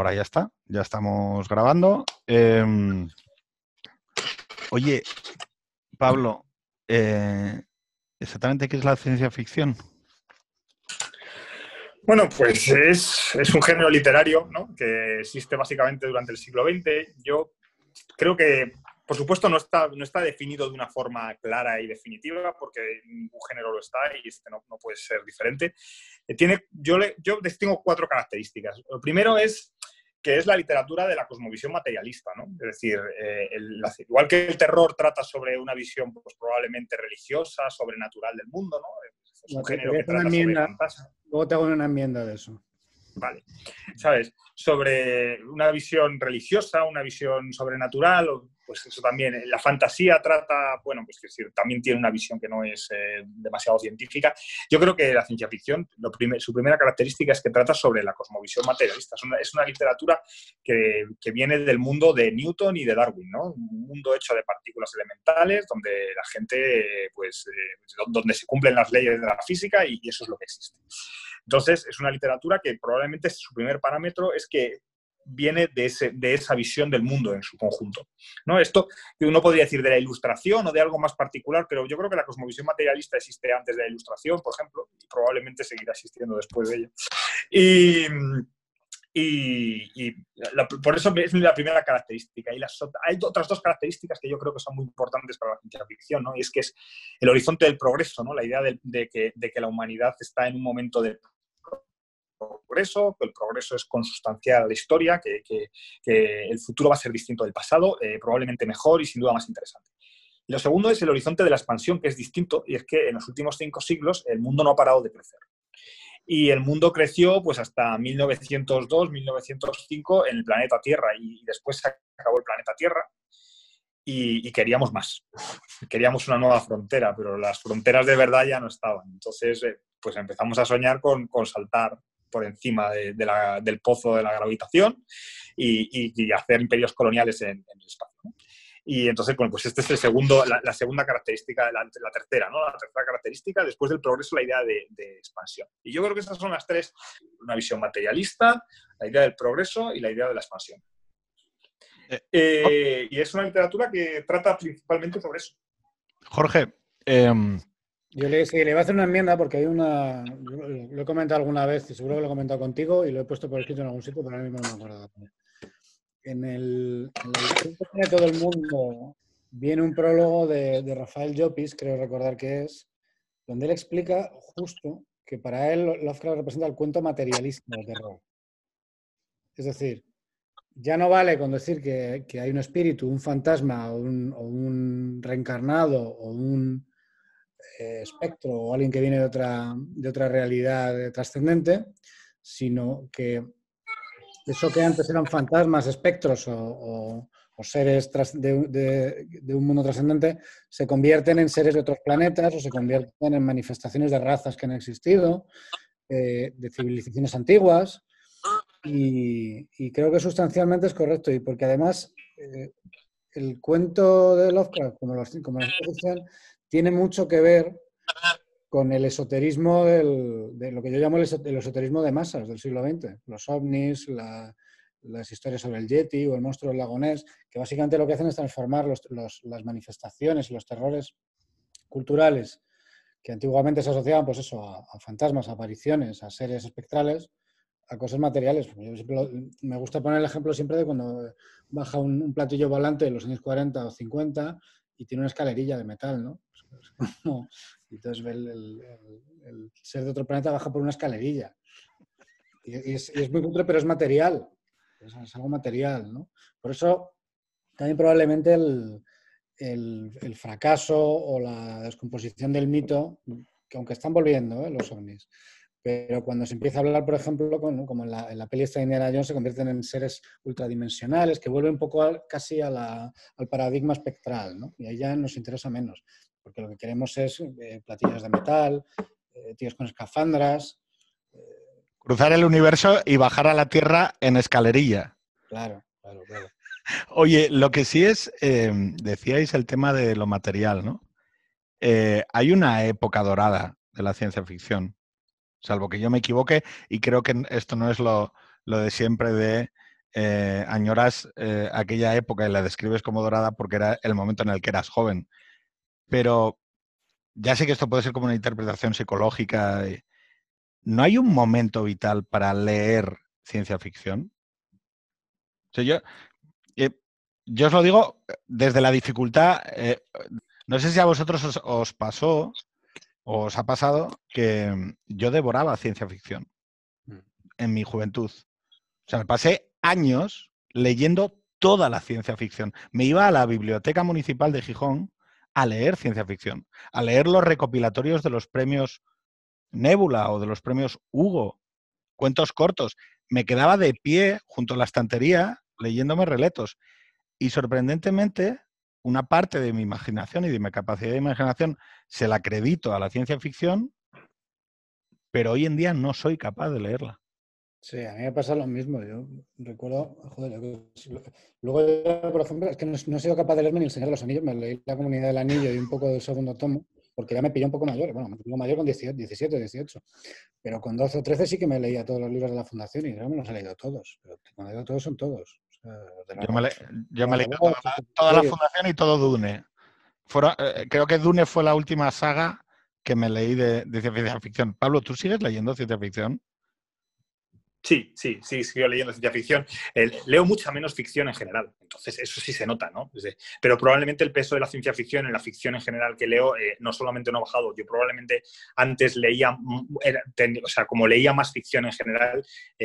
ahora ya está, ya estamos grabando. Oye, Pablo, ¿exactamente qué es la ciencia ficción? Bueno, pues es un género literario, ¿no?, que existe básicamente durante el siglo XX. Yo creo que, por supuesto, no está definido de una forma clara y definitiva, porque ningún género lo está y este no puede ser diferente. Yo distingo 4 características. Lo primero es que es la literatura de la cosmovisión materialista, ¿no? Es decir, igual que el terror trata sobre una visión pues, probablemente religiosa, sobrenatural del mundo, ¿no? Es un género que trata sobre fantasmas. Luego te hago una enmienda de eso. Vale. ¿Sabes? Sobre una visión religiosa, una visión sobrenatural, pues eso también. La fantasía trata, bueno, pues que también tiene una visión que no es demasiado científica. Yo creo que la ciencia ficción, su primera característica es que trata sobre la cosmovisión materialista. Es una literatura que viene del mundo de Newton y de Darwin, ¿no? Un mundo hecho de partículas elementales, donde la gente, donde se cumplen las leyes de la física y eso es lo que existe. Entonces, es una literatura que probablemente su primer parámetro es que viene de esa visión del mundo en su conjunto, ¿no? Esto uno podría decir de la Ilustración o de algo más particular, pero yo creo que la cosmovisión materialista existe antes de la Ilustración, por ejemplo, y probablemente seguirá existiendo después de ella. Por eso es la primera característica. Y hay otras 2 características que yo creo que son muy importantes para la ciencia ficción, ¿no? Y es que es el horizonte del progreso, ¿no? La idea de que la humanidad está en un momento de progreso, que el progreso es consustancial a la historia, que el futuro va a ser distinto del pasado, probablemente mejor y sin duda más interesante. Y lo segundo es el horizonte de la expansión, que es distinto, y es que en los últimos 5 siglos el mundo no ha parado de crecer. Y el mundo creció pues hasta 1902, 1905 en el planeta Tierra, y después se acabó el planeta Tierra y queríamos más. Queríamos una nueva frontera, pero las fronteras de verdad ya no estaban. Entonces pues empezamos a soñar con saltar por encima del pozo de la gravitación y hacer imperios coloniales en el espacio, ¿no? Y entonces, bueno, pues este es la segunda característica, la tercera, ¿no? La tercera característica, después del progreso, la idea de expansión. Y yo creo que esas son las 3, una visión materialista, la idea del progreso y la idea de la expansión. Y es una literatura que trata principalmente sobre eso. Jorge, Yo le voy a hacer una enmienda porque yo lo he comentado alguna vez y seguro que lo he comentado contigo y lo he puesto por escrito en algún sitio, pero ahora mismo no me acuerdo. En la edición que tiene todo el mundo viene un prólogo de Rafael Llopis, creo recordar que es, donde él explica justo que para él Lovecraft representa el cuento materialista del terror. Es decir, ya no vale con decir que hay un espíritu, un fantasma o un reencarnado o un espectro o alguien que viene de otra realidad trascendente, sino que eso que antes eran fantasmas, espectros o seres de un mundo trascendente, se convierten en seres de otros planetas o se convierten en manifestaciones de razas que han existido, de civilizaciones antiguas, y creo que sustancialmente es correcto, y porque además el cuento de Lovecraft, como la ciencia ficción, tiene mucho que ver con el esoterismo de lo que yo llamo el esoterismo de masas del siglo XX. Los ovnis, las historias sobre el Yeti o el monstruo del lago Ness, que básicamente lo que hacen es transformar las manifestaciones y los terrores culturales que antiguamente se asociaban pues eso, a fantasmas, a apariciones, a seres espectrales, a cosas materiales. Yo me gusta poner el ejemplo siempre de cuando baja un platillo volante en los años 40 o 50 y tiene una escalerilla de metal, ¿no? Y entonces el ser de otro planeta baja por una escalerilla. Y es muy cutre, pero es material. Es algo material, ¿no? Por eso también probablemente el fracaso o la descomposición del mito, que aunque están volviendo los ovnis, pero cuando se empieza a hablar, por ejemplo, como en la peli esta de Indiana Jones, se convierten en seres ultradimensionales que vuelven un poco casi al paradigma espectral, ¿no? Y ahí ya nos interesa menos, porque lo que queremos es platillos de metal, tíos con escafandras. Cruzar el universo y bajar a la Tierra en escalerilla. Claro. Oye, lo que sí es, decíais el tema de lo material, ¿no? Hay una época dorada de la ciencia ficción, salvo que yo me equivoque, y creo que esto no es lo de siempre de añoras aquella época y la describes como dorada porque era el momento en el que eras joven. Pero ya sé que esto puede ser como una interpretación psicológica. ¿No hay un momento vital para leer ciencia ficción? O sea, yo os lo digo desde la dificultad. No sé si a vosotros os pasó o os ha pasado que yo devoraba ciencia ficción en mi juventud. O sea, me pasé años leyendo toda la ciencia ficción. Me iba a la Biblioteca Municipal de Gijón a leer ciencia ficción, a leer los recopilatorios de los premios Nébula o de los premios Hugo, cuentos cortos. Me quedaba de pie junto a la estantería leyéndome relatos. Y sorprendentemente, una parte de mi imaginación y de mi capacidad de imaginación se la acredito a la ciencia ficción, pero hoy en día no soy capaz de leerla. Sí, a mí me pasa lo mismo. Yo recuerdo, joder, luego, yo, por ejemplo, es que no he sido capaz de leerme ni El Señor de los Anillos. Me leí La Comunidad del Anillo y un poco del segundo tomo, porque ya me pilló un poco mayor. Bueno, me pilló mayor con 17, 18. Pero con 12 o 13 sí que me leía todos los libros de la Fundación y no me los he leído todos. Pero cuando digo todos, son todos. O sea, yo me he leído toda la Fundación y todo Dune. Creo que Dune fue la última saga que me leí de ciencia ficción. Pablo, ¿tú sigues leyendo ciencia ficción? Sí, sigo leyendo ciencia ficción. Leo mucha menos ficción en general, entonces eso sí se nota, ¿no? Pero probablemente el peso de la ciencia ficción en la ficción en general que leo no solamente no ha bajado, yo probablemente antes leía, o sea, como leía más ficción en general,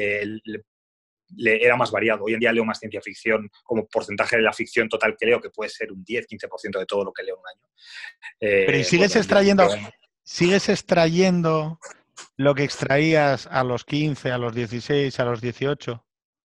era más variado. Hoy en día leo más ciencia ficción como porcentaje de la ficción total que leo, que puede ser un 10-15% de todo lo que leo en un año. Pero ¿y sigues extrayendo lo que extraías a los 15, a los 16, a los 18?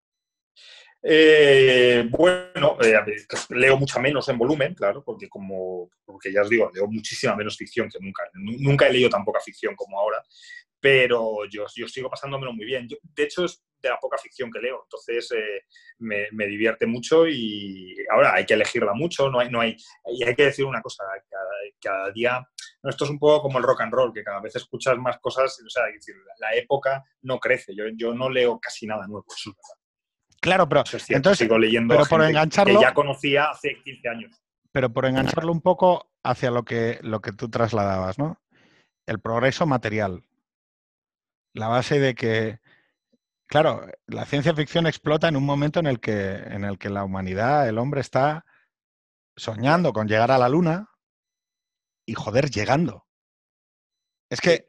Bueno, leo mucha menos en volumen, claro, porque ya os digo, leo muchísima menos ficción que nunca. Nunca he leído tan poca ficción como ahora, pero yo sigo pasándomelo muy bien. De hecho, es de la poca ficción que leo, entonces me divierte mucho y ahora hay que elegirla mucho, y hay que decir una cosa, cada día, esto es un poco como el rock and roll, que cada vez escuchas más cosas, o sea, es decir, la época no crece, yo no leo casi nada nuevo, eso es verdad. Claro, pero eso es cierto, entonces, sigo leyendo pero a gente que ya conocía hace 15 años. Pero por engancharlo un poco hacia lo que tú trasladabas, ¿no? El progreso material. La base de que, claro, la ciencia ficción explota en un momento en el que la humanidad, el hombre, está soñando con llegar a la luna y, joder, llegando. Es que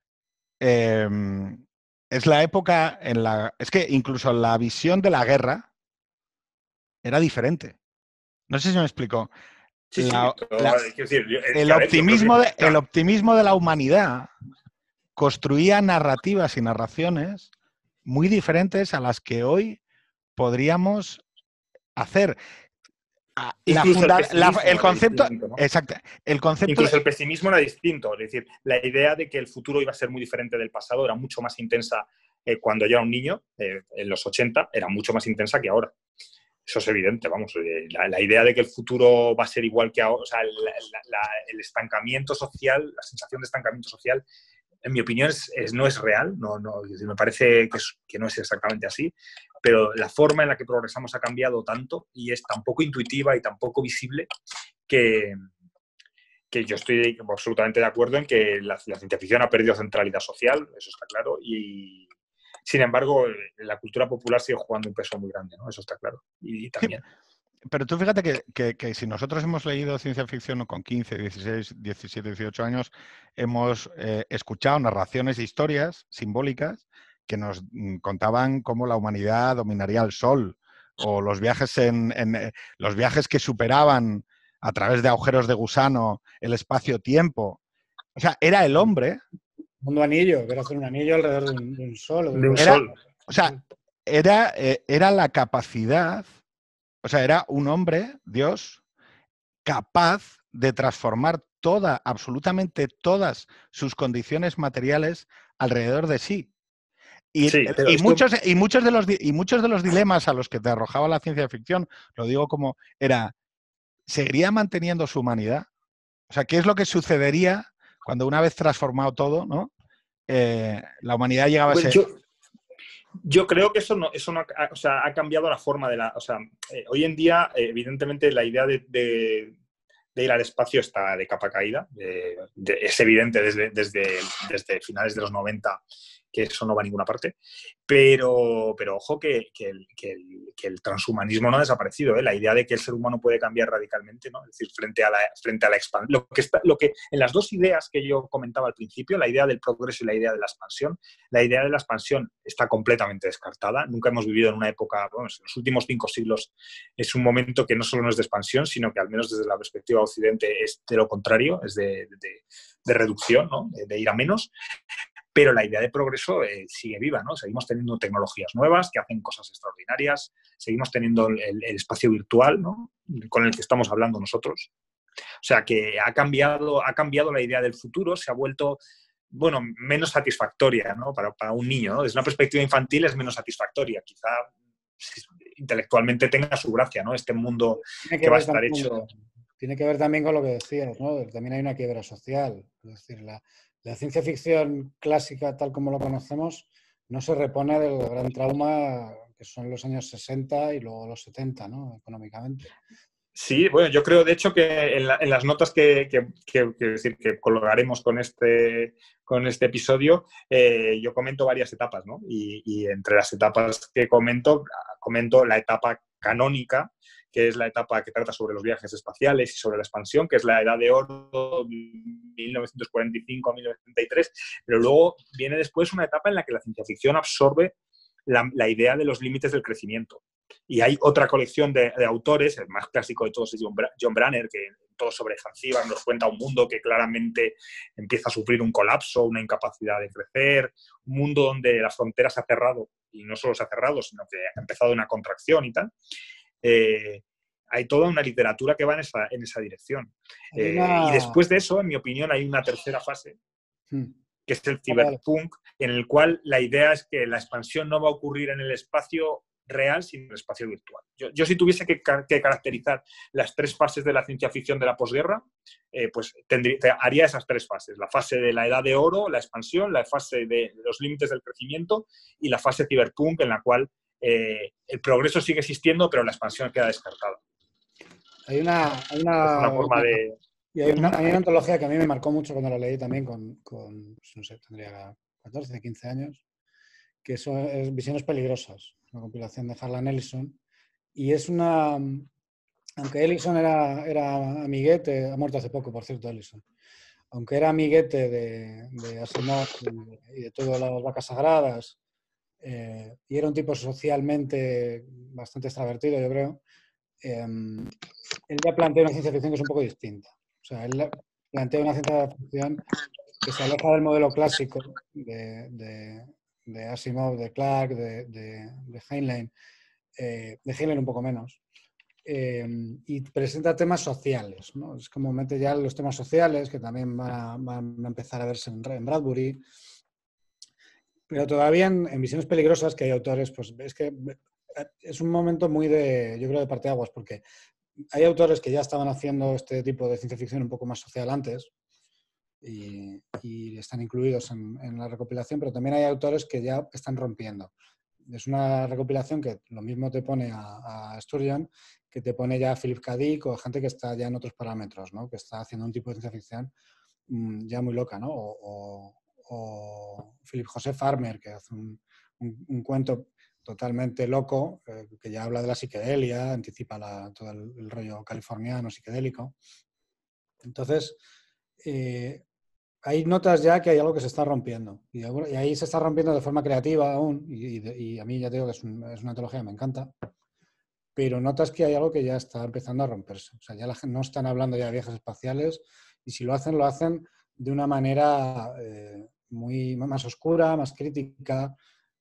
es la época en la... Es que incluso la visión de la guerra era diferente. No sé si me explico. El optimismo de la humanidad construía narrativas y narraciones muy diferentes a las que hoy podríamos hacer. El concepto, distinto, ¿no? Exacto. Incluso el pesimismo era distinto. Es decir, la idea de que el futuro iba a ser muy diferente del pasado era mucho más intensa cuando yo era un niño, en los 80, era mucho más intensa que ahora. Eso es evidente, vamos. La idea de que el futuro va a ser igual que ahora, o sea, el estancamiento social, la sensación de estancamiento social, en mi opinión, no es real. Me parece que no es exactamente así, pero la forma en la que progresamos ha cambiado tanto y es tan poco intuitiva y tan poco visible que yo estoy absolutamente de acuerdo en que la ciencia ficción ha perdido centralidad social, eso está claro, y sin embargo, la cultura popular sigue jugando un peso muy grande, ¿no? Eso está claro. Y también. Sí, pero tú fíjate que si nosotros hemos leído ciencia ficción con 15, 16, 17, 18 años, hemos escuchado narraciones de historias simbólicas que nos contaban cómo la humanidad dominaría el sol o los viajes los viajes que superaban a través de agujeros de gusano el espacio-tiempo. O sea, era el hombre. Mundo anillo, que era hacer un anillo alrededor de un sol. De un sol. O sea, era la capacidad, o sea, era un hombre, Dios, capaz de transformar absolutamente todas sus condiciones materiales alrededor de sí. Muchos de los dilemas a los que te arrojaba la ciencia ficción, lo digo como era, ¿seguiría manteniendo su humanidad? O sea, ¿qué es lo que sucedería cuando una vez transformado todo, ¿no? La humanidad llegaba a ser... Yo creo que eso no o sea, ha cambiado la forma de la... O sea, hoy en día, evidentemente, la idea de ir al espacio está de capa caída. Es evidente desde finales de los 90 que eso no va a ninguna parte. Pero ojo que el transhumanismo no ha desaparecido, ¿eh? La idea de que el ser humano puede cambiar radicalmente, ¿no? Es decir, frente a la expansión. Lo que en las dos ideas que yo comentaba al principio, la idea del progreso y la idea de la idea de la expansión está completamente descartada. Nunca hemos vivido en una época, bueno, en los últimos 5 siglos es un momento que no solo no es de expansión, sino que al menos desde la perspectiva de Occidente es de lo contrario, es de reducción, ¿no? De ir a menos. Pero la idea de progreso sigue viva, ¿no? Seguimos teniendo tecnologías nuevas que hacen cosas extraordinarias, seguimos teniendo el espacio virtual, ¿no? Con el que estamos hablando nosotros. O sea, que ha cambiado la idea del futuro, se ha vuelto, bueno, menos satisfactoria, ¿no? Para un niño, ¿no? Desde una perspectiva infantil es menos satisfactoria. Quizá intelectualmente tenga su gracia, ¿no? Este mundo que va a estar hecho... Tiene que ver también con lo que decías, ¿no? También hay una quiebra social. Es decir, la ciencia ficción clásica, tal como lo conocemos, no se repone del gran trauma que son los años 60 y luego los 70, ¿no? Económicamente. Sí, bueno, yo creo de hecho que en las notas que colgaremos con este episodio, yo comento varias etapas, ¿no? Y entre las etapas que comento la etapa canónica, que es la etapa que trata sobre los viajes espaciales y sobre la expansión, que es la Edad de Oro, 1945 a 1933, pero luego viene después una etapa en la que la ciencia ficción absorbe la idea de los límites del crecimiento. Y hay otra colección de autores, el más clásico de todos es John Brunner, que todo sobre Hans Zimmer nos cuenta un mundo que claramente empieza a sufrir un colapso, una incapacidad de crecer, un mundo donde la frontera se ha cerrado, y no solo se ha cerrado, sino que ha empezado una contracción y tal. Hay toda una literatura que va en esa dirección. Y después de eso, en mi opinión, hay una tercera fase, que es el cyberpunk, en el cual la idea es que la expansión no va a ocurrir en el espacio real, sino en el espacio virtual. Yo si tuviese que caracterizar las 3 fases de la ciencia ficción de la posguerra, pues haría esas 3 fases. La fase de la Edad de Oro, la expansión, la fase de los límites del crecimiento y la fase cyberpunk, en la cual el progreso sigue existiendo, pero la expansión queda descartada. Hay una forma de... Y hay una antología que a mí me marcó mucho cuando la leí también con no sé, tendría 14, 15 años, que es Visiones Peligrosas, una compilación de Harlan Ellison. Y es una... Aunque Ellison era amiguete, ha muerto hace poco, por cierto, Ellison. Aunque era amiguete de Asimov y de todas las vacas sagradas, y era un tipo socialmente bastante extravertido, yo creo, él ya plantea una ciencia ficción que es un poco distinta. O sea, él plantea una ciencia ficción que se aleja del modelo clásico de Asimov, de Clarke, de Heinlein, de Heinlein un poco menos, y presenta temas sociales, ¿no? Es como mete ya los temas sociales, que también van a empezar a verse en Bradbury, pero todavía en Visiones Peligrosas, que hay autores, pues es que es un momento muy yo creo, de parteaguas, porque hay autores que ya estaban haciendo este tipo de ciencia ficción un poco más social antes y están incluidos en la recopilación, pero también hay autores que ya están rompiendo. Es una recopilación que lo mismo te pone a Sturgeon, que te pone ya a Philip K. Dick o gente que está ya en otros parámetros, ¿no? Que está haciendo un tipo de ciencia ficción ya muy loca, ¿no? O Philip José Farmer, que hace un cuento totalmente loco, que ya habla de la psiquedelia, anticipa todo el rollo californiano psiquedélico. Entonces, hay notas ya que hay algo que se está rompiendo. Y ahí se está rompiendo de forma creativa aún, y a mí ya te digo que es una antología que me encanta, pero notas que hay algo que ya está empezando a romperse. O sea, ya la gente no están hablando ya de viajes espaciales, y si lo hacen de una manera muy más oscura, más crítica,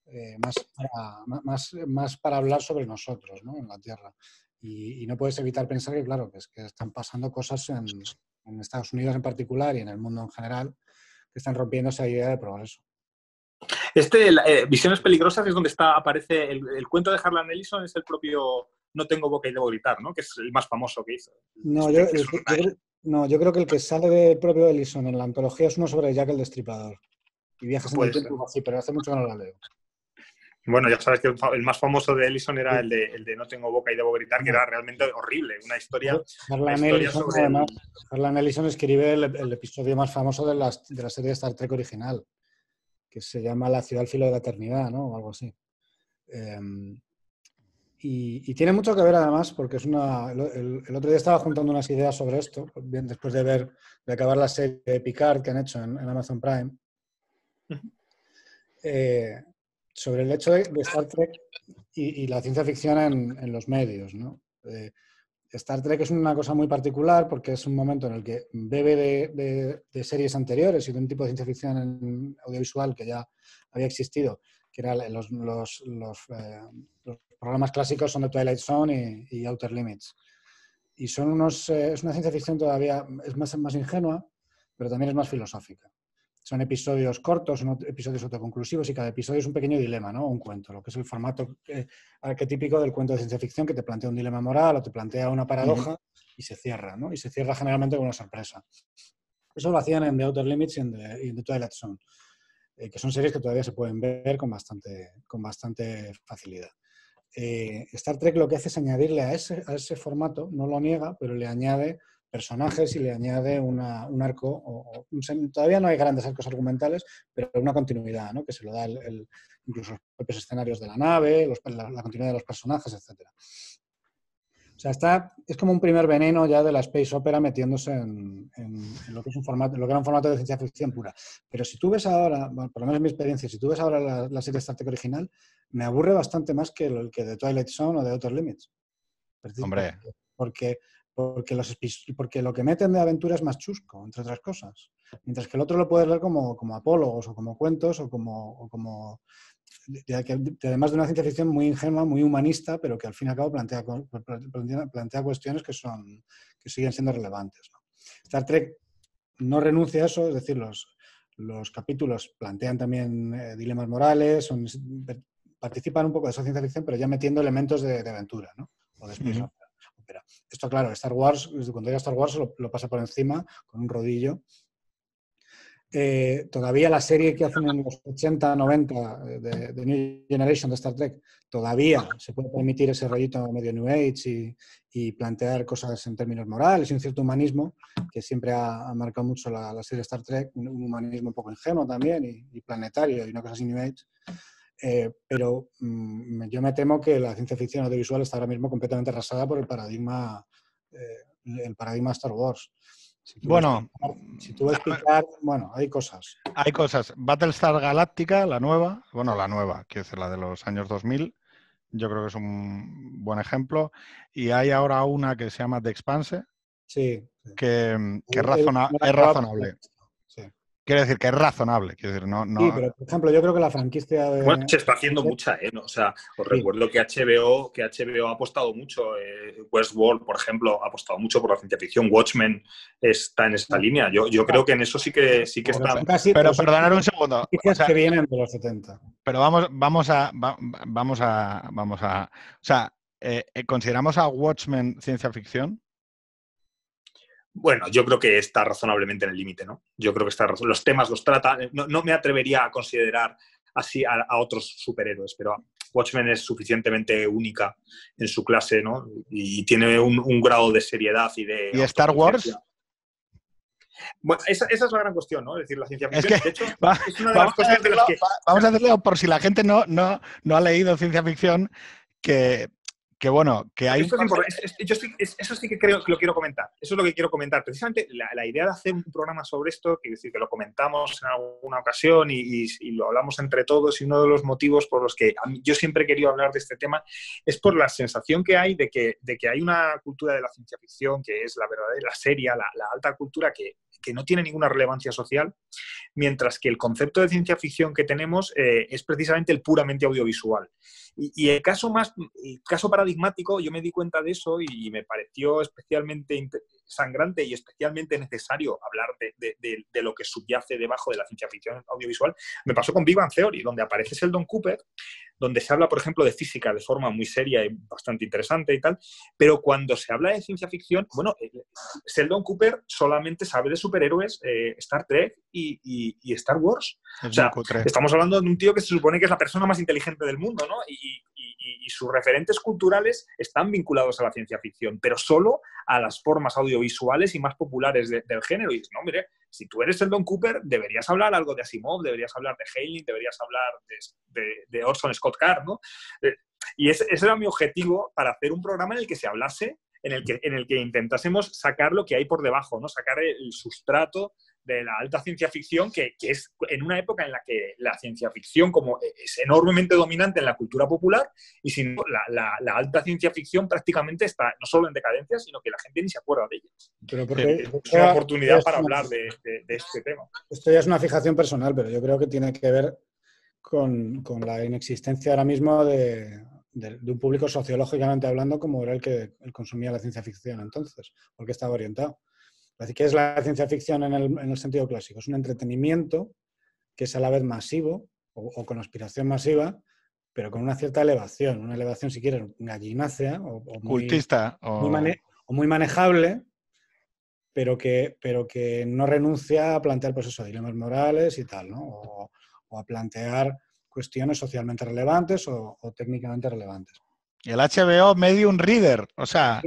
más para hablar sobre nosotros, ¿no? En la Tierra. Y no puedes evitar pensar que, claro, que es que están pasando cosas en Estados Unidos en particular y en el mundo en general que están rompiendo esa idea de progreso. Visiones Peligrosas es donde aparece el cuento de Harlan Ellison, es el propio No tengo boca y debo gritar, ¿no? Que es el más famoso que hizo. No, yo creo que el que sale del propio Ellison en la antología es uno sobre Jack el Destripador y viajes en el tiempo así, pero hace mucho que no la leo. Bueno, ya sabes que el más famoso de Ellison era el de No tengo boca y debo gritar, que era realmente horrible. Una historia sobre... Harlan Ellison escribe el episodio más famoso de la serie de Star Trek original, que se llama La ciudad al filo de la eternidad, ¿no? O algo así. Y tiene mucho que ver además, porque el otro día estaba juntando unas ideas sobre esto, bien después de acabar la serie de Picard que han hecho en Amazon Prime, sobre el hecho de Star Trek y la ciencia ficción en los medios, ¿no? Star Trek es una cosa muy particular porque es un momento en el que bebe de series anteriores y de un tipo de ciencia ficción audiovisual que ya había existido, que eran los programas clásicos son The Twilight Zone y Outer Limits. Y es una ciencia ficción todavía, es más ingenua, pero también es más filosófica. Son episodios cortos, son episodios autoconclusivos y cada episodio es un pequeño dilema, ¿no? Un cuento, lo que es el formato arquetípico del cuento de ciencia ficción que te plantea un dilema moral o te plantea una paradoja y se cierra, ¿no? Y se cierra generalmente con una sorpresa. Eso lo hacían en The Outer Limits y en The Twilight Zone, que son series que todavía se pueden ver con bastante facilidad. Star Trek lo que hace es añadirle a ese formato, no lo niega, pero le añade personajes y le añade un arco, todavía no hay grandes arcos argumentales, pero una continuidad, ¿no? Que se lo da incluso los propios escenarios de la nave, la continuidad de los personajes, etc. O sea, es como un primer veneno ya de la space opera metiéndose en lo que es lo que era un formato de ciencia ficción pura. Pero si tú ves ahora, bueno, por lo menos en mi experiencia, si tú ves ahora la serie Star Trek original, me aburre bastante más que de Twilight Zone o de Outer Limits. Hombre. Porque lo que meten de aventura es más chusco, entre otras cosas. Mientras que el otro lo puedes ver como apólogos o como cuentos o como además de una ciencia ficción muy ingenua, muy humanista, pero que al fin y al cabo plantea cuestiones que siguen siendo relevantes, ¿no? Star Trek no renuncia a eso, es decir, los capítulos plantean también dilemas morales, participan un poco de esa ciencia ficción, pero ya metiendo elementos de aventura, ¿no? O de space opera. Esto, claro, Star Wars, desde cuando llega Star Wars lo pasa por encima con un rodillo. Todavía la serie que hacen en los 80, 90 de New Generation de Star Trek, todavía se puede permitir ese rollito medio New Age y plantear cosas en términos morales y un cierto humanismo que siempre ha marcado mucho la serie Star Trek, un humanismo un poco ingenuo también y planetario y una cosa así New Age. Pero yo me temo que la ciencia ficción audiovisual está ahora mismo completamente arrasada por el paradigma Star Wars. Si tú ves Picard, bueno, hay cosas. Hay cosas. Battlestar Galactica, la nueva, quiero decir, la de los años 2000, yo creo que es un buen ejemplo. Y hay ahora una que se llama The Expanse, sí. que es razonable. Sí. Quiero decir que es razonable. Quiero decir, no... Sí, pero por ejemplo, yo creo que la franquicia de... Bueno, se está haciendo mucha, ¿no? O sea, os recuerdo que HBO ha apostado mucho. Westworld, por ejemplo, ha apostado mucho por la ciencia ficción. Watchmen está en esta línea. Yo creo que en eso sí que está... Pero perdonar un segundo. O sea, que vienen de los 70. Pero vamos a... O sea, ¿consideramos a Watchmen ciencia ficción? Bueno, yo creo que está razonablemente en el límite, ¿no? Yo creo que los temas los trata. No me atrevería a considerar así a otros superhéroes, pero Watchmen es suficientemente única en su clase, ¿no? Y tiene un grado de seriedad y de... ¿Y Star Wars? Bueno, esa es la gran cuestión, ¿no? Es decir, la ciencia ficción, de hecho, es una de las cosas de las que... Vamos a decirlo por si la gente no ha leído ciencia ficción, que bueno, que hay... Eso sí que creo que lo quiero comentar. Eso es lo que quiero comentar. Precisamente la idea de hacer un programa sobre esto, quiero decir que lo comentamos en alguna ocasión y lo hablamos entre todos, y uno de los motivos por los que yo siempre he querido hablar de este tema es por la sensación que hay de que hay una cultura de la ciencia ficción que es la verdadera, la seria, la alta cultura que no tiene ninguna relevancia social, mientras que el concepto de ciencia ficción que tenemos es precisamente el puramente audiovisual. Y el caso paradigmático, yo me di cuenta de eso y me pareció especialmente sangrante y especialmente necesario hablar de lo que subyace debajo de la ciencia ficción audiovisual. Me pasó con Big Bang Theory, donde aparece Sheldon Cooper, donde se habla, por ejemplo, de física de forma muy seria y bastante interesante y tal, pero cuando se habla de ciencia ficción, bueno, Sheldon Cooper solamente sabe de superhéroes, Star Trek y Star Wars. O sea, estamos hablando de un tío que se supone que es la persona más inteligente del mundo, ¿no? Y sus referentes culturales están vinculados a la ciencia ficción, pero solo a las formas audiovisuales y más populares del género. Y dices, no, mire, si tú eres Sheldon Cooper, deberías hablar algo de Asimov, deberías hablar de Heinlein, deberías hablar de Orson Scott Card, ¿no? Y ese era mi objetivo para hacer un programa en el que se hablase, en el que intentásemos sacar lo que hay por debajo, ¿no? Sacar el sustrato de la alta ciencia ficción, que es en una época en la que la ciencia ficción como es enormemente dominante en la cultura popular, y sin la alta ciencia ficción prácticamente está no solo en decadencia, sino que la gente ni se acuerda de ella. Pero porque es una oportunidad para hablar de este tema. Esto ya es una fijación personal, pero yo creo que tiene que ver con la inexistencia ahora mismo de un público sociológicamente hablando como era el que consumía la ciencia ficción entonces, porque estaba orientado. Así que es la ciencia ficción en el sentido clásico. Es un entretenimiento que es a la vez masivo o con aspiración masiva, pero con una cierta elevación. Una elevación, si quieres, gallinácea o cultista muy manejable, pero que no renuncia a plantear pues eso, dilemas morales y tal, ¿no? O a plantear cuestiones socialmente relevantes o técnicamente relevantes. Y el HBO Medium Reader, o sea...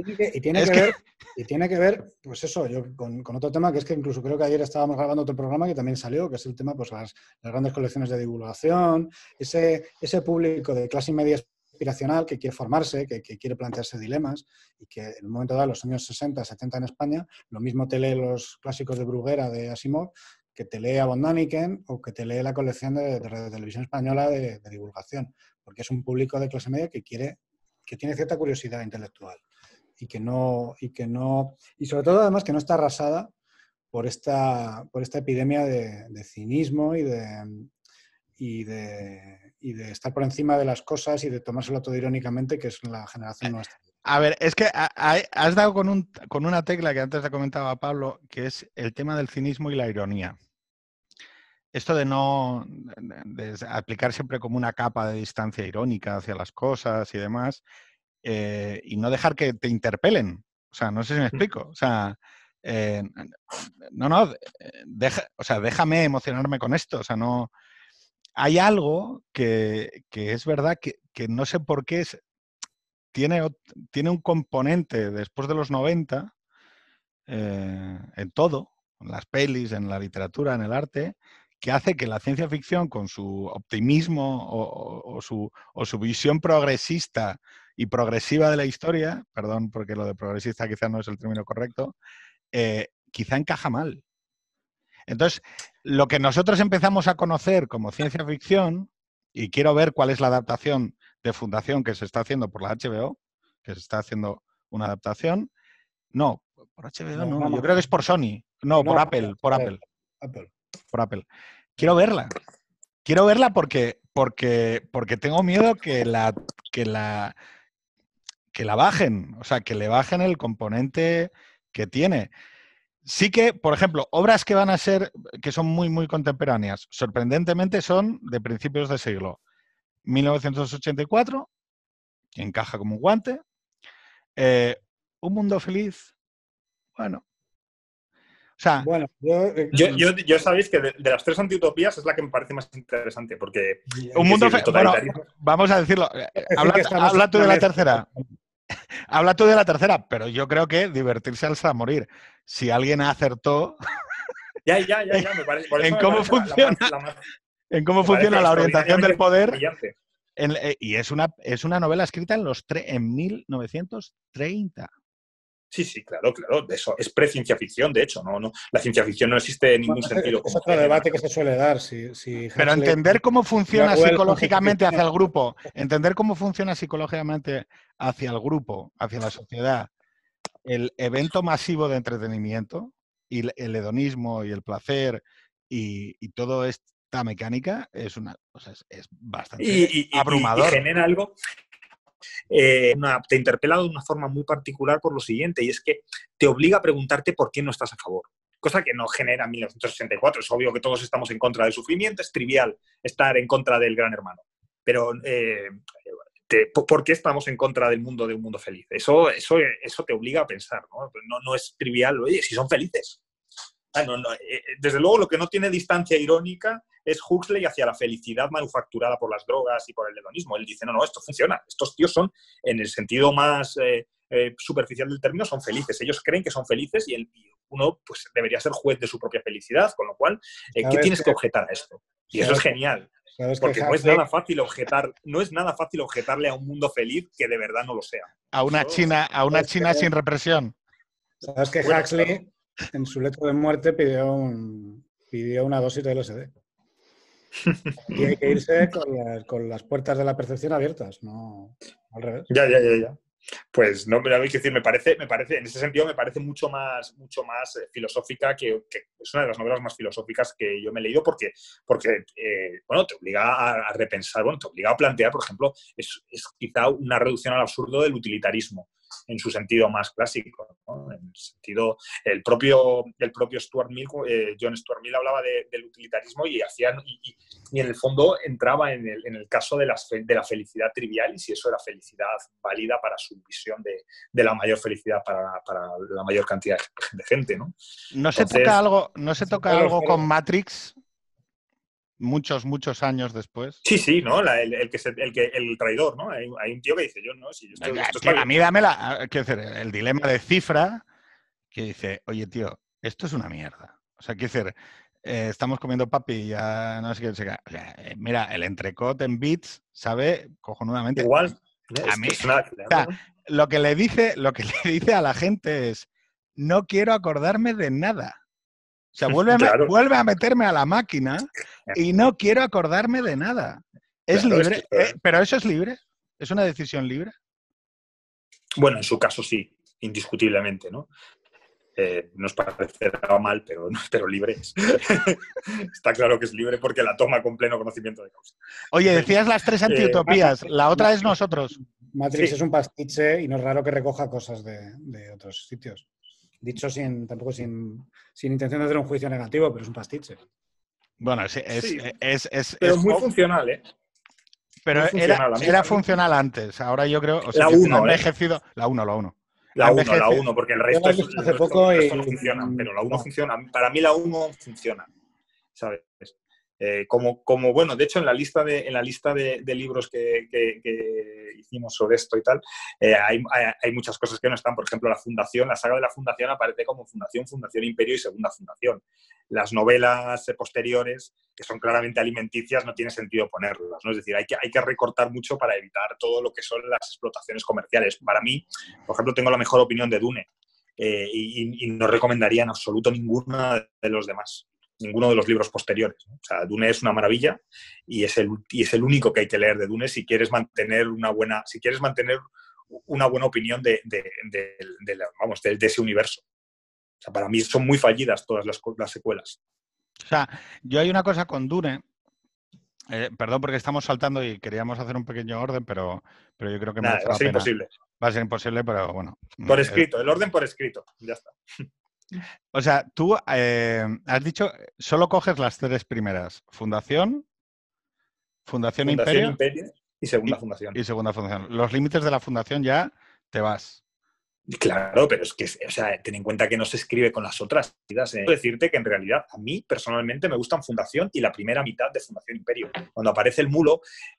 Y tiene que ver, pues eso, yo con otro tema que es que incluso creo que ayer estábamos grabando otro programa que también salió, que es el tema, pues las grandes colecciones de divulgación, ese público de clase media aspiracional que quiere formarse, que quiere plantearse dilemas y que en un momento dado, en los años 60, 70 en España, lo mismo te lee los clásicos de Bruguera, de Asimov, que te lee a von Däniken o que te lee la colección de televisión española de divulgación, porque es un público de clase media que tiene cierta curiosidad intelectual y sobre todo además que no está arrasada por esta epidemia de cinismo y de estar por encima de las cosas y de tomárselo todo irónicamente, que es la generación nuestra. A ver, es que has dado con una tecla que antes te comentaba Pablo, que es el tema del cinismo y la ironía. Esto de aplicar siempre como una capa de distancia irónica hacia las cosas y demás, y no dejar que te interpelen. O sea, no sé si me explico. O sea, déjame emocionarme con esto. O sea, no... Hay algo que es verdad que no sé por qué tiene un componente después de los 90 en todo, en las pelis, en la literatura, en el arte, que hace que la ciencia ficción, con su optimismo o su visión progresista y progresiva de la historia, perdón, porque lo de progresista quizá no es el término correcto, quizá encaja mal. Entonces, lo que nosotros empezamos a conocer como ciencia ficción, y quiero ver cuál es la adaptación de Fundación que se está haciendo por la HBO, que se está haciendo una adaptación. No, por HBO no, yo creo que es por Sony. No, por Apple. Por Apple. Quiero verla. Quiero verla porque tengo miedo que la bajen. O sea, que le bajen el componente que tiene. Sí que, por ejemplo, obras que van a ser, que son muy, muy contemporáneas, sorprendentemente son de principios de siglo. 1984, que encaja como un guante. Un mundo feliz. Bueno. O sea, bueno, yo sabéis que de las tres antiutopías es la que me parece más interesante, porque un mundo bueno, vamos a decirlo. Habla tú de la tercera. Habla tú de la tercera, pero yo creo que divertirse hasta morir. Si alguien acertó. Ya, me parece. Por en cómo funciona. En cómo funciona la orientación del poder. Y es una novela escrita en 1930. Sí, claro. Eso es pre-ciencia ficción, de hecho. No, la ciencia ficción no existe en ningún sentido. Es otro debate que se suele dar. Pero entender cómo funciona psicológicamente hacia el grupo, entender cómo funciona psicológicamente hacia el grupo, hacia la sociedad, el evento masivo de entretenimiento y el hedonismo y el placer y toda esta mecánica es bastante abrumador. Y genera algo. te interpela de una forma muy particular por lo siguiente, y es que te obliga a preguntarte por qué no estás a favor. Cosa que no genera 1964. Es obvio que todos estamos en contra del sufrimiento, es trivial estar en contra del gran hermano. Pero ¿por qué estamos en contra de un mundo feliz? Eso te obliga a pensar, ¿no? No es trivial, oye, si son felices. Desde luego, lo que no tiene distancia irónica es Huxley hacia la felicidad manufacturada por las drogas y por el hedonismo. Él dice, no, esto funciona. Estos tíos son, en el sentido más superficial del término, son felices. Ellos creen que son felices y uno pues, debería ser juez de su propia felicidad, con lo cual, ¿qué tienes que objetar a esto? Y eso es genial. Porque no es nada fácil objetarle a un mundo feliz que de verdad no lo sea. A una China sin represión. Sabes que Huxley, en su lecho de muerte, pidió una dosis de LSD. Y hay que irse con las puertas de la percepción abiertas, no al revés. Ya. Pues no, pero hay que decir, me parece, en ese sentido me parece mucho más filosófica, que es una de las novelas más filosóficas que yo me he leído, porque te obliga a repensar, te obliga a plantear, por ejemplo, es quizá una reducción al absurdo del utilitarismo en su sentido más clásico, ¿no? En el sentido, el propio Stuart Mill, John Stuart Mill hablaba del utilitarismo y en el fondo entraba en el caso de la felicidad trivial, y si eso era felicidad válida para su visión de la mayor felicidad para la mayor cantidad de gente, ¿no? ¿No se toca algo con Matrix muchos años después? Sí, ¿no? El traidor, ¿no? Hay un tío que dice, yo no, si esto está bien. A mí dámela, quiero decir, el dilema de Cifra, que dice, oye, tío, esto es una mierda. O sea, quiero decir, estamos comiendo papi y ya no sé qué. O sea, mira, el entrecot en bits sabe cojonudamente. Igual. A mí, lo que le dice a la gente es, no quiero acordarme de nada. O sea, vuelve a meterme a la máquina y no quiero acordarme de nada. ¿Es libre? ¿Pero eso es libre? ¿Es una decisión libre? Bueno, en su caso sí, indiscutiblemente, ¿no? Nos parecerá mal, pero libre es. Está claro que es libre porque la toma con pleno conocimiento de causa. Oye, decías las tres antiutopías. La otra es nosotros. Matrix es un pastiche y no es raro que recoja cosas de otros sitios. Dicho tampoco sin intención de hacer un juicio negativo, pero es un pastiche. Bueno, pero muy funcional, ¿eh? Pero era funcional antes. Ahora yo creo... O sea, la 1, envejecido. La 1. La 1, porque el resto hace poco no funciona, pero la 1 funciona. Para mí la 1 funciona, ¿sabes? Bueno, de hecho en la lista de libros que hicimos sobre esto y tal, hay muchas cosas que no están. Por ejemplo, la saga de la Fundación aparece como Fundación Imperio y Segunda Fundación. Las novelas posteriores, que son claramente alimenticias, no tiene sentido ponerlas, ¿no? Es decir, hay que recortar mucho para evitar todo lo que son las explotaciones comerciales. Para mí, por ejemplo, tengo la mejor opinión de Dune, y no recomendaría en absoluto ninguno de los demás. Ninguno de los libros posteriores, ¿no? O sea, Dune es una maravilla y es el único que hay que leer de Dune si quieres mantener una buena opinión de ese universo. O sea, para mí son muy fallidas todas las secuelas. O sea, yo hay una cosa con Dune, perdón porque estamos saltando y queríamos hacer un pequeño orden, pero yo creo que va a ser imposible. Va a ser imposible, pero bueno. Por escrito, el orden por escrito, ya está. O sea, tú has dicho, solo coges las tres primeras. Fundación Imperio y Segunda Fundación. Y Segunda Fundación. Los límites de la Fundación ya te vas. Claro, pero es que, o sea, ten en cuenta que no se escribe con las otras. Quiero decirte que en realidad a mí personalmente me gustan Fundación y la primera mitad de Fundación Imperio. Cuando aparece el mulo,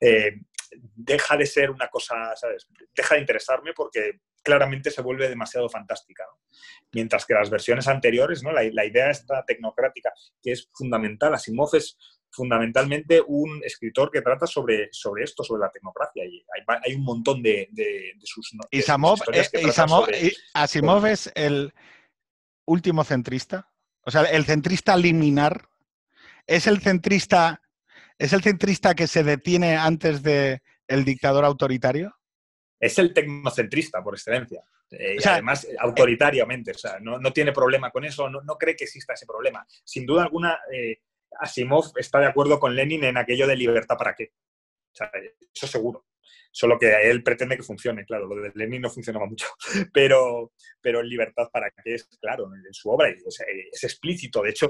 deja de ser una cosa, ¿sabes? Deja de interesarme porque claramente se vuelve demasiado fantástica, ¿no? Mientras que las versiones anteriores, ¿no? La idea esta tecnocrática que es fundamental. Asimov es fundamentalmente un escritor que trata sobre esto, sobre la tecnocracia, y hay un montón de sus historias que Asimov es el último centrista, o sea, el centrista liminar, es el centrista que se detiene antes de el dictador autoritario. Es el tecnocentrista por excelencia. O sea, además, autoritariamente. O sea, no tiene problema con eso, no cree que exista ese problema. Sin duda alguna, Asimov está de acuerdo con Lenin en aquello de libertad para qué. O sea, eso seguro. Solo que él pretende que funcione, claro, lo de Lenin no funcionaba mucho, pero en Libertad para qué es claro en su obra, es explícito. De hecho,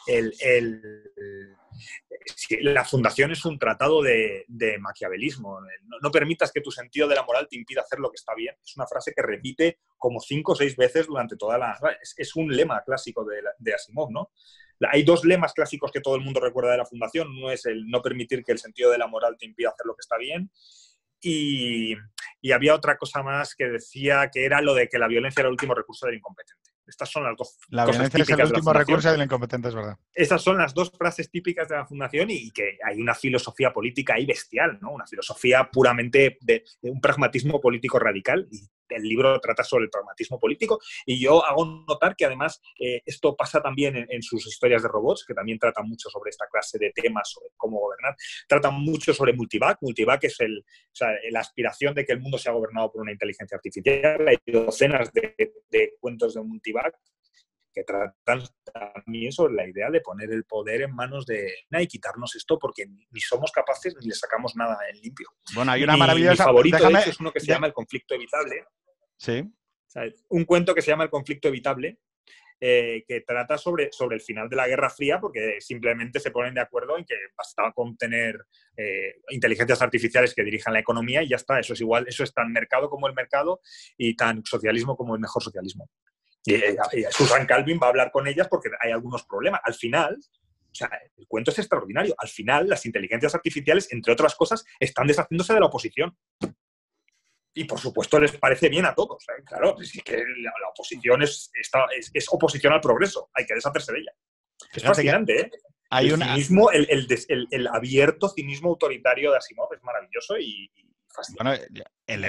la fundación es un tratado de maquiavelismo. No permitas que tu sentido de la moral te impida hacer lo que está bien. Es una frase que repite como 5 o 6 veces durante toda la... Es un lema clásico de Asimov, ¿no? Hay 2 lemas clásicos que todo el mundo recuerda de la fundación. Uno es el no permitir que el sentido de la moral te impida hacer lo que está bien. Y había otra cosa más que decía que era lo de que la violencia era el último recurso del incompetente. Estas son las 2 La cosas violencia es el típicas de la último fundación. recurso del incompetente, es verdad. Esas son las 2 frases típicas de la fundación y que hay una filosofía política ahí bestial, ¿no? Una filosofía puramente de un pragmatismo político radical, y el libro trata sobre el pragmatismo político, y yo hago notar que además esto pasa también en sus historias de robots, que también tratan mucho sobre esta clase de temas, sobre cómo gobernar. Tratan mucho sobre Multivac. Multivac es la aspiración de que el mundo sea gobernado por una inteligencia artificial. Hay docenas de cuentos de Multivac que tratan también sobre la idea de poner el poder en manos de y quitarnos esto porque ni somos capaces ni le sacamos nada en limpio. Bueno, hay una maravillosa... Mi favorito, de hecho, es uno que se llama El conflicto evitable. Sí. O sea, un cuento que se llama El conflicto evitable, que trata sobre el final de la Guerra Fría, porque simplemente se ponen de acuerdo en que bastaba con tener inteligencias artificiales que dirijan la economía y ya está. Eso es igual, eso es tan mercado como el mercado y tan socialismo como el mejor socialismo. Y Susan Calvin va a hablar con ellas porque hay algunos problemas. Al final, o sea, el cuento es extraordinario. Al final, las inteligencias artificiales, entre otras cosas, están deshaciéndose de la oposición. Y, por supuesto, les parece bien a todos. Claro, es que la oposición es oposición al progreso. Hay que deshacerse de ella. Es fascinante, ¿eh? Hay cinismo, el abierto cinismo autoritario de Asimov es maravilloso y fascinante. Bueno,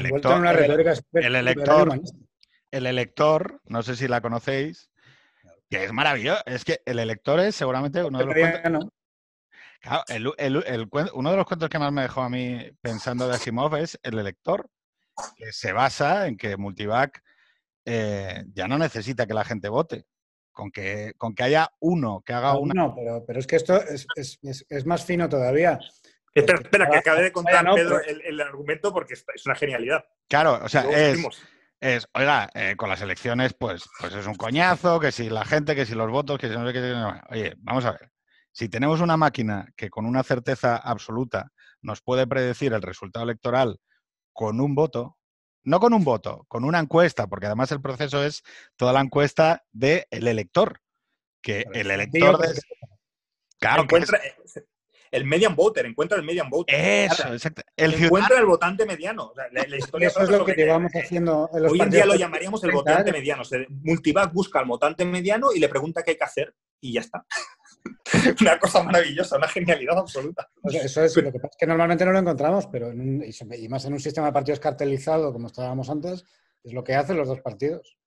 el elector, no sé si la conocéis, que es maravilloso. Es que el elector es seguramente uno de los cuentos... Claro, uno de los cuentos que más me dejó a mí pensando de Asimov es El elector, que se basa en que Multivac ya no necesita que la gente vote. Con que haya uno que haga una... No, pero es que esto es más fino todavía. Espera, que acabe de contar, Pedro, el argumento porque es una genialidad. Claro, o sea, oiga, con las elecciones, pues es un coñazo, que si la gente, que si los votos, que si no sé qué... Oye, vamos a ver. Si tenemos una máquina que con una certeza absoluta nos puede predecir el resultado electoral con un voto, no con un voto, con una encuesta, porque además el proceso es toda la encuesta del elector, que el elector... Claro, encuentra... El median voter, encuentra el median voter. Eso, exacto. Encuentra el votante mediano. O sea, la historia eso es lo que llevamos haciendo en los hoy en día lo llamaríamos el votante mediano. O sea, Multivac busca al votante mediano y le pregunta qué hay que hacer y ya está. Una cosa maravillosa, una genialidad absoluta. O sea, eso es lo que pasa, es que normalmente no lo encontramos, pero y más en un sistema de partidos cartelizado como estábamos antes, es lo que hacen los 2 partidos.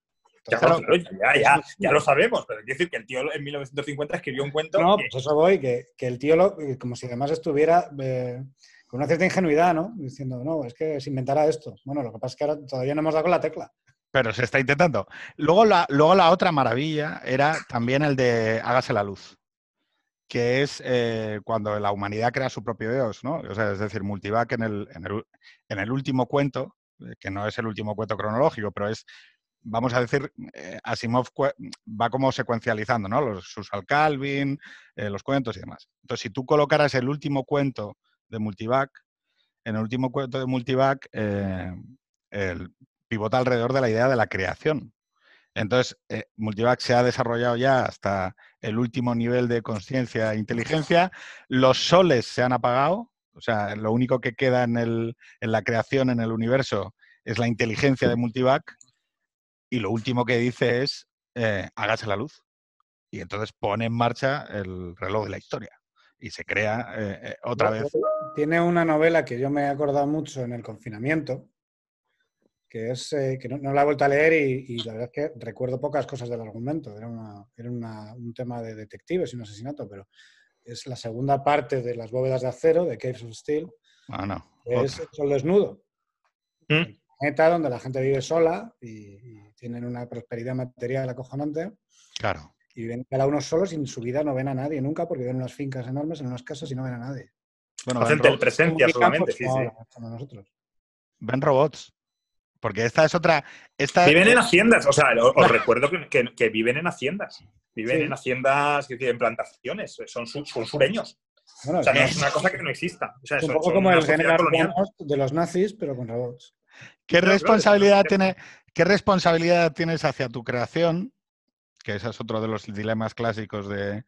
Ya lo sabemos, pero quiero decir que el tío en 1950 escribió un cuento... No, pues eso voy, que el tío, como si además estuviera con una cierta ingenuidad, ¿no? Diciendo, no, es que se inventara esto. Bueno, lo que pasa es que ahora todavía no hemos dado con la tecla. Pero se está intentando. Luego la otra maravilla era también el de Hágase la luz, que es cuando la humanidad crea su propio Dios, ¿no? O sea, es decir, Multivac en el último cuento, que no es el último cuento cronológico, pero es... Vamos a decir, Asimov va como secuencializando, ¿no? Susan Calvin, los cuentos y demás. Entonces, si tú colocaras el último cuento de Multivac, en el último cuento de Multivac, pivota alrededor de la idea de la creación. Entonces, Multivac se ha desarrollado ya hasta el último nivel de conciencia e inteligencia. Los soles se han apagado. O sea, lo único que queda en la creación, en el universo, es la inteligencia de Multivac. Y lo último que dice es, hágase la luz. Y entonces pone en marcha el reloj de la historia. Y se crea otra vez. Tiene una novela que yo me he acordado mucho en el confinamiento, que es que no la he vuelto a leer y la verdad es que recuerdo pocas cosas del argumento. Era un tema de detectives y un asesinato, pero es la segunda parte de Las bóvedas de acero, de Caves of Steel. Ah, no. Es el sol desnudo. Planeta donde la gente vive sola y tienen una prosperidad material acojonante. Claro. Y viven cada uno solos y en su vida no ven a nadie nunca porque viven en unas fincas enormes, en unas casas y no ven a nadie. Bueno, hacen telepresencia solamente, sí. Como nosotros. ven robots. Porque esta es otra... Viven en haciendas, o sea, os recuerdo que viven en haciendas. Viven en haciendas, en plantaciones, son sureños. Bueno, o sea, no es una cosa que no exista. O sea, es un son poco como una el sociedad General colonial. de los nazis, pero con robots. ¿Qué Claro, responsabilidad qué responsabilidad tienes hacia tu creación? Que ese es otro de los dilemas clásicos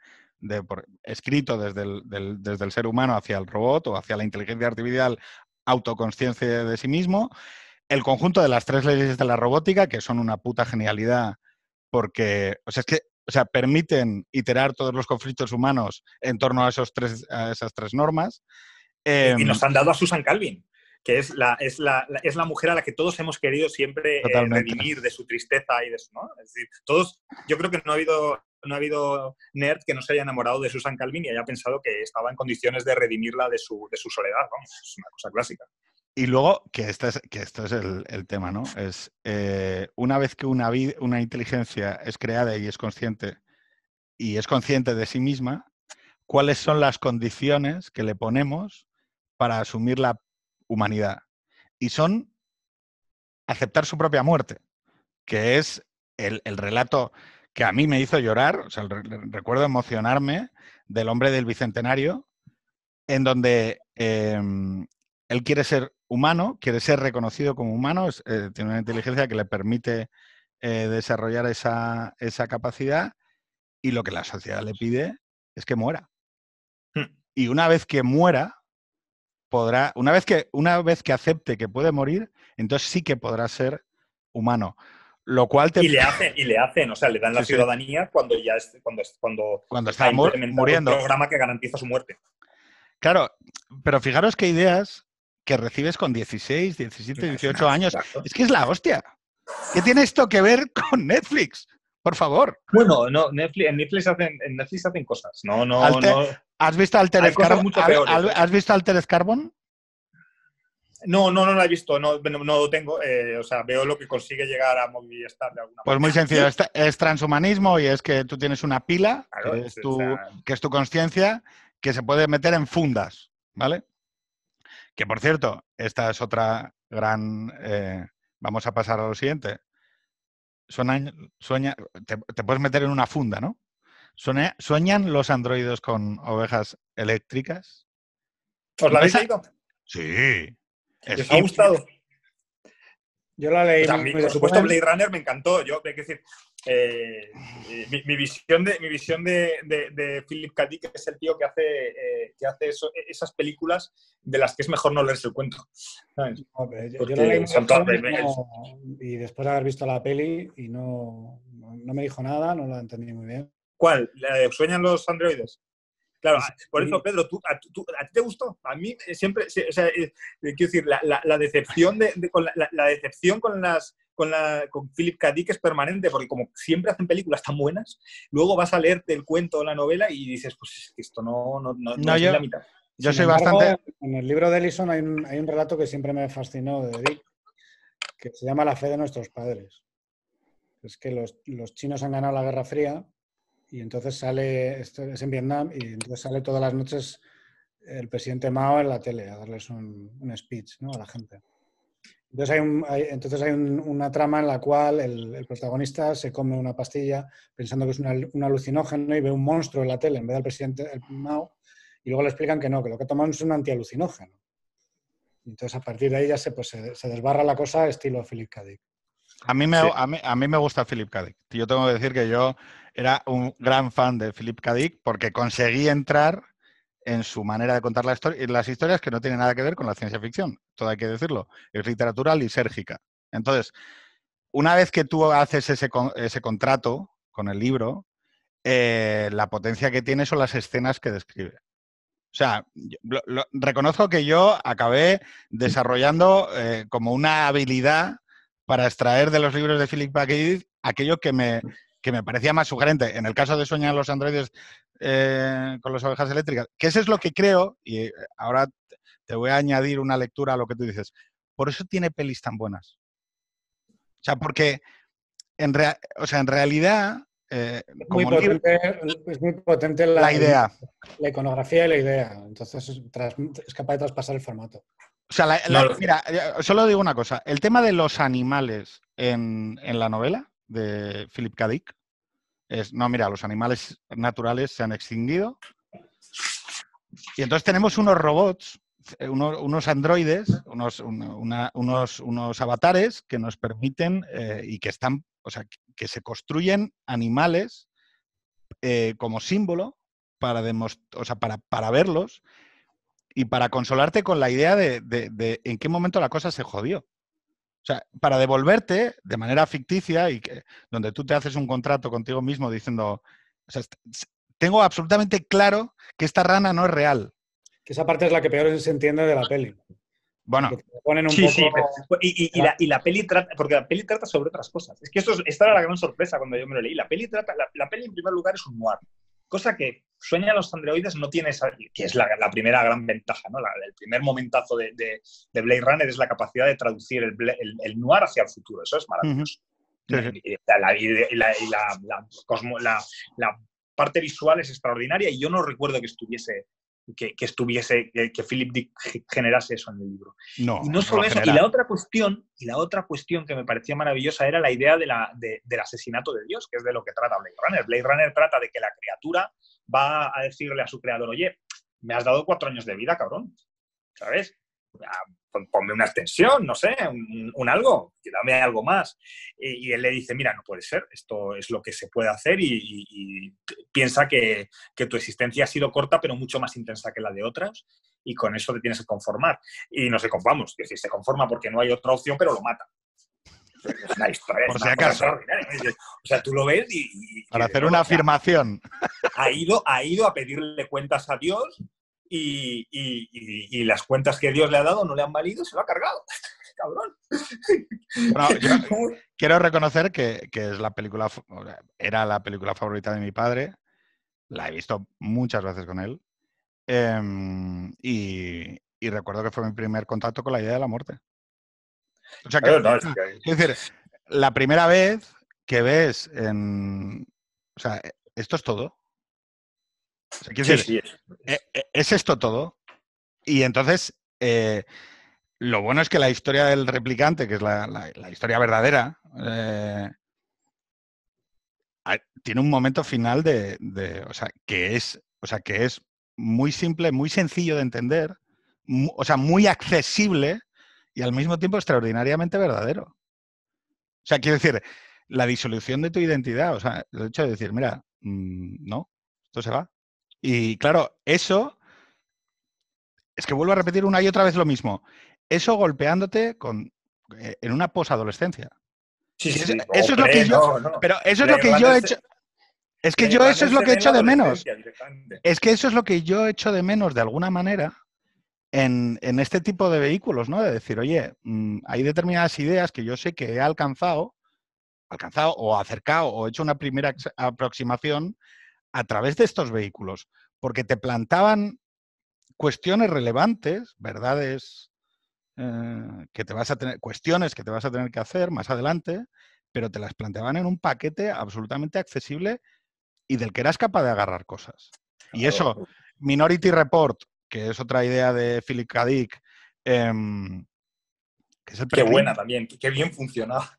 escrito desde el ser humano hacia el robot o hacia la inteligencia artificial, autoconsciencia de sí mismo. El conjunto de las 3 leyes de la robótica, que son una puta genialidad, porque, permiten iterar todos los conflictos humanos en torno a esas 3 normas. Y nos han dado a Susan Calvin, que es la mujer a la que todos hemos querido siempre redimir de su tristeza y de su, ¿no? Es decir, yo creo que no ha habido nerd que no se haya enamorado de Susan Calvin y haya pensado que estaba en condiciones de redimirla de su soledad, vamos, es una cosa clásica. Y luego, que esto es el tema, ¿no? Es una vez que una inteligencia es creada y es consciente de sí misma, ¿cuáles son las condiciones que le ponemos para asumir la humanidad? Y son aceptar su propia muerte, que es el relato que a mí me hizo llorar, o sea, recuerdo emocionarme del hombre del Bicentenario, en donde él quiere ser humano, quiere ser reconocido como humano, tiene una inteligencia que le permite desarrollar esa capacidad, y lo que la sociedad le pide es que muera. Y una vez que muera, una vez que acepte que puede morir, entonces sí que podrá ser humano. Lo cual y le hacen, o sea, le dan la ciudadanía cuando está muriendo. Un programa que garantiza su muerte. Claro, pero fijaros qué ideas que recibes con 16, 17, 18 años. Es que es la hostia. ¿Qué tiene esto que ver con Netflix? Por favor. Bueno, no, en Netflix hacen cosas. No. ¿Has visto Altered Carbon? ¿Has visto Altered Carbon? No la he visto, no lo tengo. O sea, veo lo que consigue llegar a Movistar de alguna manera. Pues muy sencillo, es transhumanismo y es que tú tienes una pila, claro, que es tu conciencia, que se puede meter en fundas, ¿vale? Que, por cierto, esta es otra gran... vamos a pasar a lo siguiente. Te puedes meter en una funda, ¿no? ¿Sueñan los androides con ovejas eléctricas? ¿Os la habéis leído? Sí. ¿Os ha gustado? Yo la leí. O sea, por supuesto, Blade Runner me encantó. Yo, hay que decir, mi visión de Philip K. Dick es el tío que hace esas películas de las que es mejor no leerse el cuento. ¿Sabes? Yo la leí y después de haber visto la peli y no me dijo nada, no la entendí muy bien. ¿Cuál? ¿Sueñan los androides? Claro, por eso, Pedro, ¿a ti te gustó? A mí siempre, o sea, quiero decir, la decepción la decepción con Philip K. Dick es permanente, porque como siempre hacen películas tan buenas, luego vas a leerte el cuento o la novela y dices, pues es que esto no es la mitad. Yo soy bastante... En el libro de Ellison hay un relato que siempre me fascinó de Dick, que se llama La fe de nuestros padres. Es que los chinos han ganado la Guerra Fría. Y entonces esto es en Vietnam, y entonces sale todas las noches el presidente Mao en la tele a darles un speech, ¿no?, a la gente. Entonces hay una trama en la cual el protagonista se come una pastilla pensando que es un alucinógeno y ve un monstruo en la tele en vez del presidente Mao, y luego le explican que no, que lo que toman es un antialucinógeno. Entonces a partir de ahí ya se desbarra la cosa estilo Philip K. Dick. A mí me gusta Philip K. Dick. Yo tengo que decir que yo era un gran fan de Philip K. Dick porque conseguí entrar en su manera de contar las historias, que no tienen nada que ver con la ciencia ficción. Todo hay que decirlo. Es literatura lisérgica. Entonces, una vez que tú haces ese contrato con el libro, la potencia que tiene son las escenas que describe. O sea, reconozco que yo acabé desarrollando como una habilidad para extraer de los libros de Philip K. Dick aquello que me parecía más sugerente. En el caso de Sueñan los androides con las ovejas eléctricas, que eso es lo que creo, y ahora te voy a añadir una lectura a lo que tú dices. Por eso tiene pelis tan buenas. O sea, porque en realidad... es muy potente la idea. La iconografía y la idea. Entonces es capaz de traspasar el formato. O sea, No lo sé. mira, solo digo una cosa. El tema de los animales en la novela de Philip K. Dick es, no, mira, los animales naturales se han extinguido y entonces tenemos unos robots, unos androides, unos avatares que nos permiten y que están, o sea, que se construyen animales como símbolo para, o sea, para verlos y para consolarte con la idea de en qué momento la cosa se jodió. O sea, para devolverte de manera ficticia y donde tú te haces un contrato contigo mismo diciendo, o sea, tengo absolutamente claro que esta rana no es real. Que esa parte es la que peor se entiende de la peli. Bueno, Que te ponen un Sí, poco... sí, y la peli trata, porque la peli trata sobre otras cosas. Es que esta era la gran sorpresa cuando yo me lo leí. La peli en primer lugar es un noir, cosa que sueñan los androides no tiene esa, que es la primera gran ventaja, ¿no? El primer momentazo de Blade Runner es la capacidad de traducir el noir hacia el futuro. Eso es maravilloso. Sí, sí. La parte visual es extraordinaria y yo no recuerdo que estuviese que Philip Dick generase eso en el libro. No, Y no solo eso, y la otra cuestión que me parecía maravillosa era la idea del asesinato de Dios, que es de lo que trata Blade Runner. Blade Runner trata de que la criatura va a decirle a su creador, oye, me has dado 4 años de vida, cabrón, ¿sabes? Ponme una extensión, no sé, un algo, dame algo más. Y él le dice, mira, no puede ser, esto es lo que se puede hacer y piensa que tu existencia ha sido corta, pero mucho más intensa que la de otras, y con eso te tienes que conformar. Y no se conformamos, es decir, se conforma porque no hay otra opción, pero lo mata. Es una historia, por es si una cosa acaso. extraordinaria. O sea, tú lo ves y para hacer una afirmación. Ha ido a pedirle cuentas a Dios y las cuentas que Dios le ha dado no le han valido, se lo ha cargado. Cabrón. Bueno, yo quiero reconocer que es era la película favorita de mi padre. La he visto muchas veces con él. Y recuerdo que fue mi primer contacto con la idea de la muerte. O sea, es decir, la primera vez que ves o sea, esto es todo. O sea, quiero decir, ¿es esto todo? Y entonces, lo bueno es que la historia del replicante, que es la historia verdadera, tiene un momento final o sea, que es muy simple, muy sencillo de entender, o sea, muy accesible y al mismo tiempo extraordinariamente verdadero. O sea, quiero decir, la disolución de tu identidad, o sea, el hecho de decir, mira, no, esto se va. Y claro, eso es que vuelvo a repetir una y otra vez lo mismo. Eso golpeándote en una posadolescencia. Sí, Eso, sí, eso es lo que yo. no. Pero eso es lo Blade que yo he Runner hecho. Es que Blade yo eso Runner es lo se que ve he en la hecho de menos. adolescencia directamente. Es que eso es lo que yo he hecho de menos de alguna manera en este tipo de vehículos, ¿no? De decir, oye, hay determinadas ideas que yo sé que he alcanzado o acercado o hecho una primera aproximación a través de estos vehículos, porque te plantaban cuestiones relevantes, verdades que te vas a tener, cuestiones que te vas a tener que hacer más adelante, pero te las planteaban en un paquete absolutamente accesible y del que eras capaz de agarrar cosas. Y eso, Minority Report, que es otra idea de Philip K. Dick, que es el Qué precrimen. buena también, qué bien funcionaba.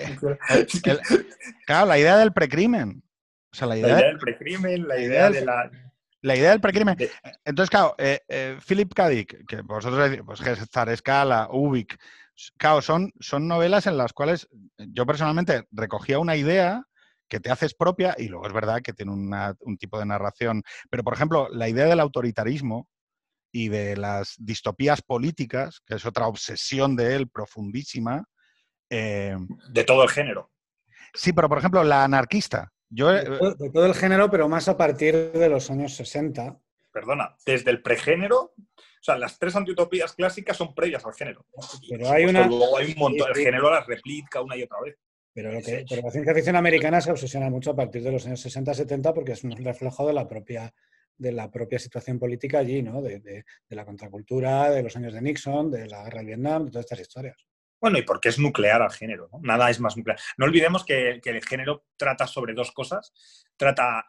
Claro, la idea del precrimen. O sea, la idea del precrimen, la idea de la... La idea del precrimen. Entonces, claro, Philip K. Dick, que vosotros decís, pues Gestar, Escala, Ubik, claro, son novelas en las cuales yo personalmente recogía una idea que te haces propia y luego es verdad que tiene un tipo de narración. Pero, por ejemplo, la idea del autoritarismo y de las distopías políticas, que es otra obsesión de él profundísima. De todo el género. Sí, pero, por ejemplo, la anarquista. De todo el género, pero más a partir de los años 60. Perdona, desde el pregénero, o sea, las 3 antiutopías clásicas son previas al género. Pero hay una... Luego hay un montón, el género las replica una y otra vez. Pero la ciencia ficción americana se obsesiona mucho a partir de los años 60-70 porque es un reflejo de la propia situación política allí, ¿no? De la contracultura, de los años de Nixon, de la guerra de Vietnam, de todas estas historias. Bueno, y porque es nuclear al género, ¿no? Nada es más nuclear. No olvidemos que el género trata sobre 2 cosas. Trata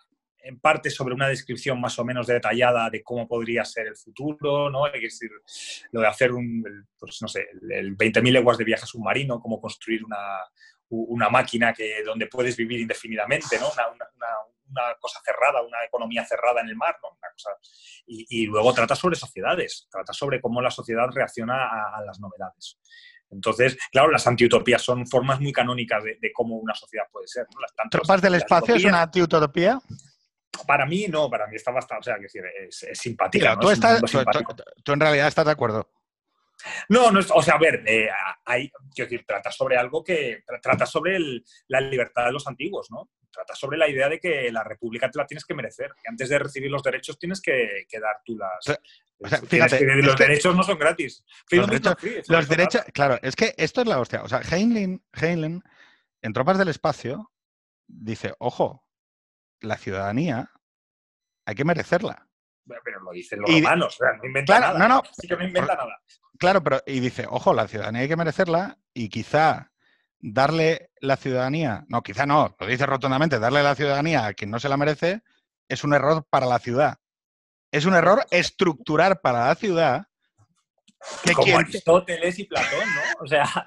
en parte sobre una descripción más o menos detallada de cómo podría ser el futuro, ¿no? Es decir, lo de hacer pues no sé, el 20.000 leguas de viaje submarino, cómo construir una máquina donde puedes vivir indefinidamente, ¿no? Una cosa cerrada, una economía cerrada en el mar, ¿no? Una cosa, y luego trata sobre sociedades, trata sobre cómo la sociedad reacciona a las novedades. Entonces, claro, las antiutopías son formas muy canónicas de cómo una sociedad puede ser, ¿no? ¿Tropas del espacio es una antiutopía? Para mí no, para mí está bastante, o sea, es simpática, Tío, ¿no? tú en realidad estás de acuerdo. No, o sea, a ver, quiero decir, trata sobre algo trata sobre la libertad de los antiguos, ¿no? Trata sobre la idea de que la república te la tienes que merecer, que antes de recibir los derechos tienes que dar tú las... O sea, fíjate, los derechos no son gratis. Los derechos, claro, es que esto es la hostia. O sea, Heinlein, en Tropas del Espacio, dice, ojo, la ciudadanía hay que merecerla. Pero lo dicen los romanos, o sea, no inventa claro, nada. No, sí que no inventa nada. Claro, pero y dice, ojo, la ciudadanía hay que merecerla y quizá darle la ciudadanía, no, quizá no, lo dice rotundamente, darle la ciudadanía a quien no se la merece es un error para la ciudad. Es un error estructurar para la ciudad. Como Aristóteles y Platón, ¿no? O sea,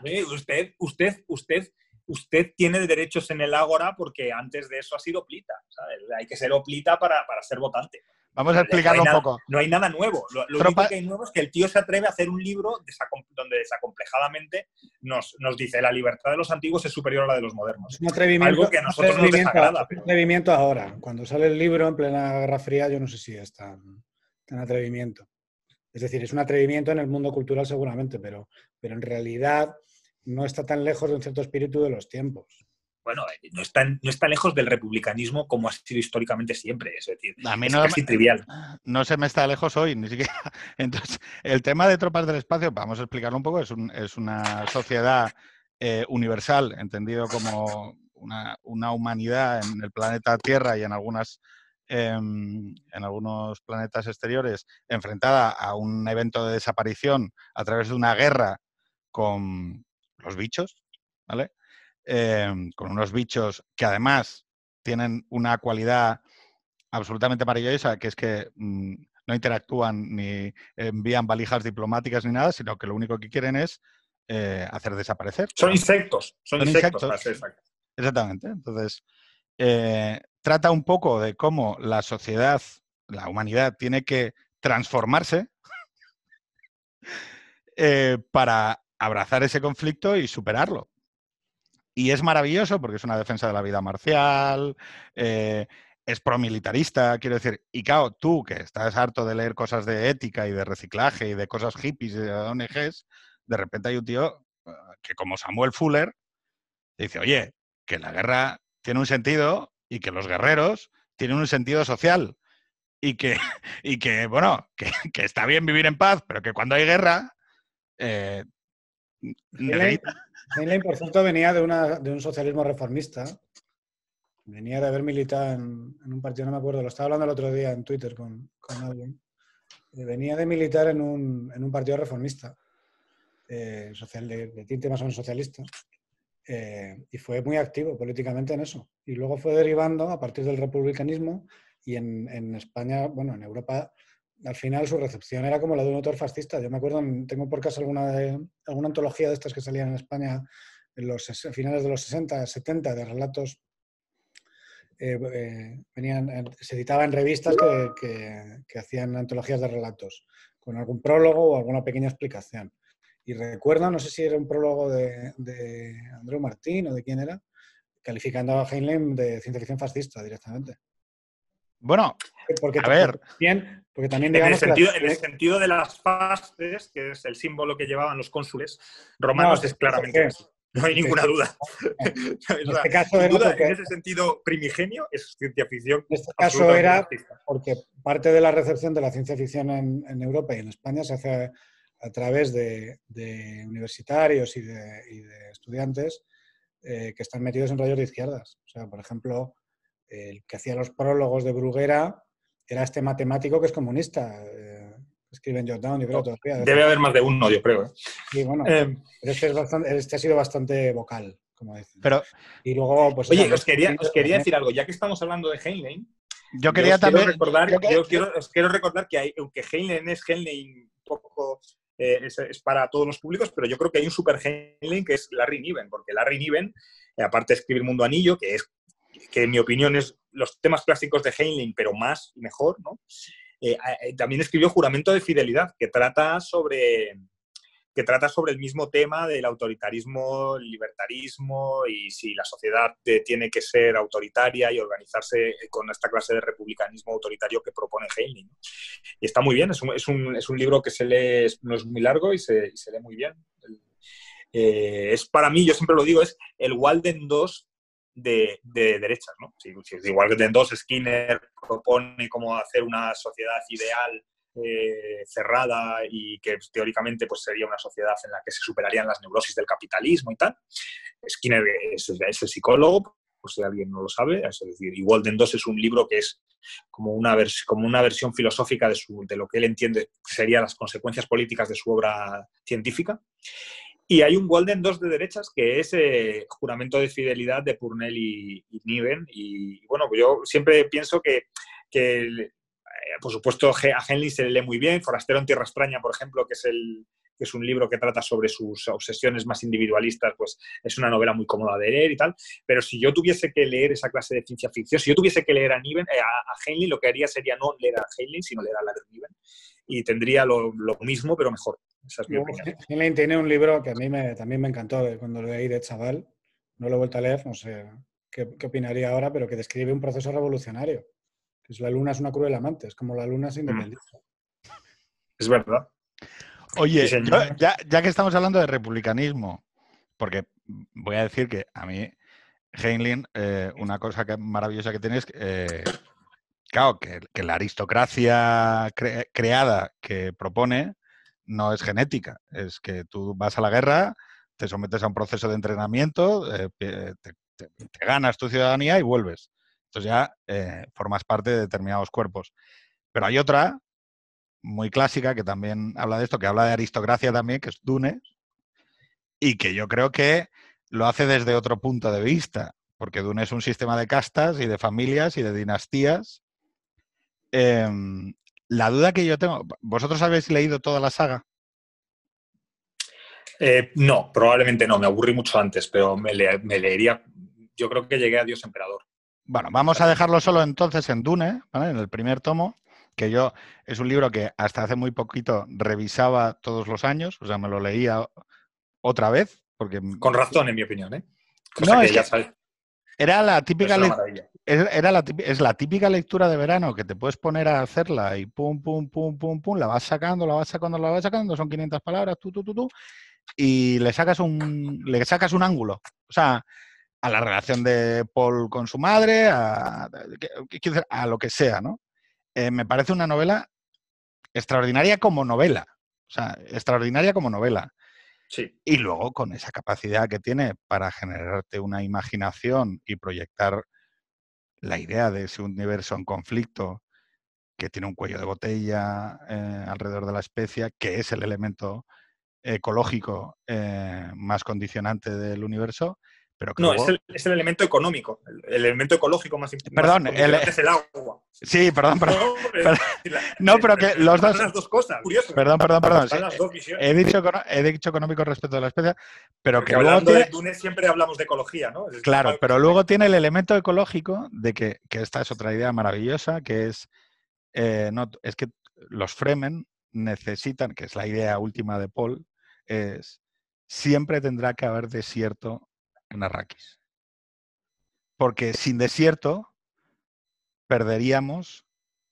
usted tiene derechos en el ágora porque antes de eso ha sido oplita, ¿sabes? Hay que ser oplita para ser votante. Vamos a explicarlo un poco. No hay nada nuevo. Lo único que hay nuevo es que el tío se atreve a hacer un libro donde desacomplejadamente nos dice la libertad de los antiguos es superior a la de los modernos. Es un atrevimiento, algo que a nosotros nos desagrada. Es un atrevimiento ahora. Cuando sale el libro en plena Guerra Fría, yo no sé si es tan atrevimiento. Es decir, es un atrevimiento en el mundo cultural seguramente, pero en realidad no está tan lejos de un cierto espíritu de los tiempos. Bueno, no está lejos del republicanismo como ha sido históricamente siempre. Es decir, a mí es casi trivial. No se me está lejos hoy, ni siquiera. Entonces, el tema de Tropas del Espacio, vamos a explicarlo un poco, es una sociedad universal, entendido como una humanidad en el planeta Tierra y en algunos planetas exteriores, enfrentada a un evento de desaparición a través de una guerra con los bichos, ¿vale? Con unos bichos que además tienen una cualidad absolutamente maravillosa, que es que no interactúan ni envían valijas diplomáticas ni nada, sino que lo único que quieren es hacer desaparecer. Son insectos. Exactamente. Entonces, trata un poco de cómo la sociedad, la humanidad, tiene que transformarse para abrazar ese conflicto y superarlo. Y es maravilloso porque es una defensa de la vida marcial, es promilitarista, quiero decir. Y claro, tú que estás harto de leer cosas de ética y de reciclaje y de cosas hippies y de ONGs, de repente hay un tío que como Samuel Fuller dice, oye, que la guerra tiene un sentido y que los guerreros tienen un sentido social. Y que bueno, que está bien vivir en paz, pero que cuando hay guerra... Heinlein, por cierto, venía de un socialismo reformista. Venía de haber militado en un partido, no me acuerdo, lo estaba hablando el otro día en Twitter con alguien. Venía de militar en un partido reformista, de tinte más o menos socialista, y fue muy activo políticamente en eso. Y luego fue derivando a partir del republicanismo y en España, bueno, en Europa... Al final su recepción era como la de un autor fascista. Yo me acuerdo, tengo por casa alguna antología de estas que salían en España en los finales de los 60, 70, de relatos. Se editaban en revistas que hacían antologías de relatos, con algún prólogo o alguna pequeña explicación. Y recuerdo, no sé si era un prólogo de Andreu Martín o de quién era, calificando a Heinlein de ciencia ficción fascista directamente. Bueno, a ver. Porque también digamos en el sentido de las fasces, que es el símbolo que llevaban los cónsules romanos, es claramente eso. No hay ninguna duda. En este caso en ese sentido primigenio es ciencia ficción. En este caso era porque parte de la recepción de la ciencia ficción en Europa y en España se hace a través de universitarios y de estudiantes que están metidos en rollos de izquierdas. O sea, por ejemplo, el que hacía los prólogos de Bruguera era este matemático que es comunista. Escribe en Georgetown, yo creo, todavía. Debe haber más de uno, yo creo. Sí, bueno, pero este ha sido bastante vocal, como dicen. Pero, y luego, pues... Oye, os quería decir algo. Ya que estamos hablando de Heinlein, Yo quería también... Os quiero recordar que aunque Heinlein es Heinlein un poco... es para todos los públicos, pero yo creo que hay un super Heinlein que es Larry Niven, porque Larry Niven, aparte de escribir Mundo Anillo, que en mi opinión es los temas clásicos de Heinlein, pero más y mejor, ¿no? También escribió Juramento de Fidelidad, que trata sobre el mismo tema del autoritarismo, el libertarismo y si la sociedad tiene que ser autoritaria y organizarse con esta clase de republicanismo autoritario que propone Heinlein, ¿no? Y está muy bien, es un libro que se lee, no es muy largo y se lee muy bien. Es para mí, yo siempre lo digo, es el Walden 2 de derechas, ¿no? Si Walden 2, Skinner propone cómo hacer una sociedad ideal cerrada y que teóricamente pues, sería una sociedad en la que se superarían las neurosis del capitalismo y tal. Skinner es el psicólogo, por si alguien no lo sabe, es decir, y Walden 2 es un libro que es como una versión filosófica de lo que él entiende que serían las consecuencias políticas de su obra científica. Y hay un Walden 2 de derechas que es Juramento de Fidelidad de Purnell y Niven. Y bueno, yo siempre pienso que por supuesto, a Heinlein se le lee muy bien. Forastero en Tierra Extraña, por ejemplo, que es un libro que trata sobre sus obsesiones más individualistas, pues es una novela muy cómoda de leer y tal. Pero si yo tuviese que leer esa clase de ciencia ficción, si yo tuviese que leer a Heinlein, lo que haría sería no leer a Heinlein, sino leer a Larry Niven. Y tendría lo mismo, pero mejor. Esa es mi opinión. Heinlein tiene un libro que a mí también me encantó cuando lo leí de chaval. No lo he vuelto a leer, no sé qué opinaría ahora, pero que describe un proceso revolucionario. Que la luna es una cruel amante, es como la luna es independiente. Es verdad. Oye, ya que estamos hablando de republicanismo, porque voy a decir que a mí Heinlein, una cosa maravillosa que tiene es claro, que la aristocracia creada que propone no es genética, es que tú vas a la guerra, te sometes a un proceso de entrenamiento, te ganas tu ciudadanía y vuelves. Entonces ya formas parte de determinados cuerpos. Pero hay otra muy clásica que también habla de esto, que habla de aristocracia también, que es Dune, y que yo creo que lo hace desde otro punto de vista, porque Dune es un sistema de castas y de familias y de dinastías. La duda que yo tengo, ¿vosotros habéis leído toda la saga? No, probablemente no, me aburrí mucho antes, pero me leería, yo creo que llegué a Dios Emperador. Bueno, vamos a dejarlo solo entonces en Dune, ¿vale? En el primer tomo, que yo es un libro que hasta hace muy poquito revisaba todos los años, o sea, me lo leía otra vez. Porque... Con razón, en mi opinión, ¿eh? Cosa no, que ya sabes. Era la típica es la típica lectura de verano que te puedes poner a hacerla y pum, pum, pum, pum, pum, la vas sacando, son 500 palabras, tú, y le sacas un ángulo. O sea, a la relación de Paul con su madre, a lo que sea, ¿no? Me parece una novela extraordinaria como novela. O sea, extraordinaria como novela. Sí. Y luego con esa capacidad que tiene para generarte una imaginación y proyectar la idea de ese universo en conflicto que tiene un cuello de botella alrededor de la especie, que es el elemento ecológico más condicionante del universo. Pero que no, luego... es el elemento económico. El elemento ecológico más importante es el agua. Sí, perdón. No, pero que los dos... Están las dos cosas. Curioso. Perdón. Están las dos visiones. He dicho económico respecto de la especie, pero porque que luego hablando de Dune siempre hablamos de ecología, ¿no? Claro, pero luego tiene el elemento ecológico de que esta es otra idea maravillosa, que es es que los Fremen necesitan, que es la idea última de Paul, es siempre tendrá que haber desierto en Arrakis. Porque sin desierto perderíamos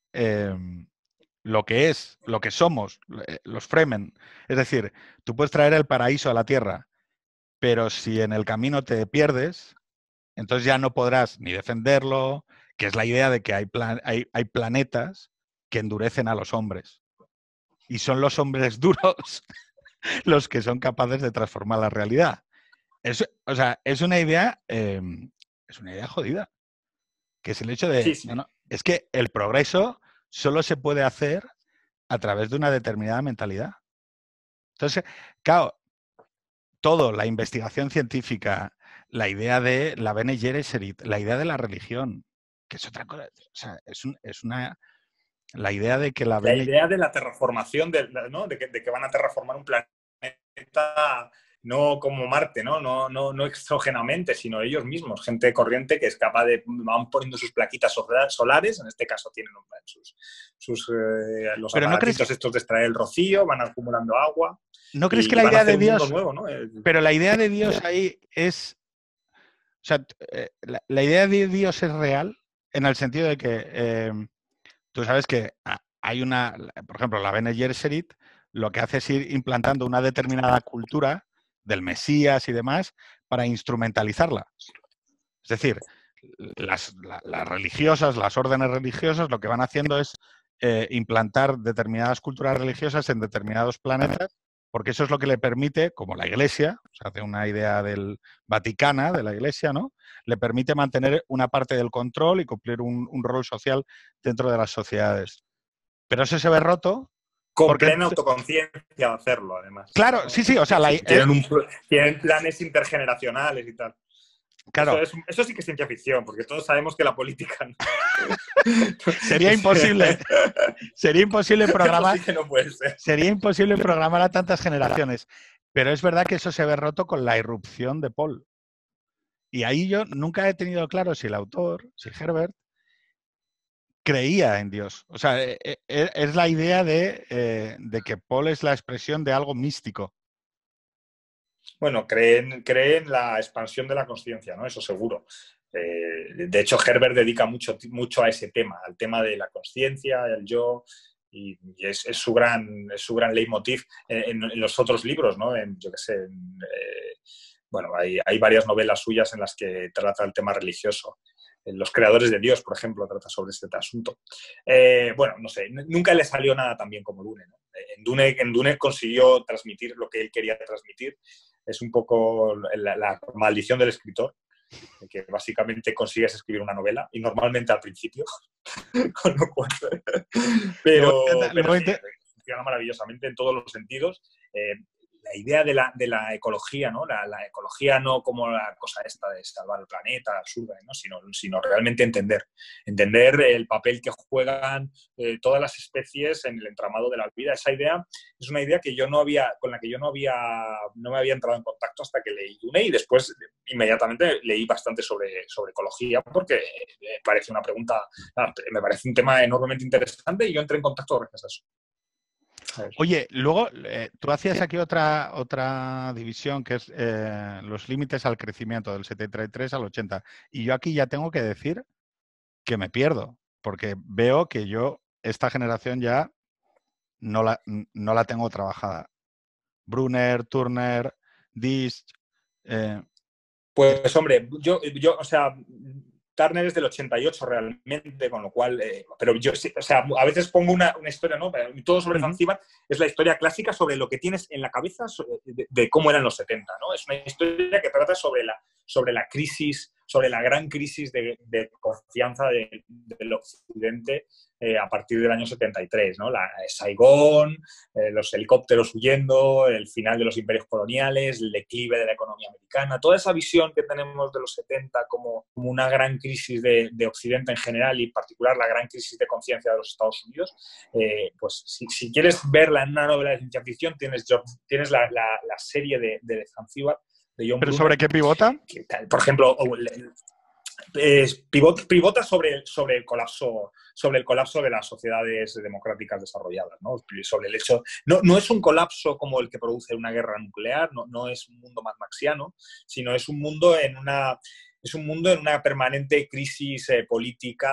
lo que somos, los Fremen. Es decir, tú puedes traer el paraíso a la Tierra, pero si en el camino te pierdes, entonces ya no podrás ni defenderlo, que es la idea de que hay planetas que endurecen a los hombres. Y son los hombres duros los que son capaces de transformar la realidad. Es una idea jodida. Que es el hecho de... Sí. No, es que el progreso solo se puede hacer a través de una determinada mentalidad. Entonces, claro, la investigación científica, la idea de la Bene Gesserit, la idea de la religión, que es otra cosa. O sea, es una... La idea de que la idea de la terraformación, ¿no? de que van a terraformar un planeta no como Marte, no exógenamente, sino ellos mismos, gente corriente que es capaz de... Van poniendo sus plaquitas solares, en este caso tienen los aparatitos estos de extraer el rocío, van acumulando agua. ¿No crees que la idea de Dios... Nuevo, ¿no? Pero la idea de Dios ahí es... O sea, la idea de Dios es real en el sentido de que tú sabes que hay por ejemplo, la Bene Gesserit lo que hace es ir implantando una determinada cultura del Mesías y demás para instrumentalizarla. Es decir, las religiosas, las órdenes religiosas, lo que van haciendo es implantar determinadas culturas religiosas en determinados planetas, porque eso es lo que le permite, como la Iglesia, o sea, hace una idea del Vaticana, de la Iglesia, ¿no? Le permite mantener una parte del control y cumplir un rol social dentro de las sociedades. Pero eso se ve roto. Con plena autoconciencia de hacerlo, además. Claro, ¿no? Sí, o sea... Tienen planes intergeneracionales y tal. Claro. Eso sí que es ciencia ficción, porque todos sabemos que la política... No. Sería imposible. Sería imposible programar... Eso sí que no puede ser. Sería imposible programar a tantas generaciones. Pero es verdad que eso se ve roto con la irrupción de Paul. Y ahí yo nunca he tenido claro si el autor, si Herbert, creía en Dios. O sea, es la idea de que Paul es la expresión de algo místico. Bueno, creen en la expansión de la consciencia, ¿no? Eso seguro. De hecho, Herbert dedica mucho a ese tema, al tema de la consciencia, el yo, y es su gran leitmotiv en los otros libros, ¿no? Yo qué sé, bueno, hay varias novelas suyas en las que trata el tema religioso. Los creadores de Dios, por ejemplo, trata sobre este asunto. Bueno, no sé, nunca le salió nada tan bien como Dune, ¿no? En Dune consiguió transmitir lo que él quería transmitir. Es un poco la maldición del escritor, que básicamente consigues escribir una novela, y normalmente al principio, con lo cual... Pero sí, funciona maravillosamente en todos los sentidos. La idea de la ecología, ¿no? La ecología no como la cosa esta de salvar el planeta, absurda, ¿no? sino realmente entender el papel que juegan todas las especies en el entramado de la vida. Esa idea es una idea con la que yo no me había entrado en contacto hasta que leí Dune, y después inmediatamente leí bastante sobre ecología, porque me parece me parece un tema enormemente interesante, y yo entré en contacto gracias a eso. Oye, luego tú hacías aquí otra división que es los límites al crecimiento del 73 al 80. Y yo aquí ya tengo que decir que me pierdo, porque veo que yo esta generación ya no la tengo trabajada. Brunner, Turner, Disch... Pues hombre, yo, o sea... Turner es del 88 realmente, con lo cual... pero yo, o sea, a veces pongo una historia, ¿no? Todo sobre Zanzíbar es la historia clásica sobre lo que tienes en la cabeza de cómo eran los 70, ¿no? Es una historia que trata sobre la crisis, sobre la gran crisis de confianza del Occidente a partir del año 73, ¿no? Saigón, los helicópteros huyendo, el final de los imperios coloniales, el declive de la economía americana, toda esa visión que tenemos de los 70 como una gran crisis de Occidente en general, y en particular la gran crisis de conciencia de los Estados Unidos, pues si quieres verla en una novela de ciencia ficción, tienes la serie de Zanzíbar, de John ¿Pero Brunner, sobre qué pivota? Por ejemplo, pivota sobre el colapso de las sociedades democráticas desarrolladas, ¿no? Sobre el hecho, no es un colapso como el que produce una guerra nuclear, no es un mundo Mad Maxiano, sino es un mundo en una permanente crisis política,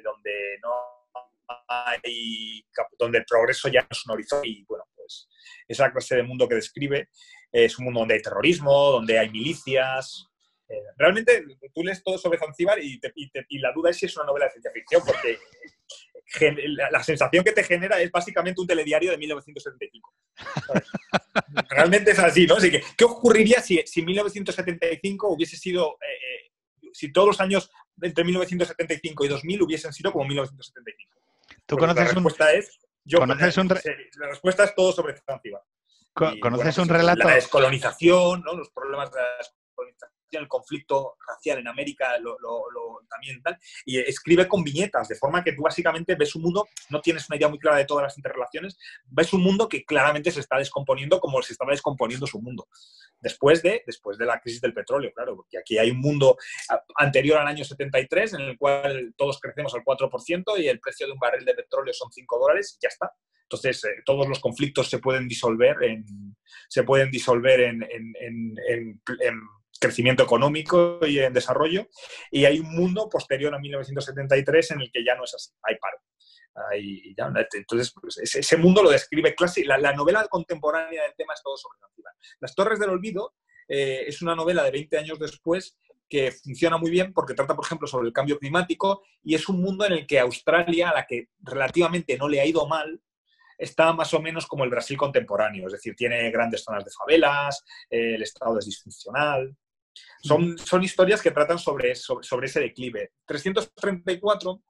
donde el progreso ya no es un horizonte. Y bueno, pues esa clase de mundo que describe es un mundo donde hay terrorismo, donde hay milicias. Realmente tú lees todo sobre Zanzíbar y la duda es si es una novela de ciencia ficción, porque la sensación que te genera es básicamente un telediario de 1975. ¿Sabes? Realmente es así, ¿no? Así que, ¿qué ocurriría si 1975 hubiese sido... si todos los años entre 1975 y 2000 hubiesen sido como 1975? ¿Tú conoces la respuesta es todo sobre Zanzíbar. ¿Conoces un relato? La descolonización, ¿no? Los problemas de la descolonización el conflicto racial en América, también tal, y escribe con viñetas, de forma que tú básicamente ves un mundo, no tienes una idea muy clara de todas las interrelaciones, ves un mundo que claramente se está descomponiendo como se estaba descomponiendo su mundo. Después de la crisis del petróleo, claro, porque aquí hay un mundo anterior al año 73 en el cual todos crecemos al 4% y el precio de un barril de petróleo son $5 y ya está. Entonces, todos los conflictos se pueden disolver en crecimiento económico y en desarrollo, y hay un mundo posterior a 1973 en el que ya no es así, hay paro. Entonces, pues, ese mundo lo describe clásico. La novela contemporánea del tema es todo sobre Zanzíbar. Las Torres del Olvido es una novela de 20 años después que funciona muy bien porque trata, por ejemplo, sobre el cambio climático, y es un mundo en el que Australia, a la que relativamente no le ha ido mal, está más o menos como el Brasil contemporáneo, es decir, tiene grandes zonas de favelas, el Estado es disfuncional. Son historias que tratan sobre ese declive. 334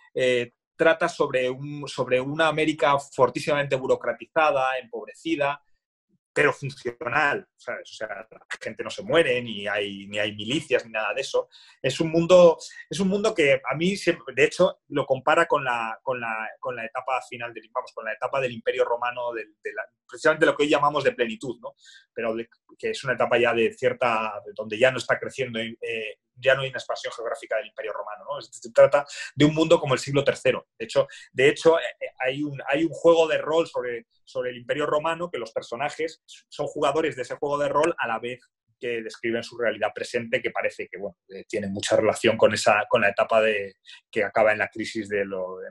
trata sobre una América fortísimamente burocratizada, empobrecida, pero funcional, ¿sabes? O sea, la gente no se muere, ni hay milicias, ni nada de eso. Es un mundo que a mí, siempre, de hecho, lo compara con la etapa final, con la etapa del Imperio Romano, precisamente lo que hoy llamamos de plenitud, ¿no? Pero que es una etapa ya donde ya no está creciendo, ya no hay una expansión geográfica del Imperio Romano, ¿no? Se trata de un mundo como el siglo III. De hecho hay un juego de rol sobre el Imperio Romano, que los personajes son jugadores de ese juego de rol a la vez que describen su realidad presente, que parece que tiene mucha relación con la etapa que acaba en la crisis del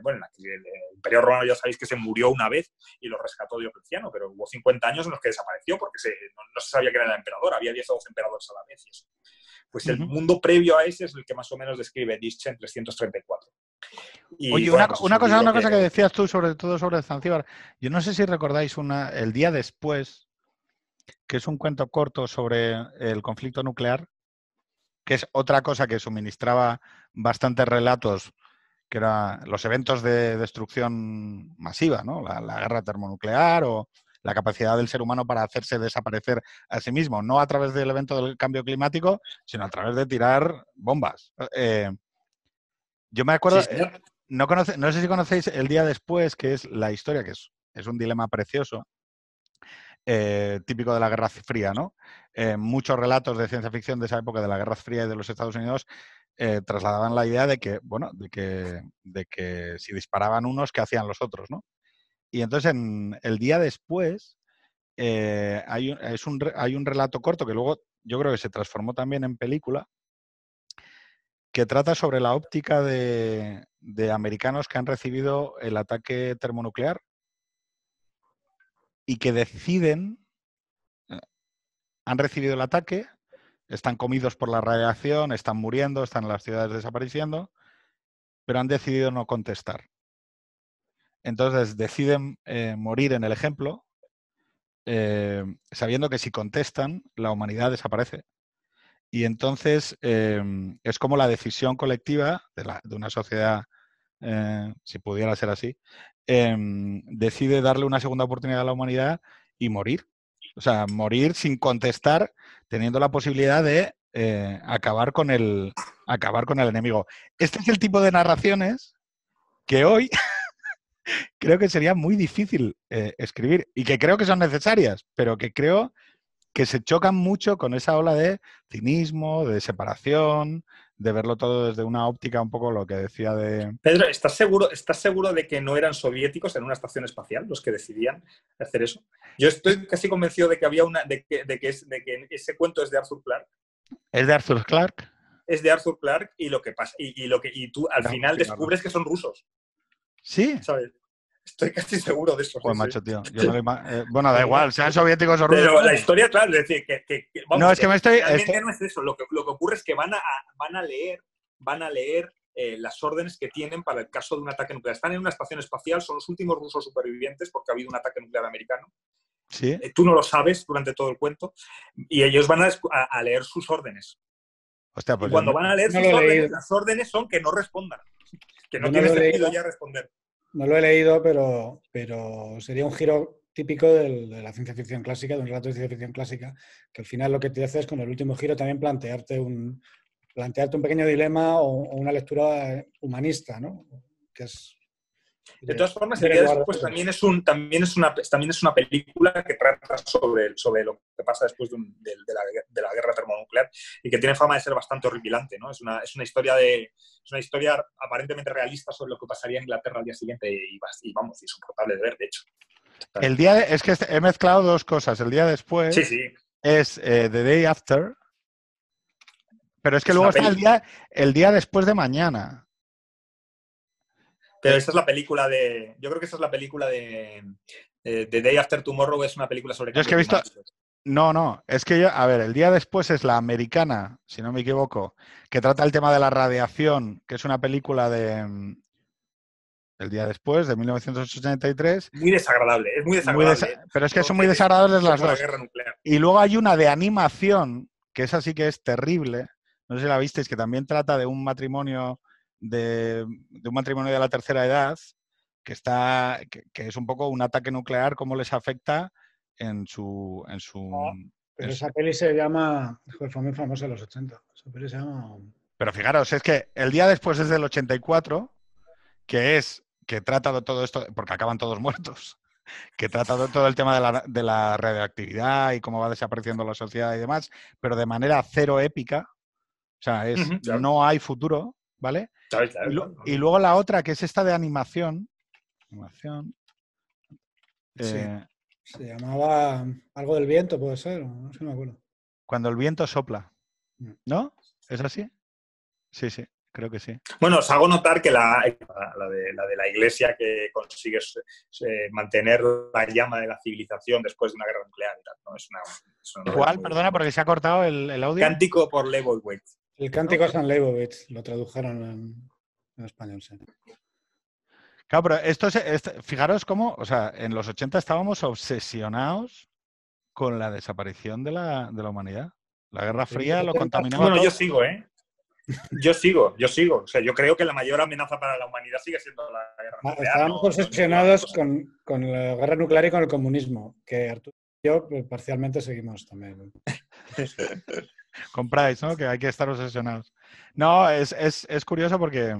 Imperio Romano. Ya sabéis que se murió una vez y lo rescató Diocleciano, pero hubo 50 años en los que desapareció porque no se sabía quién era el emperador, había 10 o 12 emperadores a la vez y eso. Pues el mundo previo a ese es el que más o menos describe Nietzsche en 334. Y, oye, una cosa que decías tú, sobre todo sobre Zanzíbar, yo no sé si recordáis El día después, que es un cuento corto sobre el conflicto nuclear, que es otra cosa que suministraba bastantes relatos, que eran los eventos de destrucción masiva, ¿no? La guerra termonuclear o la capacidad del ser humano para hacerse desaparecer a sí mismo, no a través del evento del cambio climático, sino a través de tirar bombas. Yo me acuerdo, sí, no sé si conocéis El día después, que es la historia, que es un dilema precioso, típico de la Guerra Fría, ¿no? Muchos relatos de ciencia ficción de esa época, de la Guerra Fría y de los Estados Unidos, trasladaban la idea de que si disparaban unos, ¿qué hacían los otros, ¿no? Y entonces, en El día después, hay un relato corto que luego yo creo que se transformó también en película, que trata sobre la óptica de americanos que han recibido el ataque termonuclear y que han recibido el ataque, están comidos por la radiación, están muriendo, están en las ciudades desapareciendo, pero han decidido no contestar. Entonces deciden morir en el ejemplo, sabiendo que si contestan, la humanidad desaparece. Y entonces es como la decisión colectiva de una sociedad, si pudiera ser así, decide darle una segunda oportunidad a la humanidad y morir. O sea, morir sin contestar, teniendo la posibilidad de acabar con el enemigo. Este es el tipo de narraciones que hoy creo que sería muy difícil escribir y que creo que son necesarias, pero que creo que se chocan mucho con esa ola de cinismo, de separación, de verlo todo desde una óptica un poco lo que decía de... Pedro, ¿estás seguro de que no eran soviéticos en una estación espacial los que decidían hacer eso? Yo estoy casi convencido de que había de que ese cuento es de Arthur Clarke. ¿Es de Arthur Clarke? Es de Arthur Clarke y lo que pasa y tú al final descubres que son rusos. Sí. ¿Sabes? Estoy casi seguro de eso. Pues macho, tío. Bueno, da igual, sean soviéticos o rusos. Pero la historia, claro, es decir, vamos, no, es que me estoy... Realmente no es eso. Lo que ocurre es que van a leer las órdenes que tienen para el caso de un ataque nuclear. Están en una estación espacial, son los últimos rusos supervivientes porque ha habido un ataque nuclear americano. ¿Sí? Tú no lo sabes durante todo el cuento y ellos van a leer sus órdenes. Hostia, pues y cuando van a leer sus órdenes, las órdenes son que no respondan. Que no tiene sentido ya responder. No lo he leído, pero sería un giro típico de la ciencia ficción clásica, de un relato de ciencia ficción clásica, que al final lo que te hace es con el último giro también plantearte un pequeño dilema o una lectura humanista, ¿no? Que es De todas formas, ver el el día lugar después de otro. también es una película que trata sobre lo que pasa después de la guerra termonuclear y que tiene fama de ser bastante horripilante, ¿no? Es una historia aparentemente realista sobre lo que pasaría en Inglaterra al día siguiente y vamos, insoportable de ver, de hecho. Es que he mezclado dos cosas. El día Sí, después sí. es The Day After, pero es que Es luego una está peli. el día después de mañana. Pero esta es la película de... Yo creo que esta es la película de The Day After Tomorrow, es una película sobre Yo es que cambio he visto... climático. No, es que a ver, el día después es la americana, si no me equivoco, que trata el tema de la radiación, que es una película de el día después, de 1983. Muy desagradable, es muy desagradable. Pero es que son muy Es desagradables las como la dos. guerra nuclear. Y luego hay una de animación, que esa sí que es terrible. No sé si la visteis, que también trata de un matrimonio de un matrimonio de la tercera edad, que es un poco un ataque nuclear, cómo les afecta en su. Pero esa peli se llama... Fue muy famosa en los 80. Esa peli se llama... Pero fijaros, es que el día después es del 84, que trata de todo esto, porque acaban todos muertos, que trata de todo el tema de la radioactividad y cómo va desapareciendo la sociedad y demás, pero de manera cero épica. O sea, Claro. no hay futuro, ¿vale? Claro. Y luego la otra, que es esta de animación. Sí. Se llamaba algo del viento, puede ser, no sé, no me acuerdo. Cuando el viento sopla. ¿No? ¿Es así? Sí, creo que sí. Bueno, os hago notar que la de la iglesia que consigue mantener la llama de la civilización después de una guerra nuclear y tal, ¿no? Es una novela ¿Cuál? muy... Perdona, porque se ha cortado el audio. Cántico por Leibowitz. El Cántico a San Leibowitz, lo tradujeron en español, sí. Claro, pero fijaros cómo, o sea, en los 80 estábamos obsesionados con la desaparición de la humanidad. La Guerra Fría lo contaminaba Bueno, todo. yo sigo, ¿eh? Yo sigo. O sea, yo creo que la mayor amenaza para la humanidad sigue siendo la guerra nuclear. Estábamos obsesionados con la guerra nuclear y con el comunismo, que Arturo y yo pues, parcialmente seguimos también. Compráis, ¿no? Que hay que estar obsesionados. No, es curioso porque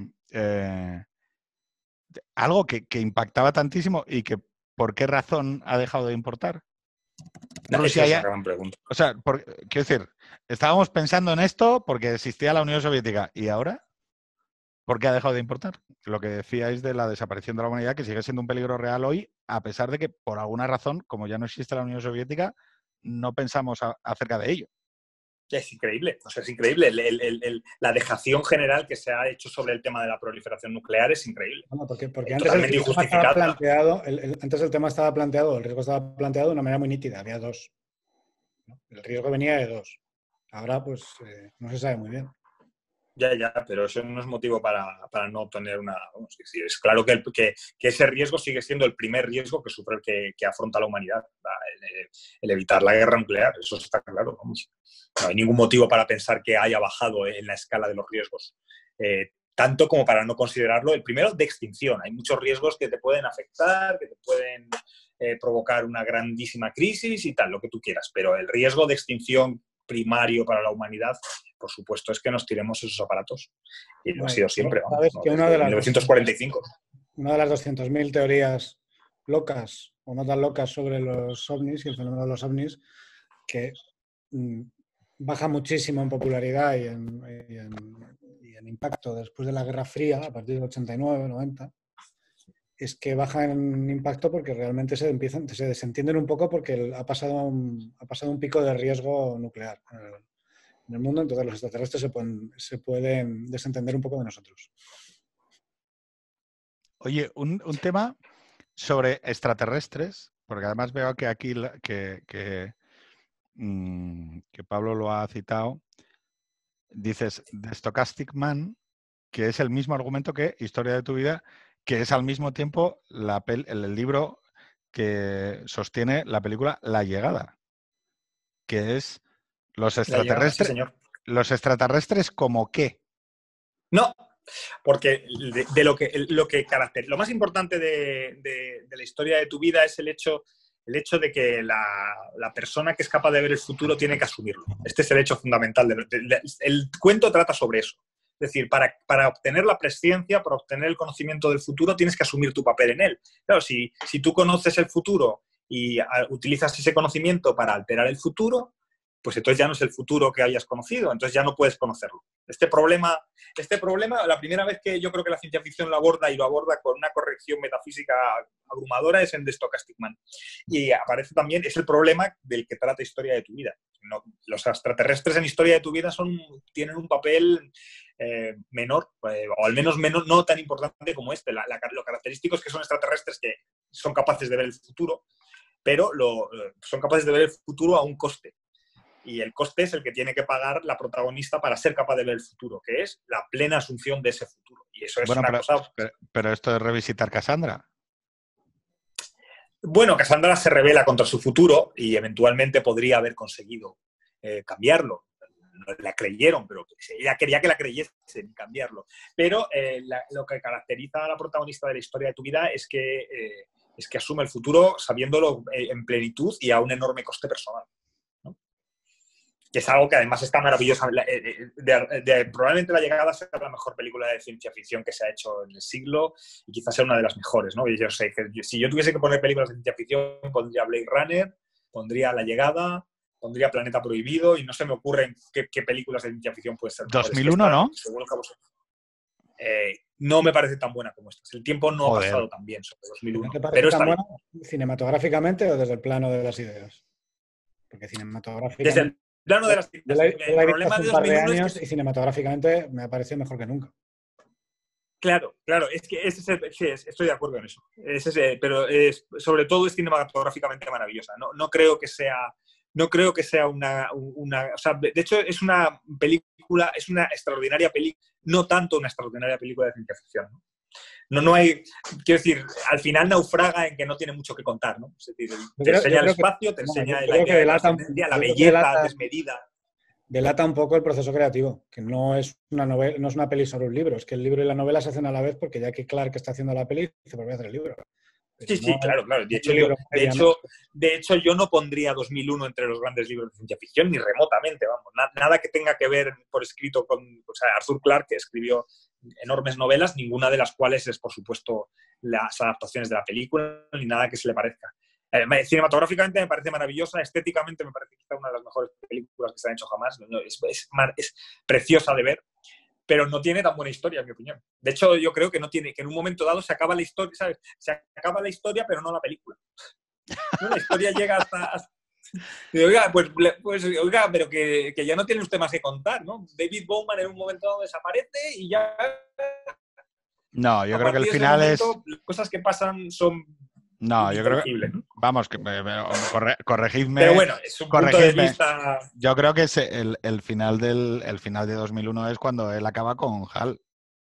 algo que impactaba tantísimo y que ¿por qué razón ha dejado de importar? Esa es la gran pregunta. O sea, quiero decir, estábamos pensando en esto porque existía la Unión Soviética. ¿Y ahora? ¿Por qué ha dejado de importar? Lo que decíais de la desaparición de la humanidad, que sigue siendo un peligro real hoy, a pesar de que, por alguna razón, como ya no existe la Unión Soviética, no pensamos acerca de ello. Es increíble, o sea, es increíble. La dejación general que se ha hecho sobre el tema de la proliferación nuclear es increíble. Bueno, porque antes totalmente injustificada. Antes el tema estaba planteado, el riesgo estaba planteado de una manera muy nítida, había dos. ¿No? El riesgo venía de dos. Ahora, pues, no se sabe muy bien. Ya, pero eso no es motivo para no obtener una... Vamos, es claro que ese riesgo sigue siendo el primer riesgo que sufre que afronta la humanidad, el evitar la guerra nuclear, eso está claro, vamos. No hay ningún motivo para pensar que haya bajado en la escala de los riesgos, tanto como para no considerarlo el primero de extinción. Hay muchos riesgos que te pueden afectar, que te pueden provocar una grandísima crisis y tal, lo que tú quieras, pero el riesgo de extinción primario para la humanidad, por supuesto, es que nos tiremos esos aparatos. Y lo ha sido siempre, vamos, ¿no? Desde 1945. Una de las 200.000 teorías locas o no tan locas sobre los ovnis y el fenómeno de los ovnis, que baja muchísimo en popularidad y en impacto después de la Guerra Fría, a partir del 89, 90, es que baja en impacto porque realmente se desentienden un poco porque ha pasado un pico de riesgo nuclear en el mundo, entonces los extraterrestres se pueden desentender un poco de nosotros. Oye, un tema sobre extraterrestres, porque además veo que aquí que Pablo lo ha citado, dices The Stochastic Man, que es el mismo argumento que Historia de tu vida, que es al mismo tiempo el libro que sostiene la película La Llegada, que es los extraterrestres. Sí, señor. ¿Los extraterrestres como qué? No, porque lo más importante de la historia de tu vida es el hecho el hecho de que la persona que es capaz de ver el futuro tiene que asumirlo. Este es el hecho fundamental. El cuento trata sobre eso. Es decir, para obtener la presciencia, para obtener el conocimiento del futuro, tienes que asumir tu papel en él. Claro, si tú conoces el futuro y utilizas ese conocimiento para alterar el futuro, pues entonces ya no es el futuro que hayas conocido, entonces ya no puedes conocerlo. Este problema, la primera vez que yo creo que la ciencia ficción lo aborda, y lo aborda con una corrección metafísica abrumadora, es en The Stochastic Man. Y aparece también, es el problema del que trata Historia de tu vida. No, los extraterrestres en Historia de tu vida tienen un papel menor, o al menos no tan importante como este. Lo característico es que son extraterrestres que son capaces de ver el futuro, pero son capaces de ver el futuro a un coste. Y el coste es el que tiene que pagar la protagonista para ser capaz de ver el futuro, que es la plena asunción de ese futuro. Y eso es cosa... Pero esto es revisitar Cassandra. Bueno, Cassandra se rebela contra su futuro y eventualmente podría haber conseguido cambiarlo. No la creyeron, pero ella quería que la creyesen y cambiarlo. Pero lo que caracteriza a la protagonista de la historia de tu vida es que asume el futuro sabiéndolo en plenitud y a un enorme coste personal. Que es algo que además está maravilloso. Probablemente La llegada sea la mejor película de ciencia ficción que se ha hecho en el siglo y quizás sea una de las mejores, ¿no? Y yo sé que si yo tuviese que poner películas de ciencia ficción, pondría Blade Runner, pondría La llegada, pondría Planeta Prohibido, y no se me ocurren qué películas de ciencia ficción puede ser mejores. 2001, ¿no? Seguro que no me parece tan buena como esta. El tiempo no ha pasado tan bien sobre 2001. ¿No te parece tan buena cinematográficamente o desde el plano de las ideas? Porque cinematográficamente... Desde el plano de las ideas. El problema de 2001 es que... y cinematográficamente me ha parecido mejor que nunca. Claro, es que estoy de acuerdo en eso. Pero sobre todo es cinematográficamente maravillosa. No creo que sea una... O sea, de hecho, es una película, es una extraordinaria película, no tanto una extraordinaria película de ciencia ficción, ¿no? No hay, quiero decir, al final naufraga en que no tiene mucho que contar, ¿no? Es decir, te enseña el espacio, te enseña la idea de trascendencia, la belleza desmedida. Delata un poco el proceso creativo, que no es una novela, no es una peli sobre un libro, es que el libro y la novela se hacen a la vez porque ya que Clark está haciendo la peli, se vuelve a hacer el libro. Sí, claro. De hecho, yo no pondría 2001 entre los grandes libros de ciencia ficción, ni remotamente, vamos. Nada que tenga que ver por escrito con... O sea, Arthur Clarke, que escribió enormes novelas, ninguna de las cuales es, por supuesto, las adaptaciones de la película, ni nada que se le parezca. Cinematográficamente me parece maravillosa, estéticamente me parece quizá una de las mejores películas que se han hecho jamás. Es preciosa de ver, pero no tiene tan buena historia, en mi opinión. De hecho, yo creo que no tiene, que en un momento dado se acaba la historia, ¿sabes? Se acaba la historia, pero no la película. ¿No? La historia llega hasta... Oiga, oiga, pero que ya no tiene usted más que contar, ¿no? David Bowman en un momento dado desaparece y ya... No, yo creo que el final momento, las cosas que pasan son... No, yo creo que... ¿no? Vamos, corregidme. Pero bueno, es un punto de vista... Yo creo que el final de 2001 es cuando él acaba con Hal.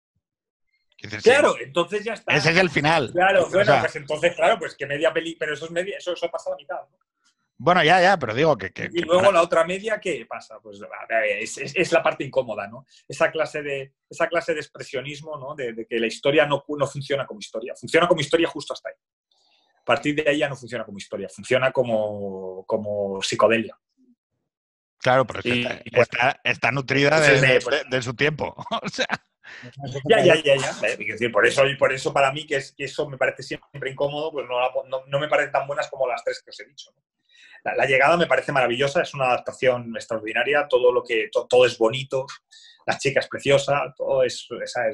Claro, entonces ya está. Ese es el final. Claro, bueno, pues entonces, claro, pues que media peli... Pero eso ha pasado a mitad, ¿no? Bueno, ya, pero digo que... Y luego la otra media, ¿qué pasa? Pues es la parte incómoda, ¿no? Esa clase de expresionismo, ¿no? De que la historia no funciona como historia. Funciona como historia justo hasta ahí. A partir de ahí ya no funciona como historia, funciona como psicodelia. Claro, pero está nutrida de su tiempo. O sea... Ya. Es decir, por eso para mí, que eso me parece siempre incómodo, pues no me parecen tan buenas como las tres que os he dicho, ¿no? La llegada me parece maravillosa, es una adaptación extraordinaria, todo es bonito, la chica es preciosa, todo es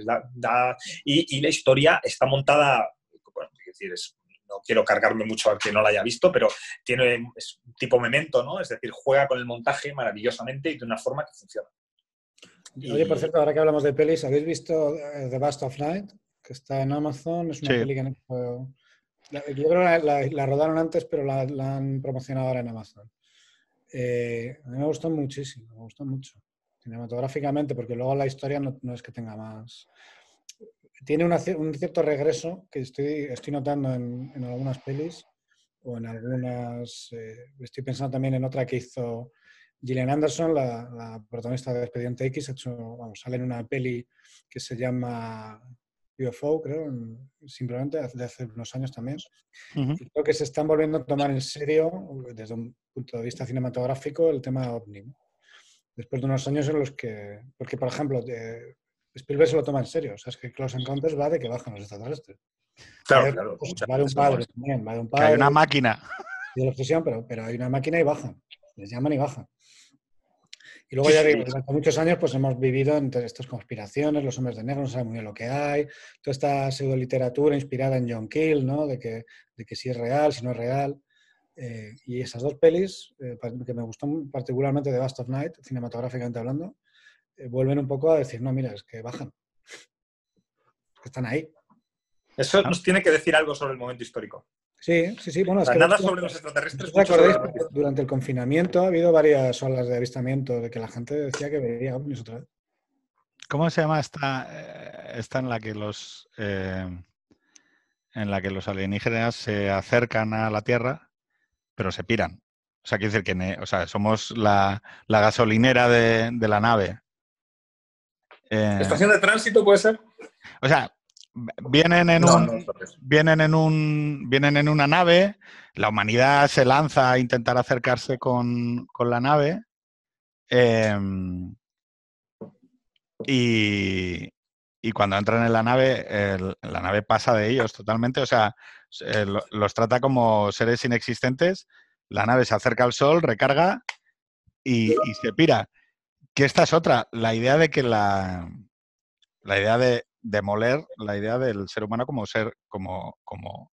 y la historia está montada, bueno, es decir, no quiero cargarme mucho al que no la haya visto, pero es un tipo Memento, ¿no? Es decir, juega con el montaje maravillosamente y de una forma que funciona. Oye, por cierto, ahora que hablamos de pelis, ¿habéis visto The Last of Night? Que está en Amazon, es una peli que yo creo que la rodaron antes, pero la han promocionado ahora en Amazon. A mí me gustó muchísimo, me gustó mucho. Cinematográficamente, porque luego la historia no es que tenga más... Tiene un cierto regreso que estoy notando en algunas pelis o en algunas... estoy pensando también en otra que hizo Gillian Anderson, la protagonista de Expediente X. Sale en una peli que se llama UFO, creo, simplemente hace unos años también. Ujú. Y creo que se están volviendo a tomar en serio, desde un punto de vista cinematográfico, el tema OVNI, ¿no? Después de unos años en los que... Porque, por ejemplo, Spielberg se lo toma en serio. O sea, es que Close Encounters va de que bajan los extraterrestres. Claro, claro. Muchas Va de un veces como padre es. también, va de un Que hay una padre máquina. de la obsesión, pero hay una máquina y bajan. Les llaman y bajan. Y luego Sí, ya sí. digo, durante muchos años pues hemos vivido entre estas conspiraciones, los hombres de negro, no saben muy bien lo que hay, toda esta pseudoliteratura inspirada en John Keel, ¿no? De que si es real, si no es real. Y esas dos pelis, que me gustó particularmente de Vast of Night, cinematográficamente hablando, vuelven un poco a decir, no, mira, es que bajan, es que están ahí. Eso nos tiene que decir algo sobre el momento histórico. Sí, sí, sí. Bueno, O es sea, que de nada hecho, sobre los extraterrestres, ¿os mucho sobre acordáis? la Porque durante el confinamiento ha habido varias olas de avistamiento de que la gente decía que veía ovnis otra vez. ¿Cómo se llama esta en la que los alienígenas se acercan a la Tierra, pero se piran? O sea, quiere decir que somos la gasolinera de la nave. ¿Estación de tránsito puede ser? O sea, vienen en No, no es eso. vienen en una nave, la humanidad se lanza a intentar acercarse con la nave, y cuando entran en la nave pasa de ellos totalmente. O sea, los trata como seres inexistentes. La nave se acerca al Sol, recarga y se pira. Que esta es otra, la idea de que la idea de demoler la idea del ser humano como ser, como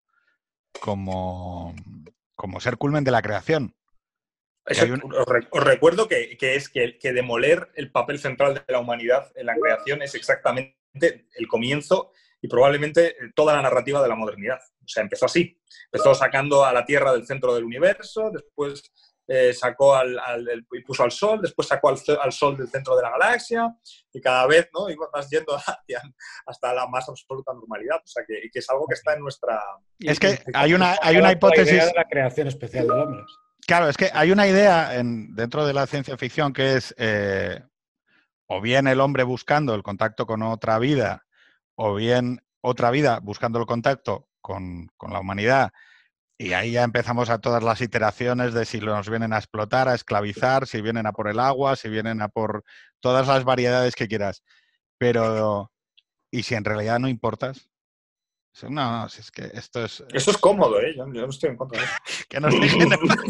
ser culmen de la creación. Eso, os recuerdo que demoler el papel central de la humanidad en la creación es exactamente el comienzo y probablemente toda la narrativa de la modernidad. O sea, empezó así. Empezó sacando a la Tierra del centro del universo, después sacó y puso al Sol, después sacó al Sol del centro de la galaxia y cada vez, ¿no?, ibas yendo hasta la más absoluta normalidad. O sea, que es algo que está en nuestra... Es que hay una hipótesis... La idea de la creación especial del hombre. Claro, es que hay una idea dentro de la ciencia ficción que es o bien el hombre buscando el contacto con otra vida, o bien otra vida buscando el contacto con la humanidad. Y ahí ya empezamos a todas las iteraciones de si nos vienen a explotar, a esclavizar, si vienen a por el agua, si vienen a por todas las variedades que quieras. Pero, ¿y si en realidad no importas? No, si es que esto es... Eso es cómodo, ¿eh? Yo no estoy en contra de eso. Que nos dejen...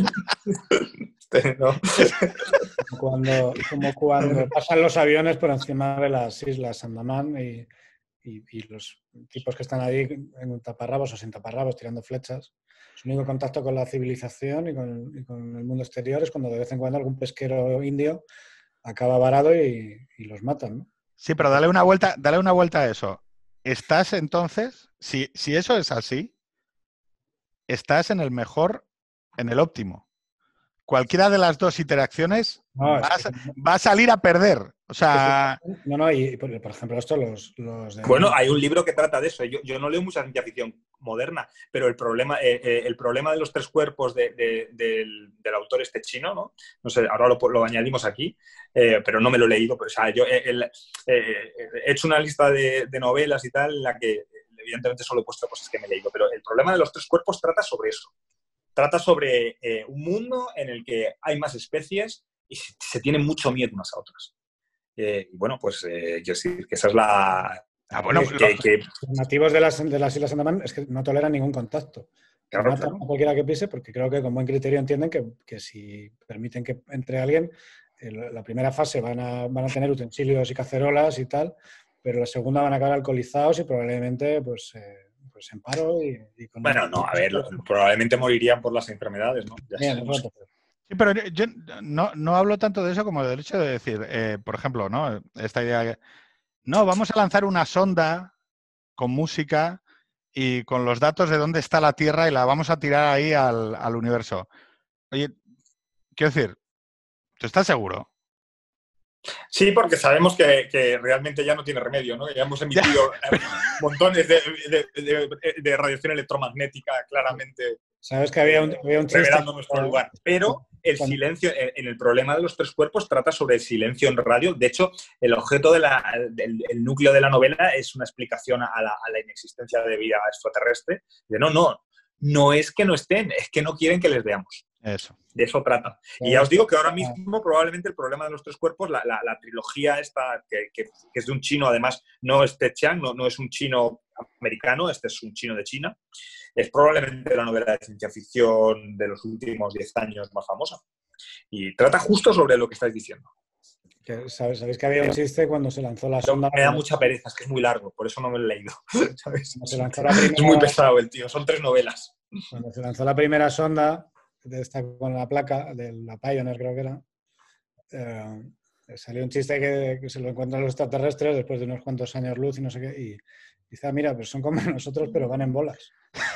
No. Como cuando pasan los aviones por encima de las islas Andamán y los tipos que están ahí en taparrabos o sin taparrabos tirando flechas. Su único contacto con la civilización y con el mundo exterior es cuando de vez en cuando algún pesquero indio acaba varado y los matan, ¿no? Sí, pero dale una vuelta a eso. Estás entonces, si eso es así, estás en el óptimo. Cualquiera de las dos interacciones va a salir a perder. O sea... No, y por ejemplo, esto los de... Bueno, hay un libro que trata de eso. Yo no leo mucha ciencia ficción moderna, pero el problema de los tres cuerpos del autor este chino, ¿no? No sé, ahora lo añadimos aquí, pero no me lo he leído. Pero, o sea, yo he hecho una lista de novelas y tal en la que evidentemente solo he puesto cosas que me he leído, pero el problema de los tres cuerpos trata sobre eso. Trata sobre un mundo en el que hay más especies y se tienen mucho miedo unas a otras. Y bueno, pues quiero decir que esa es la... bueno, los nativos de las Islas Andamán es que no toleran ningún contacto. Claro, matan a cualquiera que pise, porque creo que con buen criterio entienden que si permiten que entre alguien, la primera fase van a tener utensilios y cacerolas y tal, pero la segunda van a acabar alcoholizados y probablemente pues en paro y con... Bueno, no, a ver, probablemente morirían por las enfermedades, ¿no? Bien, sí, pero yo no hablo tanto de eso como del hecho de decir, por ejemplo, ¿no? Esta idea que... No, vamos a lanzar una sonda con música y con los datos de dónde está la Tierra y la vamos a tirar ahí al universo. Oye, quiero decir, ¿tú estás seguro? Sí, porque sabemos que realmente ya no tiene remedio, ¿no? Ya hemos emitido montones de radiación electromagnética claramente Sabes que había un chiste. Revelando nuestro lugar. Pero el Cuando- silencio, en el problema de los tres cuerpos, trata sobre el silencio en radio. De hecho, el objeto el núcleo de la novela es una explicación a la inexistencia de vida extraterrestre. De no es que no estén, es que no quieren que les veamos. Eso. De eso trata. Y ya os digo que ahora mismo probablemente el problema de los tres cuerpos, la trilogía esta, que es de un chino, además, no es Ted Chiang, no es un chino americano, este es un chino de China, es probablemente la novela de ciencia ficción de los últimos 10 años más famosa. Y trata justo sobre lo que estáis diciendo. ¿Sabéis que había un chiste cuando se lanzó la sonda? Me da mucha pereza, es que es muy largo, por eso no me lo he leído. ¿Sabes? Se lanzó la primera, es muy pesado el tío, son 3 novelas. Cuando se lanzó la primera sonda, con la placa de la Pioneer, creo que era, salió un chiste que se lo encuentran los extraterrestres después de unos cuantos años luz y no sé qué, y dice, mira, pues son como nosotros, pero van en bolas.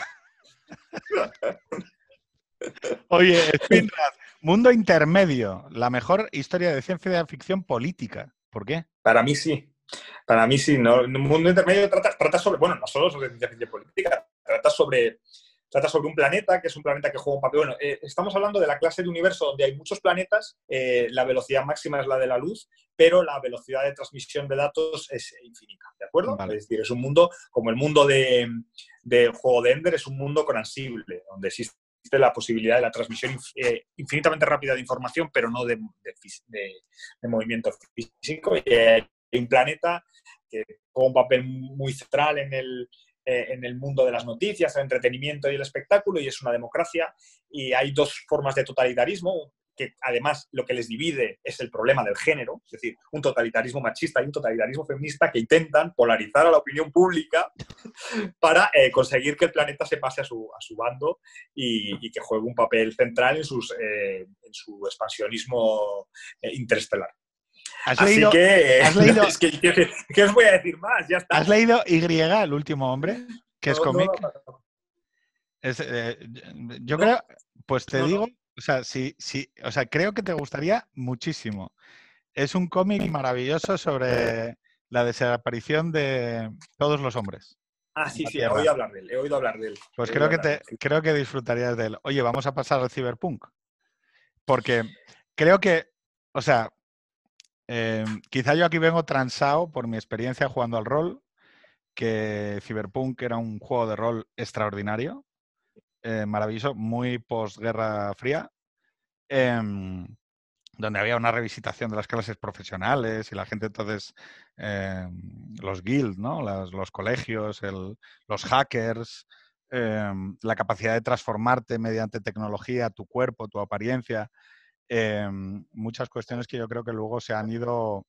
Oye, Spinrad, Mundo Intermedio, la mejor historia de ciencia ficción política. ¿Por qué? Para mí sí. Para mí sí. ¿No? El Mundo Intermedio trata sobre, bueno, no solo sobre ciencia ficción política, trata sobre un planeta, que es un planeta que juega un papel. Bueno, estamos hablando de la clase de universo donde hay muchos planetas, la velocidad máxima es la de la luz, pero la velocidad de transmisión de datos es infinita, ¿de acuerdo? Vale. Es decir, es un mundo, como el mundo de Juego de Ender, es un mundo con ansible, donde existe la posibilidad de la transmisión infinitamente rápida de información, pero no de movimiento físico. Y hay un planeta que juega un papel muy central en el mundo de las noticias, el entretenimiento y el espectáculo, y es una democracia. Y hay 2 formas de totalitarismo, que además lo que les divide es el problema del género, es decir, un totalitarismo machista y un totalitarismo feminista que intentan polarizar a la opinión pública para conseguir que el planeta se pase a su bando y que juegue un papel central en su expansionismo interestelar. Así que, es que, ¿qué os voy a decir más? Ya está. ¿Has leído Y, el último hombre? Que es cómic. Yo creo, pues te digo, o sea, o sea, creo que te gustaría muchísimo. Es un cómic maravilloso sobre la desaparición de todos los hombres. Sí, he oído hablar de él. Pues creo que disfrutarías de él. Oye, vamos a pasar al Cyberpunk. Porque creo que, o sea, quizá yo aquí vengo transado por mi experiencia jugando al rol, que Cyberpunk era un juego de rol extraordinario, maravilloso, muy postguerra fría, donde había una revisitación de las clases profesionales y la gente entonces, los guilds, ¿no? Los colegios, los hackers, la capacidad de transformarte mediante tecnología, tu cuerpo, tu apariencia, muchas cuestiones que yo creo que luego se han ido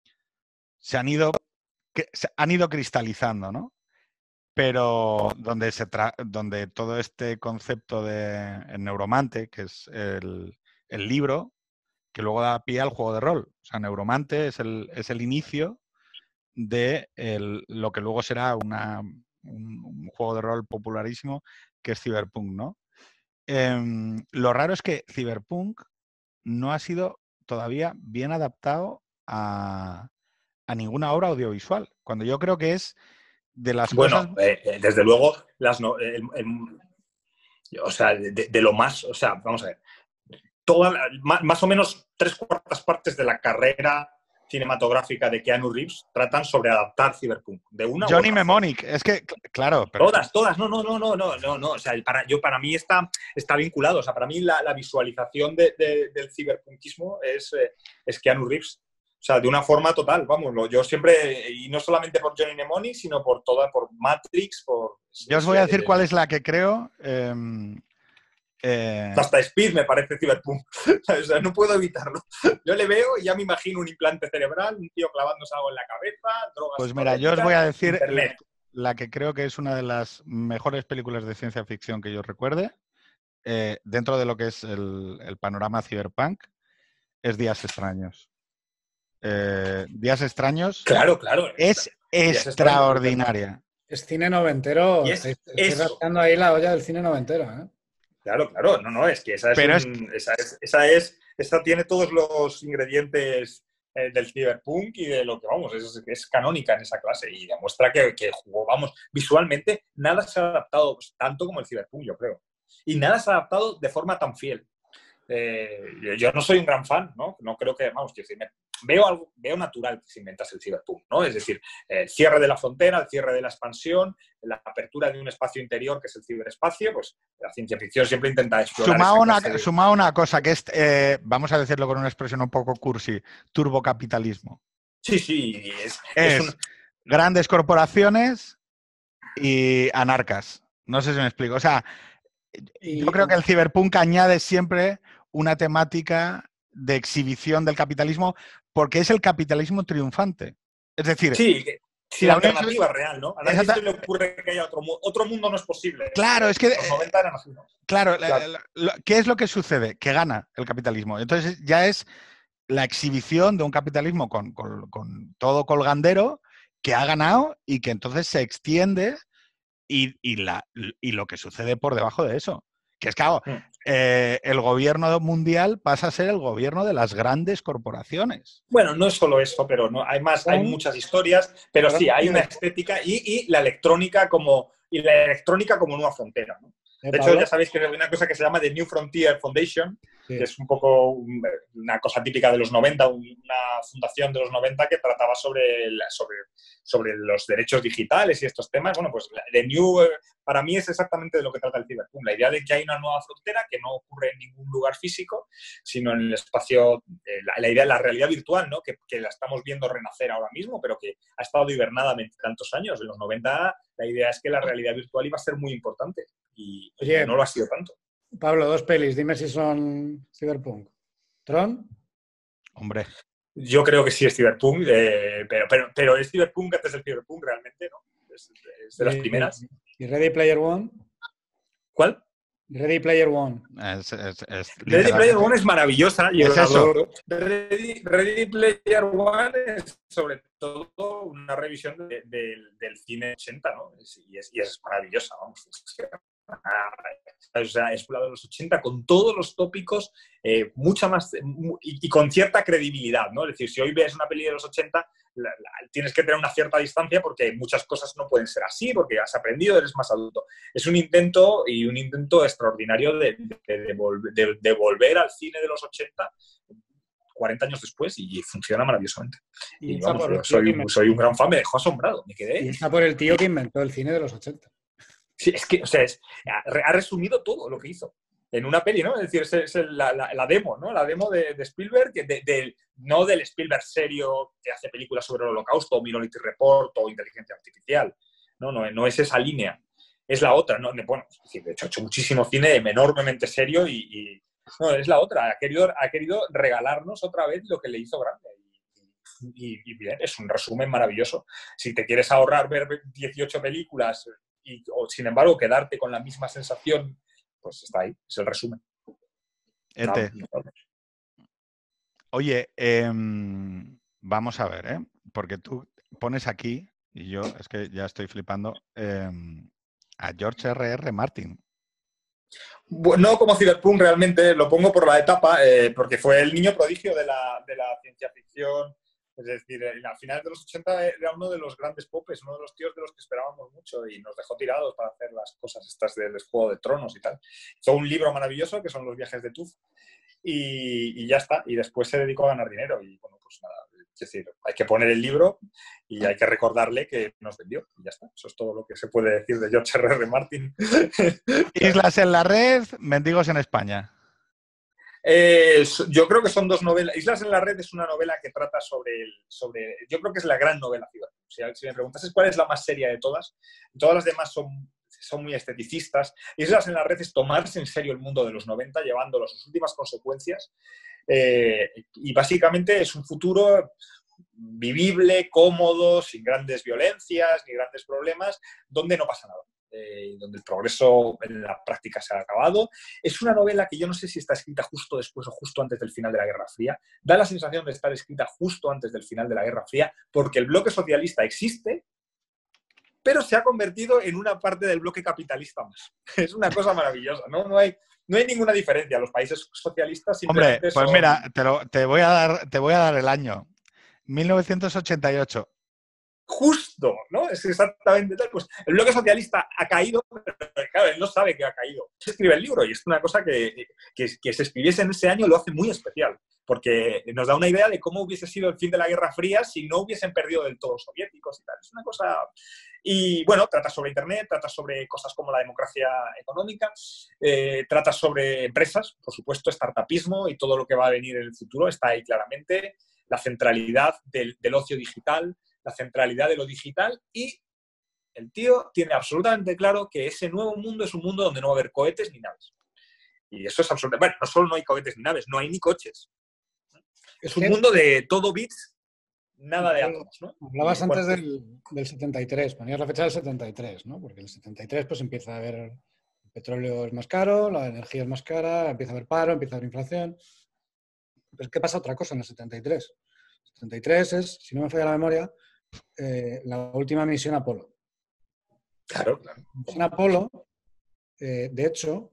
cristalizando, ¿no? Pero donde todo este concepto de el Neuromante, que es el libro, que luego da pie al juego de rol. O sea, Neuromante es el inicio de lo que luego será un juego de rol popularísimo, que es Cyberpunk, ¿no? Lo raro es que Cyberpunk no ha sido todavía bien adaptado a ninguna obra audiovisual, cuando yo creo que es de las cosas... desde luego, o sea, de lo más, o sea, vamos a ver, más o menos 3/4 partes de la carrera cinematográfica de Keanu Reeves tratan sobre adaptar Cyberpunk. De una Johnny Mnemonic, es que, claro. Pero... Todas, no. O sea, para mí está vinculado. O sea, para mí la visualización del ciberpunkismo es Keanu Reeves. O sea, de una forma total, vamos, yo siempre, y no solamente por Johnny Mnemonic, sino por Matrix, Yo os voy a decir cuál es la que creo. Hasta Speed me parece Cyberpunk. O sea, no puedo evitarlo. Yo le veo y ya me imagino un implante cerebral, un tío clavándose algo en la cabeza, drogas. Pues mira, yo os voy a decir la que creo que es una de las mejores películas de ciencia ficción que yo recuerde, dentro de lo que es el panorama cyberpunk, es Días Extraños. Días Extraños. Claro. Es extraordinaria. Es cine noventero. Estoy rascando ahí la olla del cine noventero, ¿eh? Claro. No, es que esa tiene todos los ingredientes del cyberpunk y de lo que, vamos, es canónica en esa clase y demuestra que jugó, vamos, visualmente nada se ha adaptado tanto como el cyberpunk, yo creo. Y nada se ha adaptado de forma tan fiel. Yo no soy un gran fan, ¿no? No creo que, vamos, quiero decir, veo natural que se inventase el cyberpunk, ¿no? Es decir, el cierre de la frontera, el cierre de la expansión, la apertura de un espacio interior que es el ciberespacio, pues la ciencia ficción siempre intenta explorar. Sumado una cosa que es, vamos a decirlo con una expresión un poco cursi, turbocapitalismo. Sí, es grandes corporaciones y anarcas. No sé si me explico. O sea, yo creo que el cyberpunk añade siempre una temática de exhibición del capitalismo porque es el capitalismo triunfante. Es decir, sí, la alternativa real, ¿no? A nadie se le ocurre que haya otro mundo, no es posible. Claro, es que los 90 eran así, ¿no? Claro, ¿qué es lo que sucede? Que gana el capitalismo. Entonces ya es la exhibición de un capitalismo con todo colgandero que ha ganado y que entonces se extiende y lo que sucede por debajo de eso. Que es claro, el gobierno mundial pasa a ser el gobierno de las grandes corporaciones. Bueno, no es solo eso, pero no, hay muchas historias, pero sí, hay una estética y la electrónica como nueva frontera, ¿no? De hecho, ya sabéis que hay una cosa que se llama The New Frontier Foundation, que es un poco una cosa típica de los 90, una fundación de los 90 que trataba sobre los derechos digitales y estos temas. Bueno, pues The New, para mí es exactamente de lo que trata el cyberpunk. La idea de que hay una nueva frontera que no ocurre en ningún lugar físico, sino en el espacio, la idea de la realidad virtual, ¿no? Que la estamos viendo renacer ahora mismo, pero que ha estado hibernada tantos años. En los 90 la idea es que la realidad virtual iba a ser muy importante y no lo ha sido tanto. Pablo, 2 pelis, dime si son cyberpunk. ¿Tron? Hombre. Yo creo que sí es cyberpunk, pero es cyberpunk antes del cyberpunk realmente, ¿no? Es de las primeras. ¿Y Ready Player One? ¿Cuál? Ready Player One. Ready Player One es maravillosa. Y es eso. Ready Player One es sobre todo una revisión del cine 80, ¿no? Y es maravillosa, vamos. O sea, es la de los 80 con todos los tópicos, mucha más y con cierta credibilidad, ¿no? Es decir, si hoy ves una peli de los 80, tienes que tener una cierta distancia porque muchas cosas no pueden ser así, porque has aprendido, eres más adulto. Es un intento extraordinario de volver al cine de los 80 40 años después y funciona maravillosamente. Y vamos, soy un gran fan, me dejó asombrado, me quedé. Y está por el tío que inventó el cine de los 80. Sí, es que, o sea, ha resumido todo lo que hizo en una peli, ¿no? Es decir, es la demo, ¿no? La demo de Spielberg, no del Spielberg serio que hace películas sobre el Holocausto, o Minority Report, o inteligencia artificial. No es esa línea. Es la otra, ¿no? Bueno, es decir, de hecho, ha hecho muchísimo cine enormemente serio no, es la otra. Ha querido regalarnos otra vez lo que le hizo grande. Y bien, es un resumen maravilloso. Si te quieres ahorrar ver 18 películas o sin embargo quedarte con la misma sensación, pues está ahí, es el resumen. Oye, vamos a ver, porque tú pones aquí, y yo es que ya estoy flipando, a George R.R. Martin. No como cyberpunk realmente, lo pongo por la etapa, porque fue el niño prodigio de la ciencia ficción. Es decir, a finales de los 80 era uno de los grandes popes, uno de los tíos de los que esperábamos mucho y nos dejó tirados para hacer las cosas estas del Juego de Tronos y tal. Hizo un libro maravilloso que son Los viajes de Tooth y ya está. Y después se dedicó a ganar dinero y bueno, pues nada. Es decir, hay que poner el libro y hay que recordarle que nos vendió y ya está. Eso es todo lo que se puede decir de George R.R. Martin. Islas en la red, Mendigos en España. Yo creo que son 2 novelas. Islas en la red es una novela que trata sobre yo creo que es la gran novela cyberpunk. Si me preguntases cuál es la más seria de todas las demás son muy esteticistas. Islas en la red es tomarse en serio el mundo de los 90, llevándolo a sus últimas consecuencias. Y básicamente es un futuro vivible, cómodo, sin grandes violencias ni grandes problemas, donde no pasa nada. Donde el progreso en la práctica se ha acabado. Es una novela que yo no sé si está escrita justo después o justo antes del final de la Guerra Fría. Da la sensación de estar escrita justo antes del final de la Guerra Fría, porque el bloque socialista existe, pero se ha convertido en una parte del bloque capitalista más. Es una cosa maravillosa, ¿no? No hay ninguna diferencia. Los países socialistas simplemente Hombre, pues mira, te voy a dar el año. 1988. Justo, ¿no? Es exactamente tal. Pues el bloque socialista ha caído, pero claro, él no sabe que ha caído. Se escribe el libro y es una cosa que se escribiese en ese año lo hace muy especial, porque nos da una idea de cómo hubiese sido el fin de la Guerra Fría si no hubiesen perdido del todo los soviéticos y tal. Es una cosa... Y bueno, trata sobre Internet, trata sobre cosas como la democracia económica, trata sobre empresas, por supuesto, startupismo y todo lo que va a venir en el futuro está ahí claramente, la centralidad del ocio digital, la centralidad de lo digital, y el tío tiene absolutamente claro que ese nuevo mundo es un mundo donde no va a haber cohetes ni naves. Y eso es absolutamente... Bueno, no solo no hay cohetes ni naves, no hay ni coches. Es un mundo de todo bits, nada de átomos, ¿no? Hablabas antes del 73, ponías la fecha del 73, ¿no? Porque en el 73 pues empieza a haber... El petróleo es más caro, la energía es más cara, empieza a haber paro, empieza a haber inflación. Pero ¿qué pasa otra cosa en el 73? El 73 es, si no me falla la memoria, la última misión Apolo. Claro. La misión Apolo, de hecho,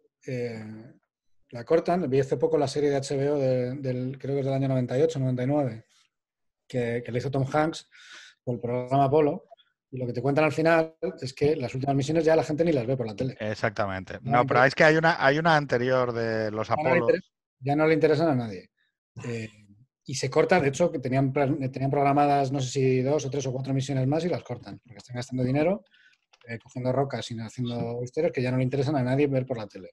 la cortan. Vi hace poco la serie de HBO creo que es del año 98, 99, que le hizo Tom Hanks por el programa Apolo. Y lo que te cuentan al final es que las últimas misiones ya la gente ni las ve por la tele. Exactamente. No, pero es que hay una anterior de los Apolos. Ya no le interesan a nadie. Y se corta, de hecho, que tenían programadas, no sé si 2 o 3 o 4 misiones más y las cortan, porque están gastando dinero, cogiendo rocas y haciendo historias que ya no le interesan a nadie ver por la tele.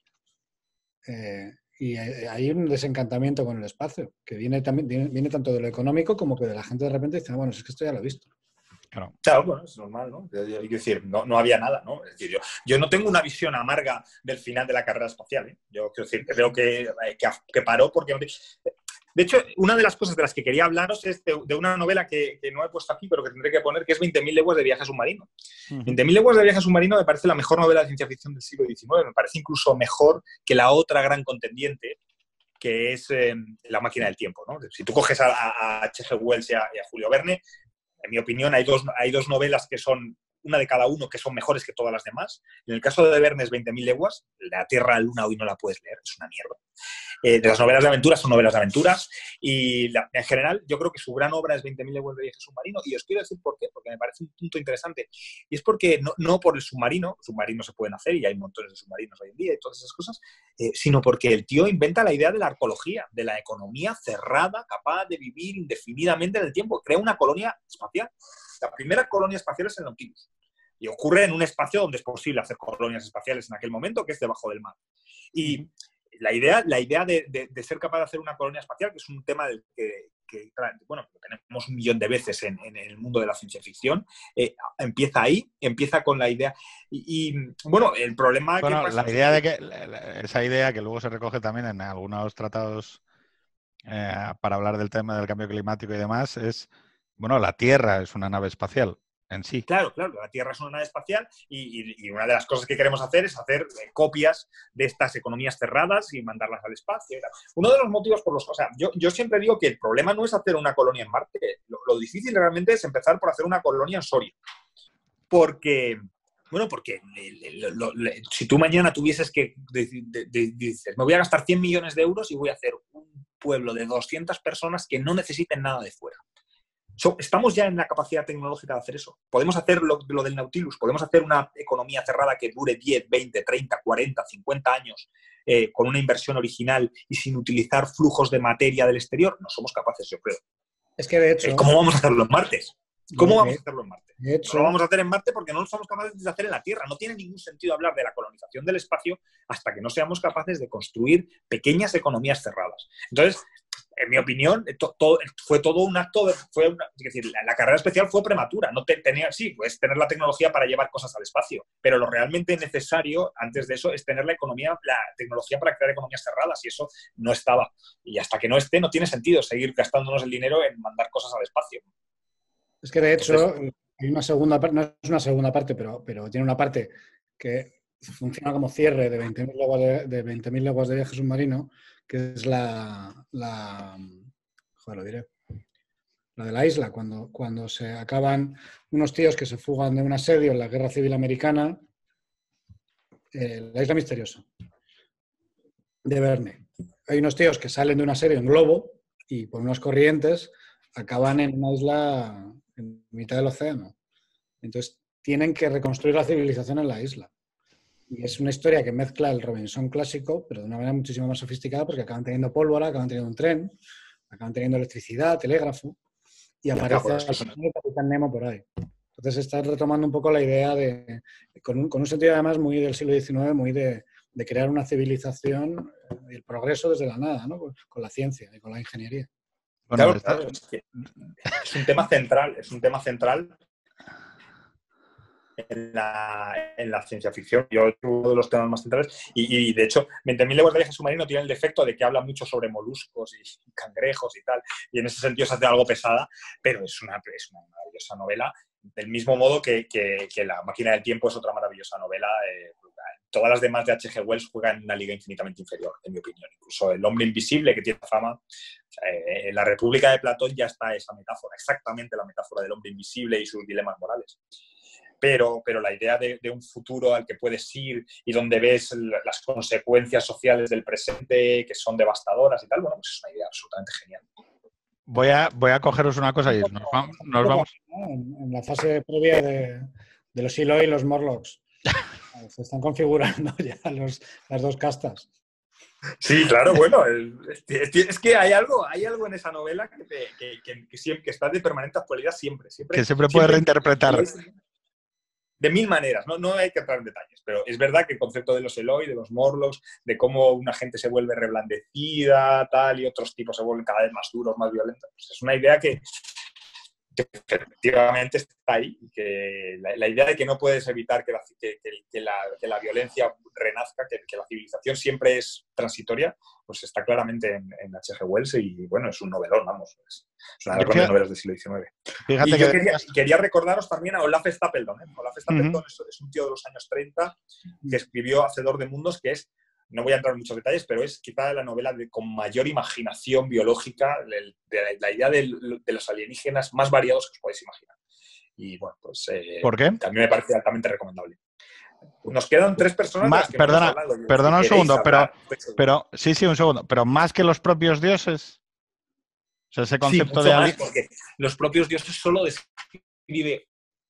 Y hay un desencantamiento con el espacio, que viene tanto de lo económico como que de la gente de repente dice, bueno, es que esto ya lo he visto. Claro, bueno, es normal, ¿no? Quiero decir, no había nada, ¿no? Es decir, yo no tengo una visión amarga del final de la carrera espacial, ¿eh? Yo quiero decir, creo que paró porque... De hecho, una de las cosas de las que quería hablaros es de una novela que no he puesto aquí, pero que tendré que poner, que es 20.000 leguas de viaje submarino. 20.000 leguas de viaje submarino me parece la mejor novela de ciencia ficción del siglo XIX. Me parece incluso mejor que la otra gran contendiente, que es La máquina del tiempo, ¿no? Si tú coges a H.G. Wells y a Julio Verne, en mi opinión, hay dos novelas que son, una de cada uno, que son mejores que todas las demás. En el caso de Verne es 20.000 leguas, La Tierra a la Luna hoy no la puedes leer, es una mierda. De las novelas de aventuras son novelas de aventuras y en general yo creo que su gran obra es 20.000 leguas de viaje submarino, y os quiero decir por qué, porque me parece un punto interesante, y es porque no por el submarino, submarinos se pueden hacer y hay montones de submarinos hoy en día y todas esas cosas, sino porque el tío inventa la idea de la arqueología, de la economía cerrada, capaz de vivir indefinidamente en el tiempo, crea una colonia espacial. La primera colonia espacial es el Nautilus y ocurre en un espacio donde es posible hacer colonias espaciales en aquel momento, que es debajo del mar. Y la idea de ser capaz de hacer una colonia espacial, que es un tema del que bueno, tenemos 1 millón de veces en el mundo de la ciencia ficción, empieza ahí, empieza con la idea. Y bueno, el problema... Bueno, que pasa la idea de que esa idea que luego se recoge también en algunos tratados para hablar del tema del cambio climático y demás es, bueno, la Tierra es una nave espacial en sí. Claro, la Tierra es una nave espacial y una de las cosas que queremos hacer es hacer copias de estas economías cerradas y mandarlas al espacio. Uno de los motivos por los... O sea, yo siempre digo que el problema no es hacer una colonia en Marte. Lo difícil realmente es empezar por hacer una colonia en Soria. Porque si tú mañana tuvieses que... dices, me voy a gastar 100 millones de euros y voy a hacer un pueblo de 200 personas que no necesiten nada de fuera. Estamos ya en la capacidad tecnológica de hacer eso. Podemos hacer lo del Nautilus, podemos hacer una economía cerrada que dure 10, 20, 30, 40, 50 años con una inversión original y sin utilizar flujos de materia del exterior. No somos capaces, yo creo. Es que de hecho... ¿Cómo vamos a hacerlo en Marte? ¿Cómo vamos a hacerlo en Marte? De hecho, no lo vamos a hacer en Marte porque no lo somos capaces de hacer en la Tierra. No tiene ningún sentido hablar de la colonización del espacio hasta que no seamos capaces de construir pequeñas economías cerradas. Entonces, en mi opinión, fue todo un acto, es decir, la carrera espacial fue prematura. Sí, puedes tener la tecnología para llevar cosas al espacio, pero lo realmente necesario antes de eso es tener la tecnología para crear economías cerradas, y eso no estaba. Y hasta que no esté, no tiene sentido seguir gastándonos el dinero en mandar cosas al espacio. Es que de hecho, hay una segunda parte, no es una segunda parte, pero tiene una parte que funciona como cierre de 20.000 leguas de viaje submarino, que es la de la isla, cuando se acaban unos tíos que se fugan de un asedio en la Guerra Civil Americana, la isla misteriosa de Verne. Hay unos tíos que salen de un asedio en globo y por unas corrientes acaban en una isla en mitad del océano. Entonces tienen que reconstruir la civilización en la isla. Y es una historia que mezcla el Robinson clásico, pero de una manera muchísimo más sofisticada, porque acaban teniendo pólvora, acaban teniendo un tren, acaban teniendo electricidad, telégrafo, y aparece al final el Capitán Nemo por ahí. Entonces está retomando un poco la idea con un sentido además muy del siglo XIX, muy de crear una civilización y el progreso desde la nada, ¿no? Con la ciencia y con la ingeniería. Bueno, claro, es un tema central en la ciencia ficción. Yo uno de los temas más centrales y de hecho, 20.000 leguas de viaje submarino tiene el defecto de que habla mucho sobre moluscos y cangrejos y tal, y en ese sentido se hace algo pesada, pero es una maravillosa novela, del mismo modo que La máquina del tiempo es otra maravillosa novela. Todas las demás de H.G. Wells juegan en una liga infinitamente inferior, en mi opinión. Incluso El hombre invisible, que tiene fama, en La República de Platón ya está esa metáfora, exactamente la metáfora del hombre invisible y sus dilemas morales. Pero la idea de un futuro al que puedes ir y donde ves las consecuencias sociales del presente que son devastadoras y tal, bueno, pues es una idea absolutamente genial. Voy a cogeros una cosa y nos vamos. En la fase previa de los Eloi y los Morlocks. Se están configurando ya las dos castas. Sí, claro, bueno, es que hay algo en esa novela que está de permanente actualidad siempre. Que siempre puede reinterpretar. De mil maneras, no hay que entrar en detalles, pero es verdad que el concepto de los Eloi, de los Morlocks, de cómo una gente se vuelve reblandecida, tal, y otros tipos se vuelven cada vez más duros, más violentos, pues es una idea que efectivamente está ahí, que la idea de que no puedes evitar que la violencia renazca, que la civilización siempre es transitoria, pues está claramente en H.G. Wells y bueno, es un novelón, vamos, es una de las grandes novelas del siglo XIX. Fíjate y yo quería recordaros también a Olaf Stapledon. Olaf Stapledon es un tío de los años 30 que escribió Hacedor de Mundos, que es, no voy a entrar en muchos detalles, pero es quizá la novela con mayor imaginación biológica, la idea de los alienígenas más variados que os podéis imaginar. Y bueno, pues ¿por qué? A mí me parece altamente recomendable. Nos quedan 3 personas. Perdona un segundo, pero sí, un segundo. Pero más que los propios dioses. O sea, ese concepto sí, mucho más, porque los propios dioses solo describe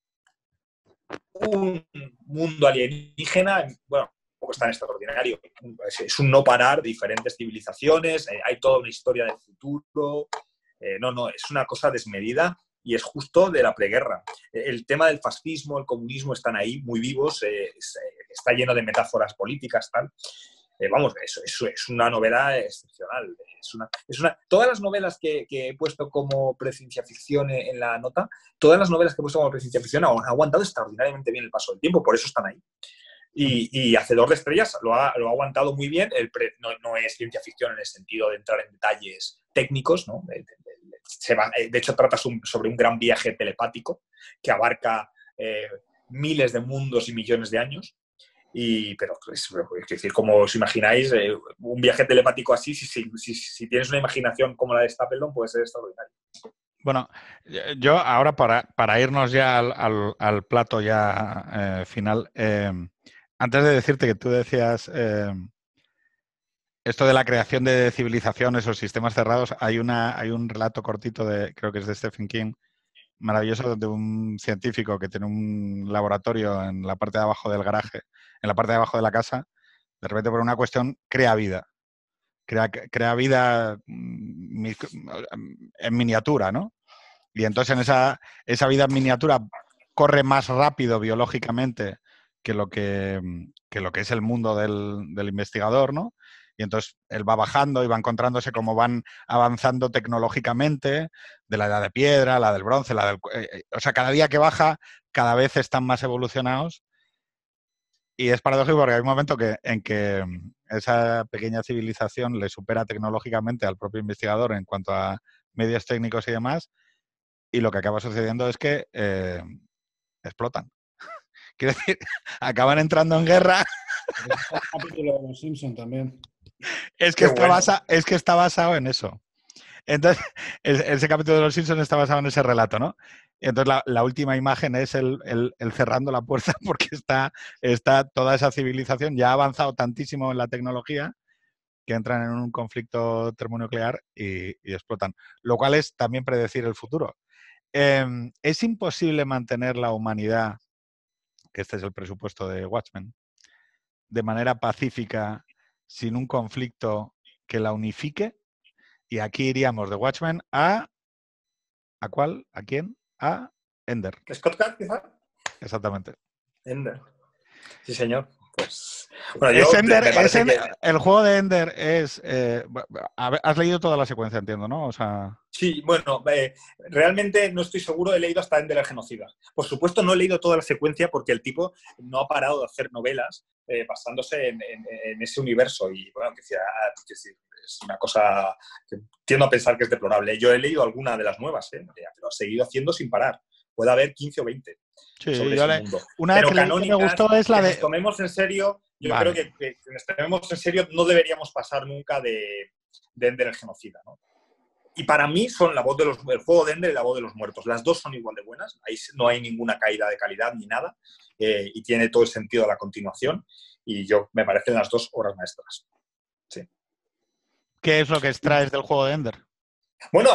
un mundo alienígena, bueno, tampoco es tan extraordinario. Es un no parar de diferentes civilizaciones, hay toda una historia del futuro. No, es una cosa desmedida y es justo de la preguerra. El tema del fascismo, el comunismo están ahí muy vivos, está lleno de metáforas políticas, tal. Vamos, es una novela excepcional. Todas las novelas que he puesto como preciencia ficción en la nota, todas las novelas que he puesto como preciencia ficción han aguantado extraordinariamente bien el paso del tiempo, por eso están ahí. Y Hacedor de Estrellas lo ha aguantado muy bien. No es ciencia ficción en el sentido de entrar en detalles técnicos, ¿no? De hecho, trata sobre un gran viaje telepático que abarca miles de mundos y millones de años. Pero es decir, como os imagináis, un viaje telepático así, si tienes una imaginación como la de Stapledon, puede ser extraordinario. Bueno, yo ahora para irnos ya al plato ya final, antes de decirte que tú decías esto de la creación de civilizaciones o sistemas cerrados, hay un relato cortito creo que es de Stephen King, maravilloso, de un científico que tiene un laboratorio en la parte de abajo del garaje, en la parte de abajo de la casa, de repente por una cuestión crea vida. Crea vida en miniatura, ¿no? Y entonces en esa vida en miniatura corre más rápido biológicamente que lo que es el mundo del investigador, ¿no? Y entonces él va bajando y va encontrándose cómo van avanzando tecnológicamente, de la edad de piedra, la del bronce, o sea, cada día que baja, cada vez están más evolucionados. Y es paradójico porque hay un momento en que esa pequeña civilización le supera tecnológicamente al propio investigador en cuanto a medios técnicos y demás, y lo que acaba sucediendo es que explotan. Quiero decir, acaban entrando en guerra. Es un capítulo de Los Simpson también. Es que está basado en eso. Entonces, ese capítulo de Los Simpsons está basado en ese relato, ¿no? Y entonces la última imagen es el cerrando la puerta porque está toda esa civilización, ya ha avanzado tantísimo en la tecnología que entran en un conflicto termonuclear y explotan. Lo cual es también predecir el futuro. Es imposible mantener la humanidad, que este es el presupuesto de Watchmen, de manera pacífica, sin un conflicto que la unifique. Y aquí iríamos de Watchmen a... ¿A cuál? ¿A quién? A Ender. ¿Scott Card, quizá? Exactamente. Ender. Sí, señor. Pues... Bueno, Es yo Ender, me parece que... el juego de Ender es... has leído toda la secuencia, entiendo, ¿no? O sea... Sí, bueno, realmente no estoy seguro, he leído hasta Ender el genocida. Por supuesto, no he leído toda la secuencia porque el tipo no ha parado de hacer novelas basándose en ese universo. Y bueno, es una cosa que tiendo a pensar que es deplorable. Yo he leído alguna de las nuevas, pero ha seguido haciendo sin parar. Puede haber 15 o 20 sí, sobre ese mundo. Una Pero que me gustó es la que de... nos tomemos en serio, yo vale. creo que nos tomemos en serio, no deberíamos pasar nunca de Ender el genocida, ¿no? Y para mí son el juego de Ender y la voz de los muertos. Las dos son igual de buenas. Ahí no hay ninguna caída de calidad ni nada. Y tiene todo el sentido de la continuación. Y me parecen las dos obras maestras. Sí. ¿Qué es lo que extraes del juego de Ender? Bueno,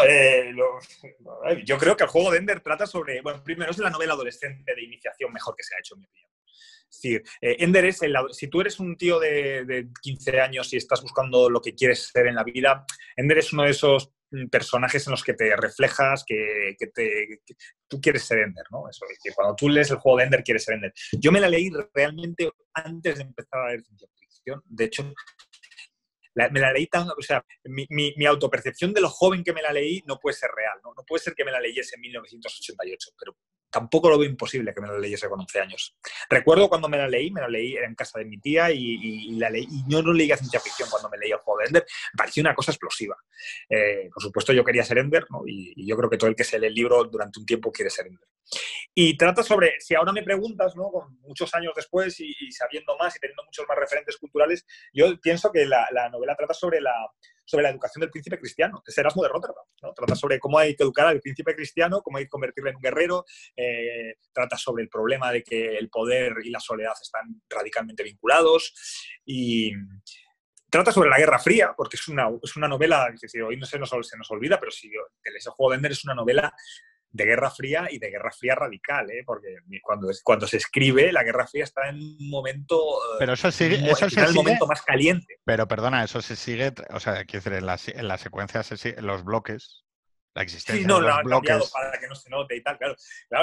yo creo que el juego de Ender trata sobre... Bueno, primero es la novela adolescente de iniciación mejor que se ha hecho, en mi opinión. Es decir, Ender es si tú eres un tío de 15 años y estás buscando lo que quieres ser en la vida, Ender es uno de esos personajes en los que te reflejas que tú quieres ser Ender, ¿no? Eso, que cuando tú lees el juego de Ender, quieres ser Ender. Yo me la leí realmente antes de empezar a leer ciencia ficción. De hecho, me la leí o sea, mi autopercepción de lo joven que me la leí no puede ser real, ¿no? No puede ser que me la leyese en 1988, pero tampoco lo veo imposible que me la leyese con 11 años. Recuerdo cuando me la leí en casa de mi tía y la leí, y yo no leía ciencia ficción cuando me leía el juego de Ender, me pareció una cosa explosiva. Por supuesto yo quería ser Ender, ¿no? Y yo creo que todo el que se lee el libro durante un tiempo quiere ser Ender. Y trata sobre, si ahora me preguntas, ¿no? Con muchos años después y sabiendo más y teniendo muchos más referentes culturales, yo pienso que la novela trata sobre la educación del príncipe cristiano, que es Erasmo de Róterdam, ¿no? Trata sobre cómo hay que educar al príncipe cristiano, cómo hay que convertirle en un guerrero, trata sobre el problema de que el poder y la soledad están radicalmente vinculados y... Trata sobre la Guerra Fría, porque es una novela que si hoy se nos olvida, pero si lees el juego de Ender es una novela de Guerra Fría y de Guerra Fría radical, porque cuando se escribe, la Guerra Fría está en un momento... Pero eso sí, el momento más caliente. Pero perdona, eso se sigue... O sea, quiero decir, en la secuencia en los bloques, la existencia de los bloques... Cambiado para que no se note y tal, claro.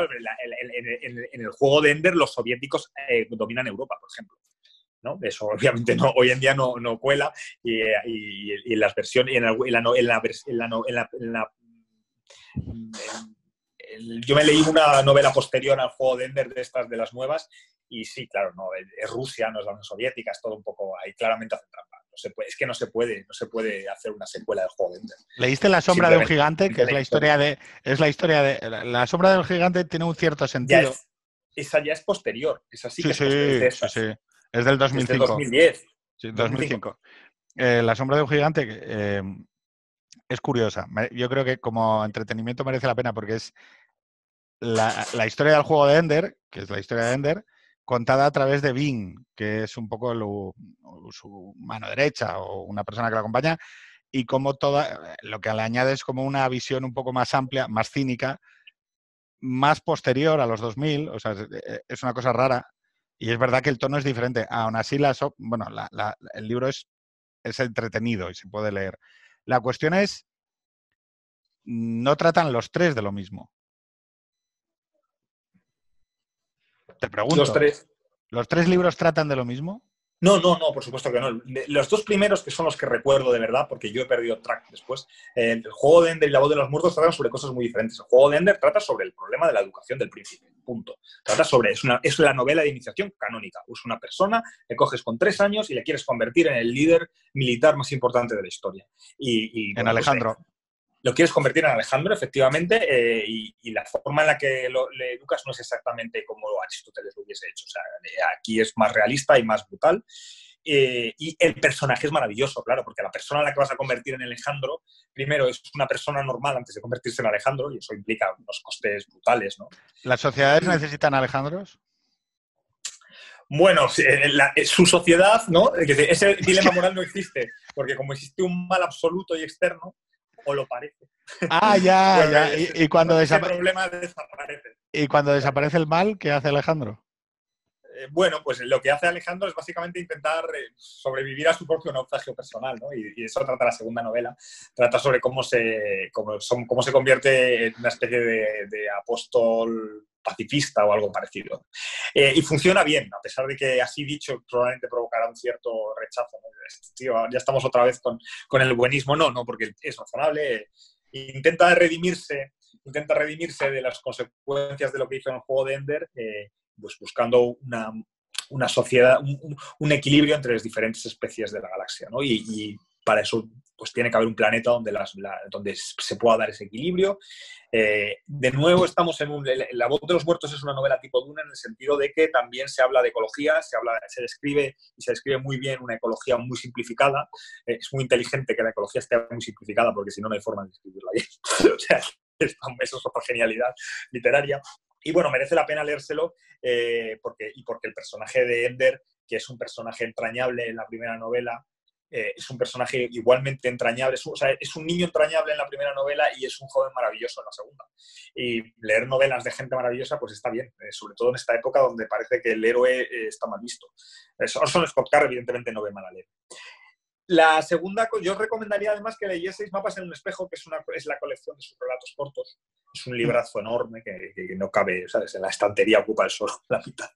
En el juego de Ender los soviéticos dominan Europa, por ejemplo. ¿No? Eso obviamente no, hoy en día no cuela y en las versiones yo me leí una novela posterior al juego de Ender de estas de las nuevas y sí, claro, no es Rusia, no es la Unión Soviética, es todo un poco ahí claramente hacen trampa. Es que no se puede hacer una secuela del juego de Ender. ¿Leíste La sombra de un gigante? Que es la historia de... La sombra del gigante tiene un cierto sentido. Esa ya es posterior. Esa sí que es posterior. Sí. Es del 2005. Es del 2010. Sí, 2005. La sombra de un gigante es curiosa. Yo creo que como entretenimiento merece la pena porque es la historia del juego de Ender, que es la historia de Ender, contada a través de Bing, que es un poco su mano derecha o una persona que la acompaña, y como lo que le añade es como una visión un poco más amplia, más cínica, más posterior a los 2000, o sea, es una cosa rara. Y es verdad que el tono es diferente. Aún así, el libro es entretenido y se puede leer. La cuestión es, no tratan los tres de lo mismo. Te pregunto. ¿Los tres libros tratan de lo mismo? No, por supuesto que no. Los dos primeros, que son los que recuerdo de verdad, porque yo he perdido track después, el juego de Ender y la voz de los muertos tratan sobre cosas muy diferentes. El juego de Ender trata sobre el problema de la educación del príncipe, punto. Trata sobre, es la novela de iniciación canónica. Es una persona que coges con 3 años y le quieres convertir en el líder militar más importante de la historia. En Alejandro. Lo quieres convertir en Alejandro, efectivamente, y la forma en la que le educas no es exactamente como Aristóteles lo hubiese hecho. O sea, aquí es más realista y más brutal. Y el personaje es maravilloso, claro, porque la persona a la que vas a convertir en Alejandro, primero es una persona normal antes de convertirse en Alejandro, y eso implica unos costes brutales, ¿no? ¿Las sociedades necesitan Alejandros? Bueno, su sociedad, ¿no? Ese dilema moral no existe, porque como existe un mal absoluto y externo, o lo parece. Ah, ya, Pues ya. Y cuando ese problema desaparece. y cuando desaparece el mal, ¿qué hace Alejandro? Bueno, pues lo que hace Alejandro es básicamente intentar sobrevivir a su propio naufragio personal, ¿no? Y eso trata la segunda novela. Trata sobre cómo se convierte en una especie de apóstol pacifista o algo parecido. Y funciona bien, a pesar de que así dicho probablemente provocará un cierto rechazo, ¿no? Tío, ya estamos otra vez con el buenismo. No, porque es razonable. Intenta redimirse de las consecuencias de lo que hizo en el juego de Ender, pues buscando una sociedad, un equilibrio entre las diferentes especies de la galaxia, ¿no? Y para eso pues tiene que haber un planeta donde se pueda dar ese equilibrio. De nuevo estamos La voz de los muertos es una novela tipo Dune en el sentido de que también se habla de ecología, se describe muy bien una ecología muy simplificada. Es muy inteligente que la ecología esté muy simplificada porque si no, no hay forma de describirla bien. O sea, eso es otra genialidad literaria. Y bueno, merece la pena leérselo porque el personaje de Ender, que es un personaje entrañable en la primera novela, es un personaje igualmente entrañable, es un niño entrañable en la primera novela y es un joven maravilloso en la segunda. Y leer novelas de gente maravillosa pues está bien, sobre todo en esta época donde parece que el héroe está mal visto. Orson Scott Card evidentemente no ve mal al héroe. La segunda, yo os recomendaría además que leyeseis Mapas en un espejo, que es la colección de sus relatos cortos. Es un librazo enorme que no cabe, ¿sabes? En la estantería ocupa el solo la mitad.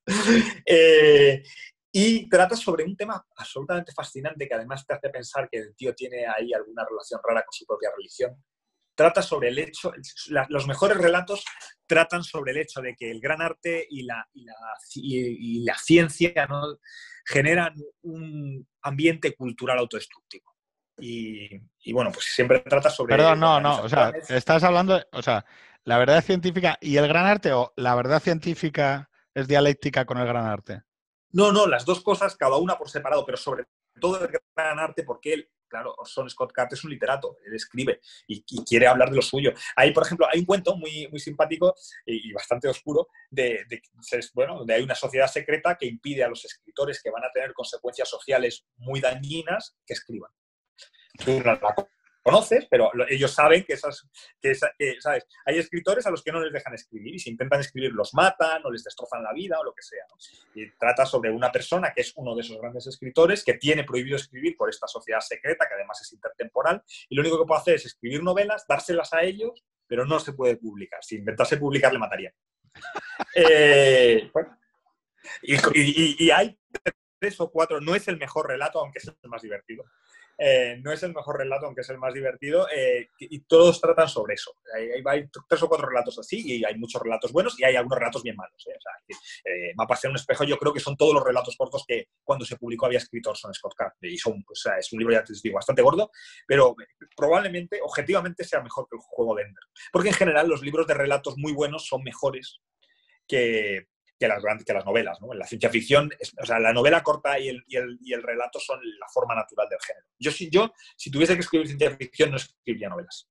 Y trata sobre un tema absolutamente fascinante que además te hace pensar que el tío tiene ahí alguna relación rara con su propia religión. Trata sobre el hecho, los mejores relatos tratan sobre el hecho de que el gran arte y la ciencia, ¿no?, generan un ambiente cultural autodestructivo. Y bueno, pues siempre trata sobre... Perdón, no, o sea, estás hablando, o sea, la verdad científica y el gran arte, o la verdad científica es dialéctica con el gran arte. No, las dos cosas, cada una por separado, pero sobre todo el gran arte, porque él, claro, Orson Scott Card es un literato, él escribe y quiere hablar de lo suyo. Ahí, por ejemplo, hay un cuento muy, muy simpático y bastante oscuro de hay una sociedad secreta que impide a los escritores que van a tener consecuencias sociales muy dañinas que escriban. Tú no la conoces, pero ellos saben que ¿sabes? Hay escritores a los que no les dejan escribir y si intentan escribir los matan o les destrozan la vida o lo que sea, ¿no? Y trata sobre una persona que es uno de esos grandes escritores que tiene prohibido escribir por esta sociedad secreta, que además es intertemporal, y lo único que puede hacer es escribir novelas, dárselas a ellos, pero no se puede publicar. Si intentase publicar, le matarían. Bueno, y hay 3 o 4, no es el mejor relato, aunque es el más divertido. No es el mejor relato, aunque es el más divertido, y todos tratan sobre eso. Hay 3 o 4 relatos así, y hay muchos relatos buenos, y hay algunos relatos bien malos. O sea, Mapas en un espejo, yo creo que son todos los relatos cortos que cuando se publicó había escrito Orson Scott Card. Y es un libro, ya te digo, bastante gordo, pero probablemente, objetivamente, sea mejor que el juego de Ender. Porque en general los libros de relatos muy buenos son mejores que las novelas, ¿no? En la ciencia ficción, la novela corta y el relato son la forma natural del género. Yo, si tuviese que escribir ciencia ficción, no escribiría novelas.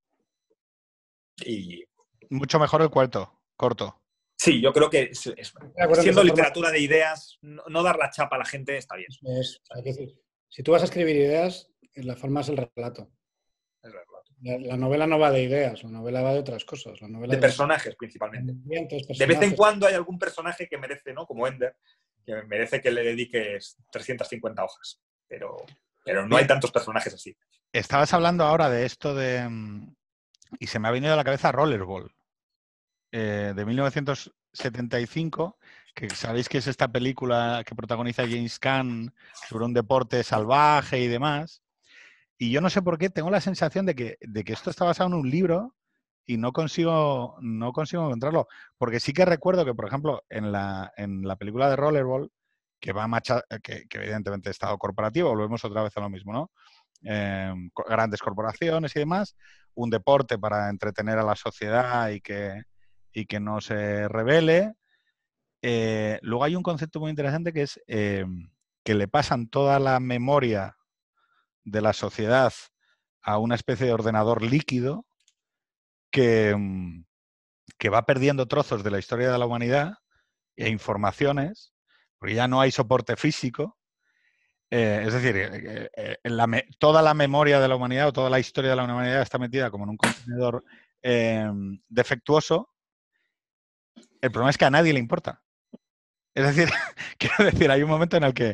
Mucho mejor el cuento, corto. Sí, yo creo que siendo literatura de ideas, no dar la chapa a la gente está bien. Hay que decir, si tú vas a escribir ideas, la forma es el relato. Es el relato. La novela no va de ideas, la novela va de otras cosas. La novela de personajes, principalmente. De vez en cuando hay algún personaje que merece, ¿no? Como Ender, que merece que le dediques 350 hojas. Pero no hay tantos personajes así. Estabas hablando ahora de esto y se me ha venido a la cabeza Rollerball, de 1975, que sabéis que es esta película que protagoniza James Caan sobre un deporte salvaje y demás. Y yo no sé por qué tengo la sensación de que esto está basado en un libro y no consigo encontrarlo. Porque sí que recuerdo que, por ejemplo, en la película de Rollerball, que evidentemente es estado corporativo, volvemos otra vez a lo mismo, ¿no? Grandes corporaciones y demás, un deporte para entretener a la sociedad y que no se revele. Luego hay un concepto muy interesante que es que le pasan toda la memoria de la sociedad a una especie de ordenador líquido que va perdiendo trozos de la historia de la humanidad e informaciones, porque ya no hay soporte físico, Es decir, toda la memoria de la humanidad o toda la historia de la humanidad está metida como en un contenedor defectuoso. El problema es que a nadie le importa. Es decir, quiero decir, hay un momento en el que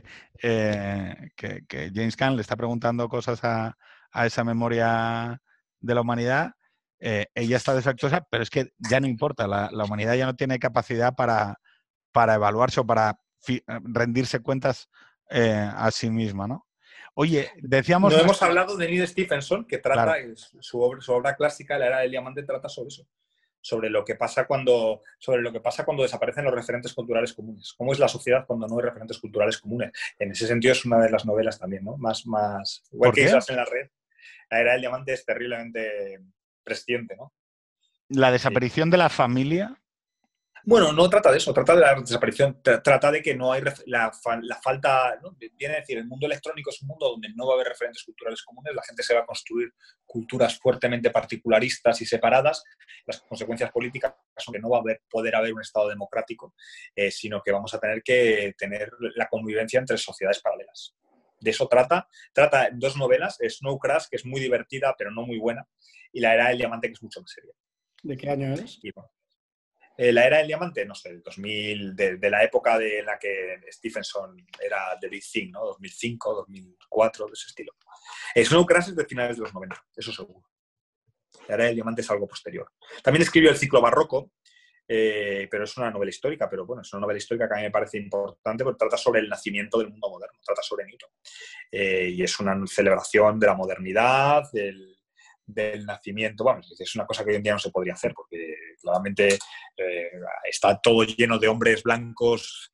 James Caan le está preguntando cosas a esa memoria de la humanidad. Ella está defectuosa, pero es que ya no importa. La humanidad ya no tiene capacidad para evaluarse o para rendirse cuentas a sí misma, ¿no? Oye, decíamos... No hemos hablado de Neil Stephenson, que trata, Claro. su obra clásica, La Era del Diamante, trata sobre eso. Sobre lo que pasa cuando desaparecen los referentes culturales comunes. ¿Cómo es la sociedad cuando no hay referentes culturales comunes? En ese sentido es una de las novelas también, ¿no? Igual que Islas en la red, La Era del Diamante es terriblemente presciente, ¿no? La desaparición de la familia. Bueno, no trata de eso, trata de la desaparición, trata de que no hay la falta, ¿no? Viene a decir, el mundo electrónico es un mundo donde no va a haber referentes culturales comunes, la gente se va a construir culturas fuertemente particularistas y separadas, las consecuencias políticas son que no va a poder haber un Estado democrático, sino que vamos a tener que tener la convivencia entre sociedades paralelas. De eso trata dos novelas, Snow Crash, que es muy divertida pero no muy buena, y La Era del Diamante, que es mucho más seria. ¿De qué año eres? Y, bueno, La Era del Diamante, no sé, 2000, de la época en la que Stephenson era The Big Thing, ¿no? 2005, 2004, de ese estilo. Snow Crash es de finales de los 90, eso seguro. La Era del Diamante es algo posterior. También escribió El ciclo barroco, pero es una novela histórica, pero bueno, es una novela histórica que a mí me parece importante porque trata sobre el nacimiento del mundo moderno, trata sobre Newton. Y es una celebración de la modernidad, del nacimiento. Bueno, es una cosa que hoy en día no se podría hacer porque claramente está todo lleno de hombres blancos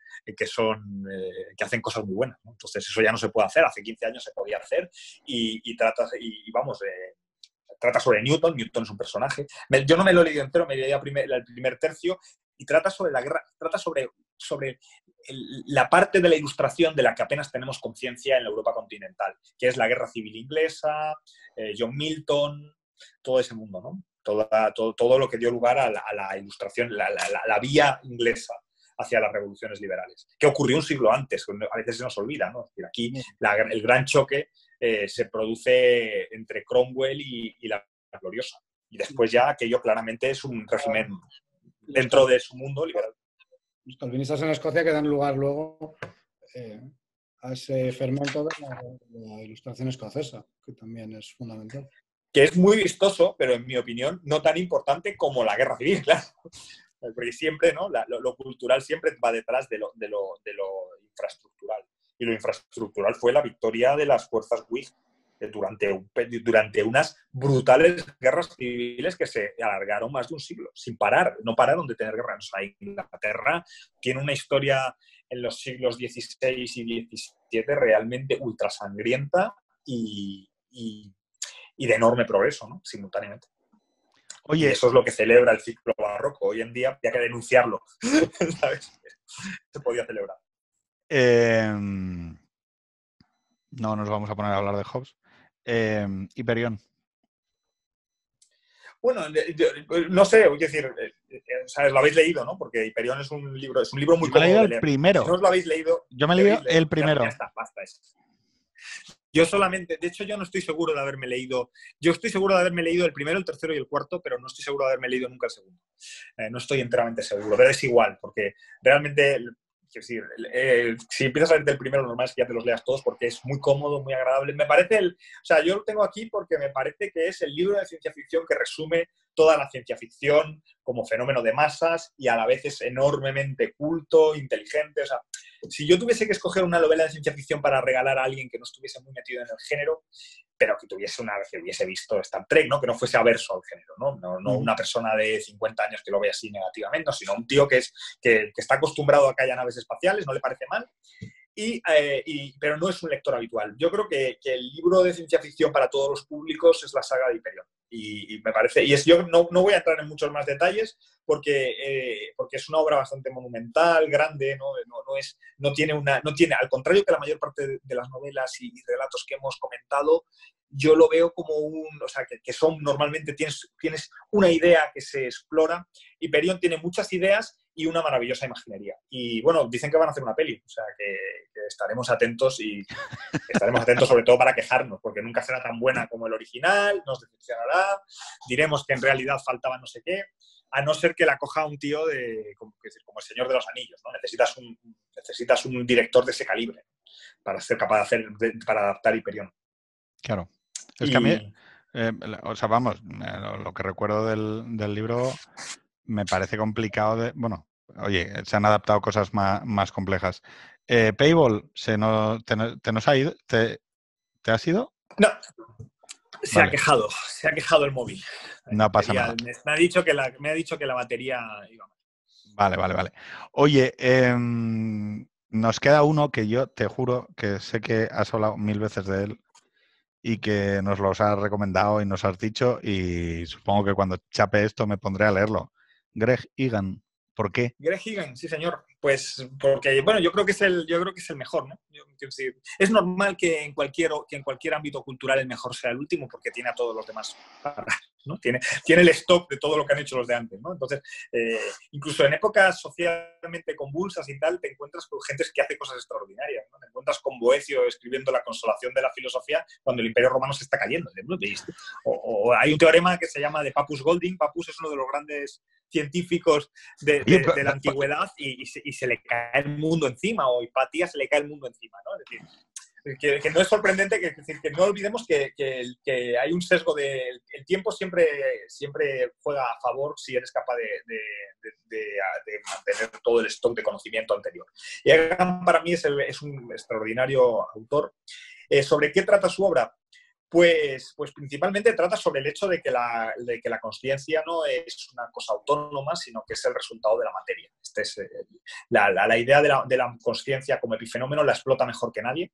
que hacen cosas muy buenas, ¿no? Entonces eso ya no se puede hacer. Hace 15 años se podía hacer trata sobre Newton. Newton es un personaje. Yo no me lo he leído entero, me leí el primer tercio y trata sobre la guerra, trata sobre la parte de la Ilustración de la que apenas tenemos conciencia en la Europa continental, que es la Guerra Civil Inglesa, John Milton, todo ese mundo, ¿no? Todo lo que dio lugar a la Ilustración, la vía inglesa hacia las revoluciones liberales, que ocurrió un siglo antes, a veces se nos olvida, ¿no? Aquí el gran choque se produce entre Cromwell y la Gloriosa, y después ya aquello claramente es un régimen dentro de su mundo liberal. Los calvinistas en Escocia que dan lugar luego a ese fermento de la Ilustración escocesa, que también es fundamental. Que es muy vistoso, pero en mi opinión no tan importante como la guerra civil, claro. Porque siempre, ¿no? Lo cultural siempre va detrás de lo infraestructural. Y lo infraestructural fue la victoria de las fuerzas Whig durante unas brutales guerras civiles que se alargaron más de un siglo, sin parar, no pararon de tener guerras. O sea, Inglaterra tiene una historia en los siglos XVI y XVII realmente ultrasangrienta y de enorme progreso, ¿no? Simultáneamente. Oye, y eso es lo que celebra el ciclo barroco. Hoy en día había que denunciarlo, ¿sabes? Se podía celebrar. No nos vamos a poner a hablar de Hobbes. Hiperión. Bueno, no sé, es decir, ¿sabes? Lo habéis leído, ¿no? Porque Hiperión es un libro muy cómodo de leer. Primero. Si no os lo habéis leído... Yo me he leído el primero. Ya está, basta eso. Yo solamente, de hecho yo no estoy seguro de haberme leído, yo estoy seguro de haberme leído el primero, el tercero y el cuarto, pero no estoy seguro de haberme leído nunca el segundo. No estoy enteramente seguro, pero es igual, porque realmente, es decir, si empiezas a leer el primero, lo normal es que ya te los leas todos porque es muy cómodo, muy agradable. Me parece, o sea, yo lo tengo aquí porque me parece que es el libro de ciencia ficción que resume toda la ciencia ficción como fenómeno de masas y a la vez es enormemente culto, inteligente. O sea, si yo tuviese que escoger una novela de ciencia ficción para regalar a alguien que no estuviese muy metido en el género, pero que hubiese visto Star Trek, ¿no? Que no fuese averso al género, no una persona de 50 años que lo ve así negativamente, sino un tío que está acostumbrado a que haya naves espaciales, no le parece mal, pero no es un lector habitual. Yo creo que el libro de ciencia ficción para todos los públicos es la saga de Hiperión. Y me parece, yo no voy a entrar en muchos más detalles porque es una obra bastante monumental, grande, no tiene, al contrario que la mayor parte de las novelas y relatos que hemos comentado, yo lo veo como o sea, que son normalmente tienes una idea que se explora. Hyperion tiene muchas ideas y una maravillosa imaginería. Y bueno, dicen que van a hacer una peli, o sea, que estaremos atentos y estaremos atentos sobre todo para quejarnos, porque nunca será tan buena como el original, nos decepcionará, diremos que en realidad faltaba no sé qué, a no ser que la coja un tío como el Señor de los Anillos, ¿no? Necesitas un director de ese calibre para ser capaz para adaptar Hyperion. Claro. Es que a mí, o sea, vamos, lo que recuerdo del libro me parece complicado de... Bueno, oye, se han adaptado cosas más complejas. Payball, ¿te nos ha ido? ¿Te has ido? No, se Vale. ha quejado el móvil. No pasa nada. Me ha dicho que la batería iba mal. Vale. Oye, nos queda uno que yo te juro que sé que has hablado 1000 veces de él y que nos los has recomendado y nos has dicho, y supongo que cuando chape esto me pondré a leerlo. Greg Egan. ¿Por qué? Greg Egan, sí señor. Pues porque, bueno, yo creo que es el mejor, ¿no? Es normal que en cualquier ámbito cultural el mejor sea el último, porque tiene a todos los demás para, ¿no? Tiene el stock de todo lo que han hecho los de antes, ¿no? Entonces, incluso en épocas socialmente convulsas y tal, te encuentras con gente que hace cosas extraordinarias, ¿no? Te encuentras con Boecio escribiendo La consolación de la filosofía cuando el Imperio Romano se está cayendo. O hay un teorema que se llama de Papus Golding. Papus es uno de los grandes científicos de la antigüedad y se le cae el mundo encima, o Hipatía se le cae el mundo encima, ¿no? Es decir, que no es sorprendente, que no olvidemos que hay un sesgo el tiempo siempre juega a favor si eres capaz de mantener todo el stock de conocimiento anterior. Y Egan para mí es un extraordinario autor. ¿Sobre qué trata su obra? Pues principalmente trata sobre el hecho de que la consciencia no es una cosa autónoma, sino que es el resultado de la materia. La idea de la consciencia como epifenómeno la explota mejor que nadie.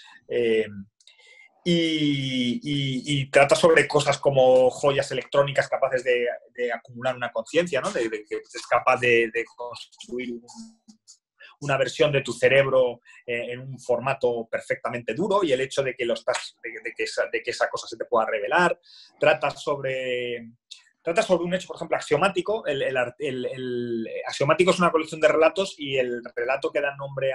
Y trata sobre cosas como joyas electrónicas capaces de acumular una conciencia, ¿no? De que es capaz de construir una versión de tu cerebro en un formato perfectamente duro, y el hecho de que esa cosa se te pueda revelar. Trata sobre un hecho, por ejemplo, axiomático. El axiomático es una colección de relatos, y el relato que da nombre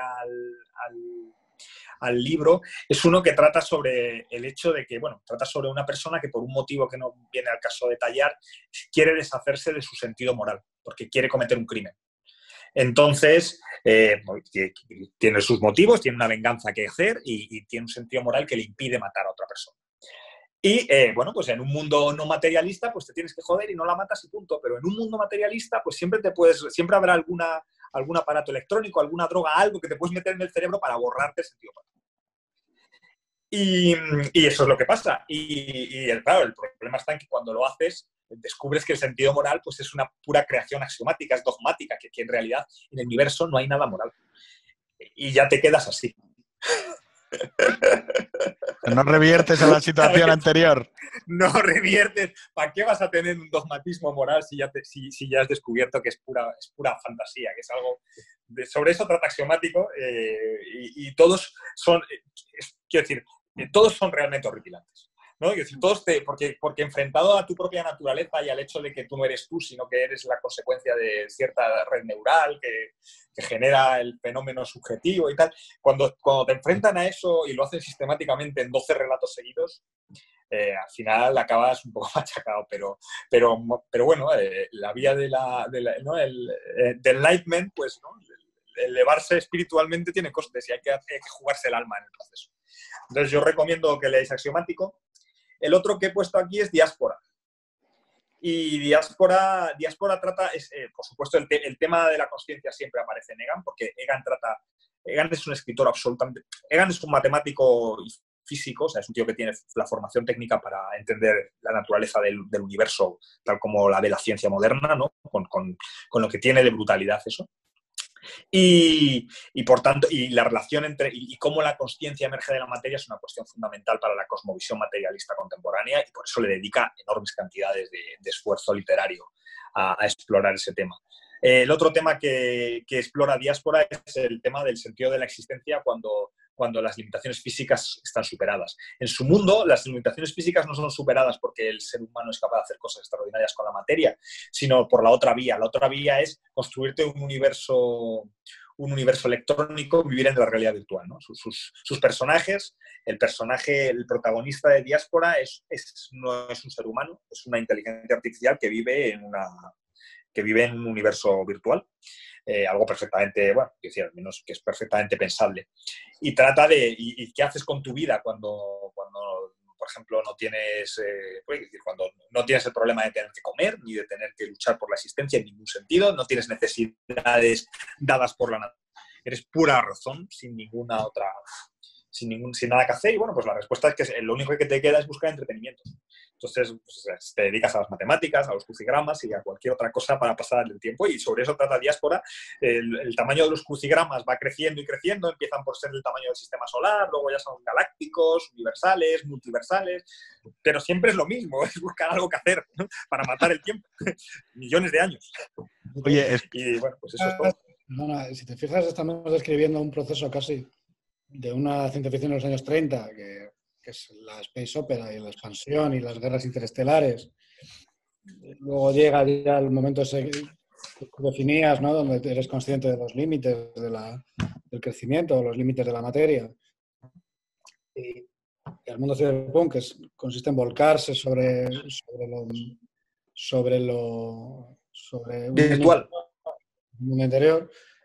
al libro es uno que trata sobre el hecho de que, bueno, trata sobre una persona que por un motivo que no viene al caso detallar, quiere deshacerse de su sentido moral, porque quiere cometer un crimen. Entonces, tiene sus motivos, tiene una venganza que hacer y tiene un sentido moral que le impide matar a otra persona. Y, bueno, pues en un mundo no materialista, pues te tienes que joder y no la matas y punto. Pero en un mundo materialista, pues siempre habrá algún aparato electrónico, alguna droga, algo que te puedes meter en el cerebro para borrarte el sentido moral. Y eso es lo que pasa. Claro, el problema está en que cuando lo haces, descubres que el sentido moral pues es una pura creación axiomática, es dogmática, que en realidad en el universo no hay nada moral. Y ya te quedas así. No reviertes a la situación anterior. No reviertes. ¿Para qué vas a tener un dogmatismo moral si ya has descubierto que es pura fantasía? Que es algo... sobre eso trata Axiomático, y todos son... quiero decir, todos son realmente horripilantes, ¿no? Es decir, porque enfrentado a tu propia naturaleza y al hecho de que tú no eres tú, sino que eres la consecuencia de cierta red neural que genera el fenómeno subjetivo y tal, cuando te enfrentan a eso y lo hacen sistemáticamente en 12 relatos seguidos, al final acabas un poco machacado, pero bueno, la vía ¿no? del enlightenment, pues, ¿no? Elevarse espiritualmente tiene costes y hay que jugarse el alma en el proceso. Entonces yo recomiendo que leáis Axiomático. El otro que he puesto aquí es Diáspora. Y Diáspora trata, por supuesto, el tema de la consciencia siempre aparece en Egan, porque Egan es un escritor absolutamente... Egan es un matemático y físico, o sea, es un tío que tiene la formación técnica para entender la naturaleza del universo, tal como la de la ciencia moderna, ¿no? Con lo que tiene de brutalidad eso. Y por tanto, y la relación y cómo la consciencia emerge de la materia es una cuestión fundamental para la cosmovisión materialista contemporánea, y por eso le dedica enormes cantidades de esfuerzo literario a explorar ese tema. El otro tema que explora Diáspora es el tema del sentido de la existencia cuando cuando las limitaciones físicas están superadas. En su mundo, las limitaciones físicas no son superadas porque el ser humano es capaz de hacer cosas extraordinarias con la materia, sino por la otra vía. La otra vía es construirte un universo electrónico, vivir en la realidad virtual, ¿no? Sus personajes, el protagonista de Diáspora no es un ser humano, es una inteligencia artificial que vive en un universo virtual. Algo perfectamente, bueno, al menos que es perfectamente pensable. Y trata de, ¿y qué haces con tu vida cuando por ejemplo, cuando no tienes el problema de tener que comer, ni de tener que luchar por la existencia en ningún sentido, no tienes necesidades dadas por la naturaleza, eres pura razón, sin nada que hacer? Y bueno, pues la respuesta es que lo único que te queda es buscar entretenimiento. Entonces, pues, te dedicas a las matemáticas, a los crucigramas y a cualquier otra cosa para pasar el tiempo, y sobre eso trata Diáspora. El tamaño de los crucigramas va creciendo y creciendo, empiezan por ser el tamaño del sistema solar, luego ya son galácticos, universales, multiversales, pero siempre es lo mismo, es buscar algo que hacer, ¿no?, para matar el tiempo. Millones de años. Oye, y bueno, pues eso es todo. No, si te fijas, estamos describiendo un proceso casi de una ciencia ficción de los años 30, que es la space opera y la expansión y las guerras interestelares. Luego llega ya el momento ese que tú definías, ¿no?, donde eres consciente de los límites del crecimiento, los límites de la materia. Y el mundo cyberpunk consiste en volcarse sobre un Virtual. mundo interior.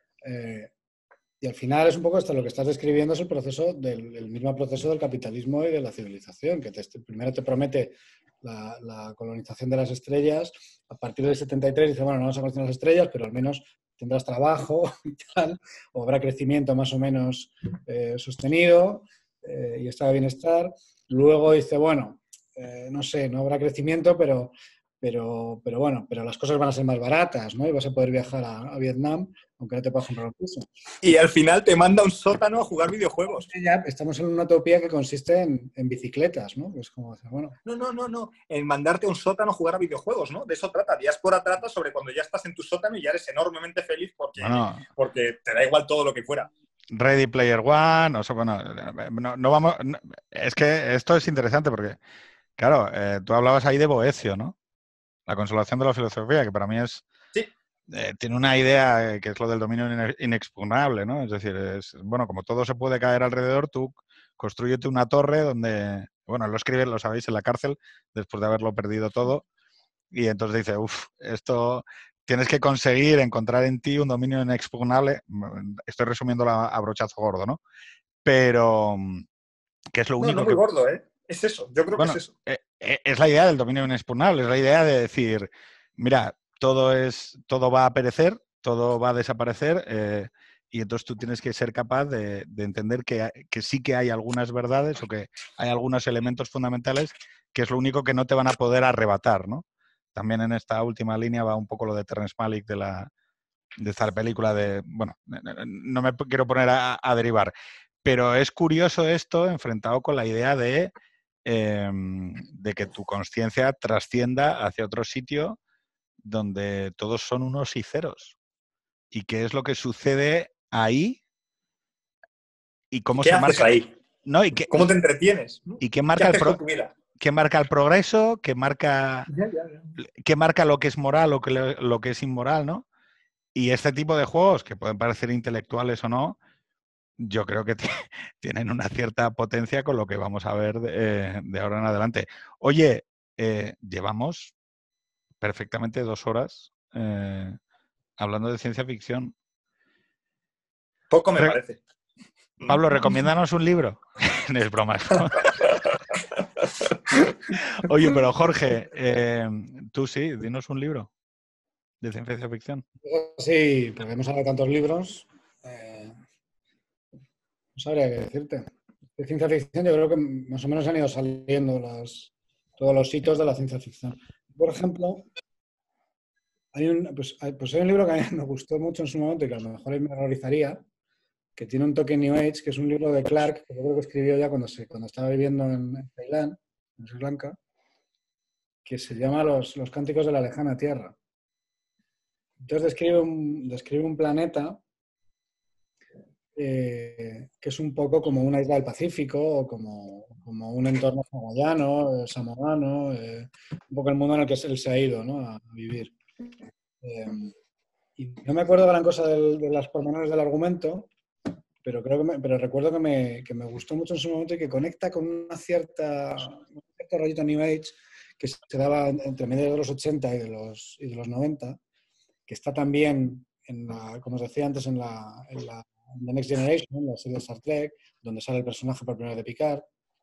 Y al final es un poco hasta lo que estás describiendo, es el mismo proceso del capitalismo y de la civilización, que primero te promete la colonización de las estrellas. A partir del 73 dice, bueno, no vamos a colonizar las estrellas, pero al menos tendrás trabajo y tal, o habrá crecimiento más o menos sostenido y estado de bienestar. Luego dice, bueno, no sé, no habrá crecimiento, pero bueno, pero las cosas van a ser más baratas, ¿no? Y vas a poder viajar a Vietnam, aunque no te puedas comprar un piso. Y al final te manda a un sótano a jugar videojuegos. Ya estamos en una utopía que consiste en bicicletas, ¿no? Es como, bueno. No. En mandarte a un sótano a jugar a videojuegos, ¿no? De eso trata. Diáspora trata sobre cuando ya estás en tu sótano y ya eres enormemente feliz porque te da igual todo lo que fuera. Ready Player One, no vamos. Es que esto es interesante porque, claro, tú hablabas ahí de Boecio, ¿no? La consolación de la filosofía, que para mí es... Sí. Tiene una idea que es lo del dominio inexpugnable, ¿no? Es decir, bueno, como todo se puede caer alrededor, tú construyete una torre donde... Bueno, él lo escribe, lo sabéis, en la cárcel, después de haberlo perdido todo, y entonces dice, esto... Tienes que conseguir encontrar en ti un dominio inexpugnable. Estoy resumiéndolo a brochazo gordo, ¿no? Pero que es lo único no muy gordo, ¿eh? Es eso, yo creo que es eso. Es la idea del dominio inexpugnable, es la idea de decir, mira, todo va a perecer, todo va a desaparecer, y entonces tú tienes que ser capaz de entender que sí que hay algunas verdades o que hay algunos elementos fundamentales que es lo único que no te van a poder arrebatar, ¿no? También en esta última línea va un poco lo de Terrence Malick de esta película de... Bueno, no me quiero poner a derivar, pero es curioso esto enfrentado con la idea de que tu conciencia trascienda hacia otro sitio donde todos son unos y ceros. ¿Y qué es lo que sucede ahí? ¿Y cómo ¿Qué se haces marca ahí? ¿no? ¿Cómo te entretienes? ¿Y qué marca con tu vida? ¿Qué marca el progreso? ¿Qué marca lo que es moral o lo que es inmoral, ¿no? Y este tipo de juegos, que pueden parecer intelectuales o no, yo creo que tienen una cierta potencia con lo que vamos a ver de ahora en adelante. Oye, llevamos perfectamente 2 horas hablando de ciencia ficción. Poco me parece. Pablo, recomiéndanos un libro. No es broma. Oye, pero Jorge, tú sí, dinos un libro de ciencia ficción. Sí, porque hemos hablado de tantos libros. No sabría qué decirte. De ciencia ficción yo creo que más o menos han ido saliendo todos los hitos de la ciencia ficción. Por ejemplo, hay un libro que a mí me gustó mucho en su momento y que a lo mejor me horrorizaría, que tiene un toque New Age, que es un libro de Clarke, que yo creo que escribió ya cuando estaba viviendo en Ceilán, en Sri Lanka, que se llama Los Cánticos de la Lejana Tierra. Entonces describe un planeta que es un poco como una isla del Pacífico o como un entorno hawaiano, samoano, un poco el mundo en el que él se ha ido, ¿no? A vivir. Y no me acuerdo gran cosa de las pormenores del argumento, pero pero recuerdo que me gustó mucho en su momento y que conecta con un cierto rollito New Age que se daba entre medio de los 80 y de los 90, que está también, como os decía antes, en The Next Generation, en la serie de Star Trek, donde sale el personaje por primera vez de Picard,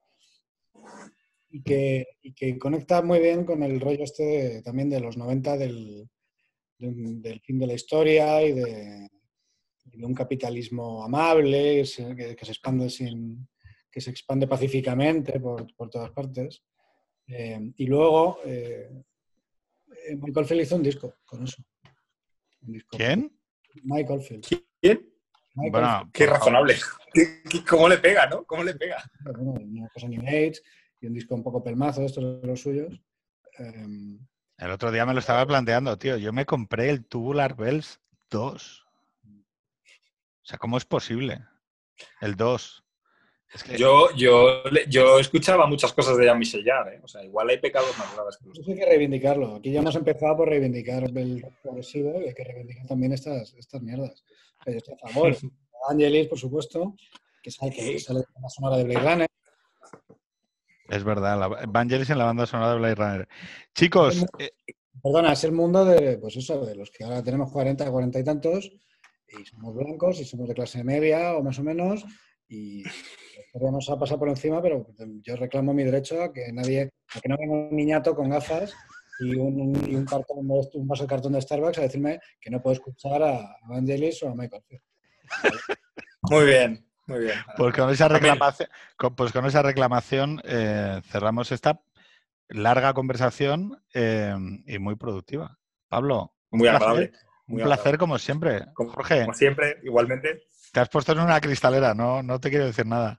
y que conecta muy bien con el rollo también de los 90 del fin de la historia y de un capitalismo amable que se expande pacíficamente por todas partes. Y luego Michael Field hizo un disco con eso. ¿Quién? Michael Field. ¿Quién? Bueno, qué razonable. ¿Cómo le pega, no? ¿Cómo le pega? Bueno, una cosa New Age y un disco un poco pelmazo, estos de los suyos. El otro día me lo estaba planteando, tío. Yo me compré el Tubular Bells 2. O sea, ¿cómo es posible? El 2. Es que... yo escuchaba muchas cosas de Jean-Michel Jarre, ¿eh? O sea, igual hay pecados más graves que los Eso hay que reivindicarlo. Aquí ya hemos empezado por reivindicar el rock progresivo y hay que reivindicar también estas mierdas. Yo estoy a favor. Angelis, por supuesto, que sale de la sonora de Blade Runner. Es verdad, Vangelis en la banda sonora de Blade Runner. Chicos... Perdona, es el mundo de, pues eso, de los que ahora tenemos 40 y tantos y somos blancos y somos de clase media o más o menos y la historia nos ha pasado por encima, pero yo reclamo mi derecho a que no venga un niñato con gafas y un vaso de cartón de Starbucks a decirme que no puedo escuchar a Vangelis o a Michael Field. Muy bien, muy bien. Pues con esa reclamación cerramos esta larga conversación y muy productiva. Pablo, muy agradable. Un placer como siempre. Jorge. Como siempre, igualmente. Te has puesto en una cristalera, no te quiero decir nada.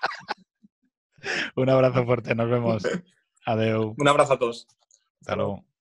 Un abrazo fuerte, nos vemos. Adeu. Un abrazo a todos. Hasta luego.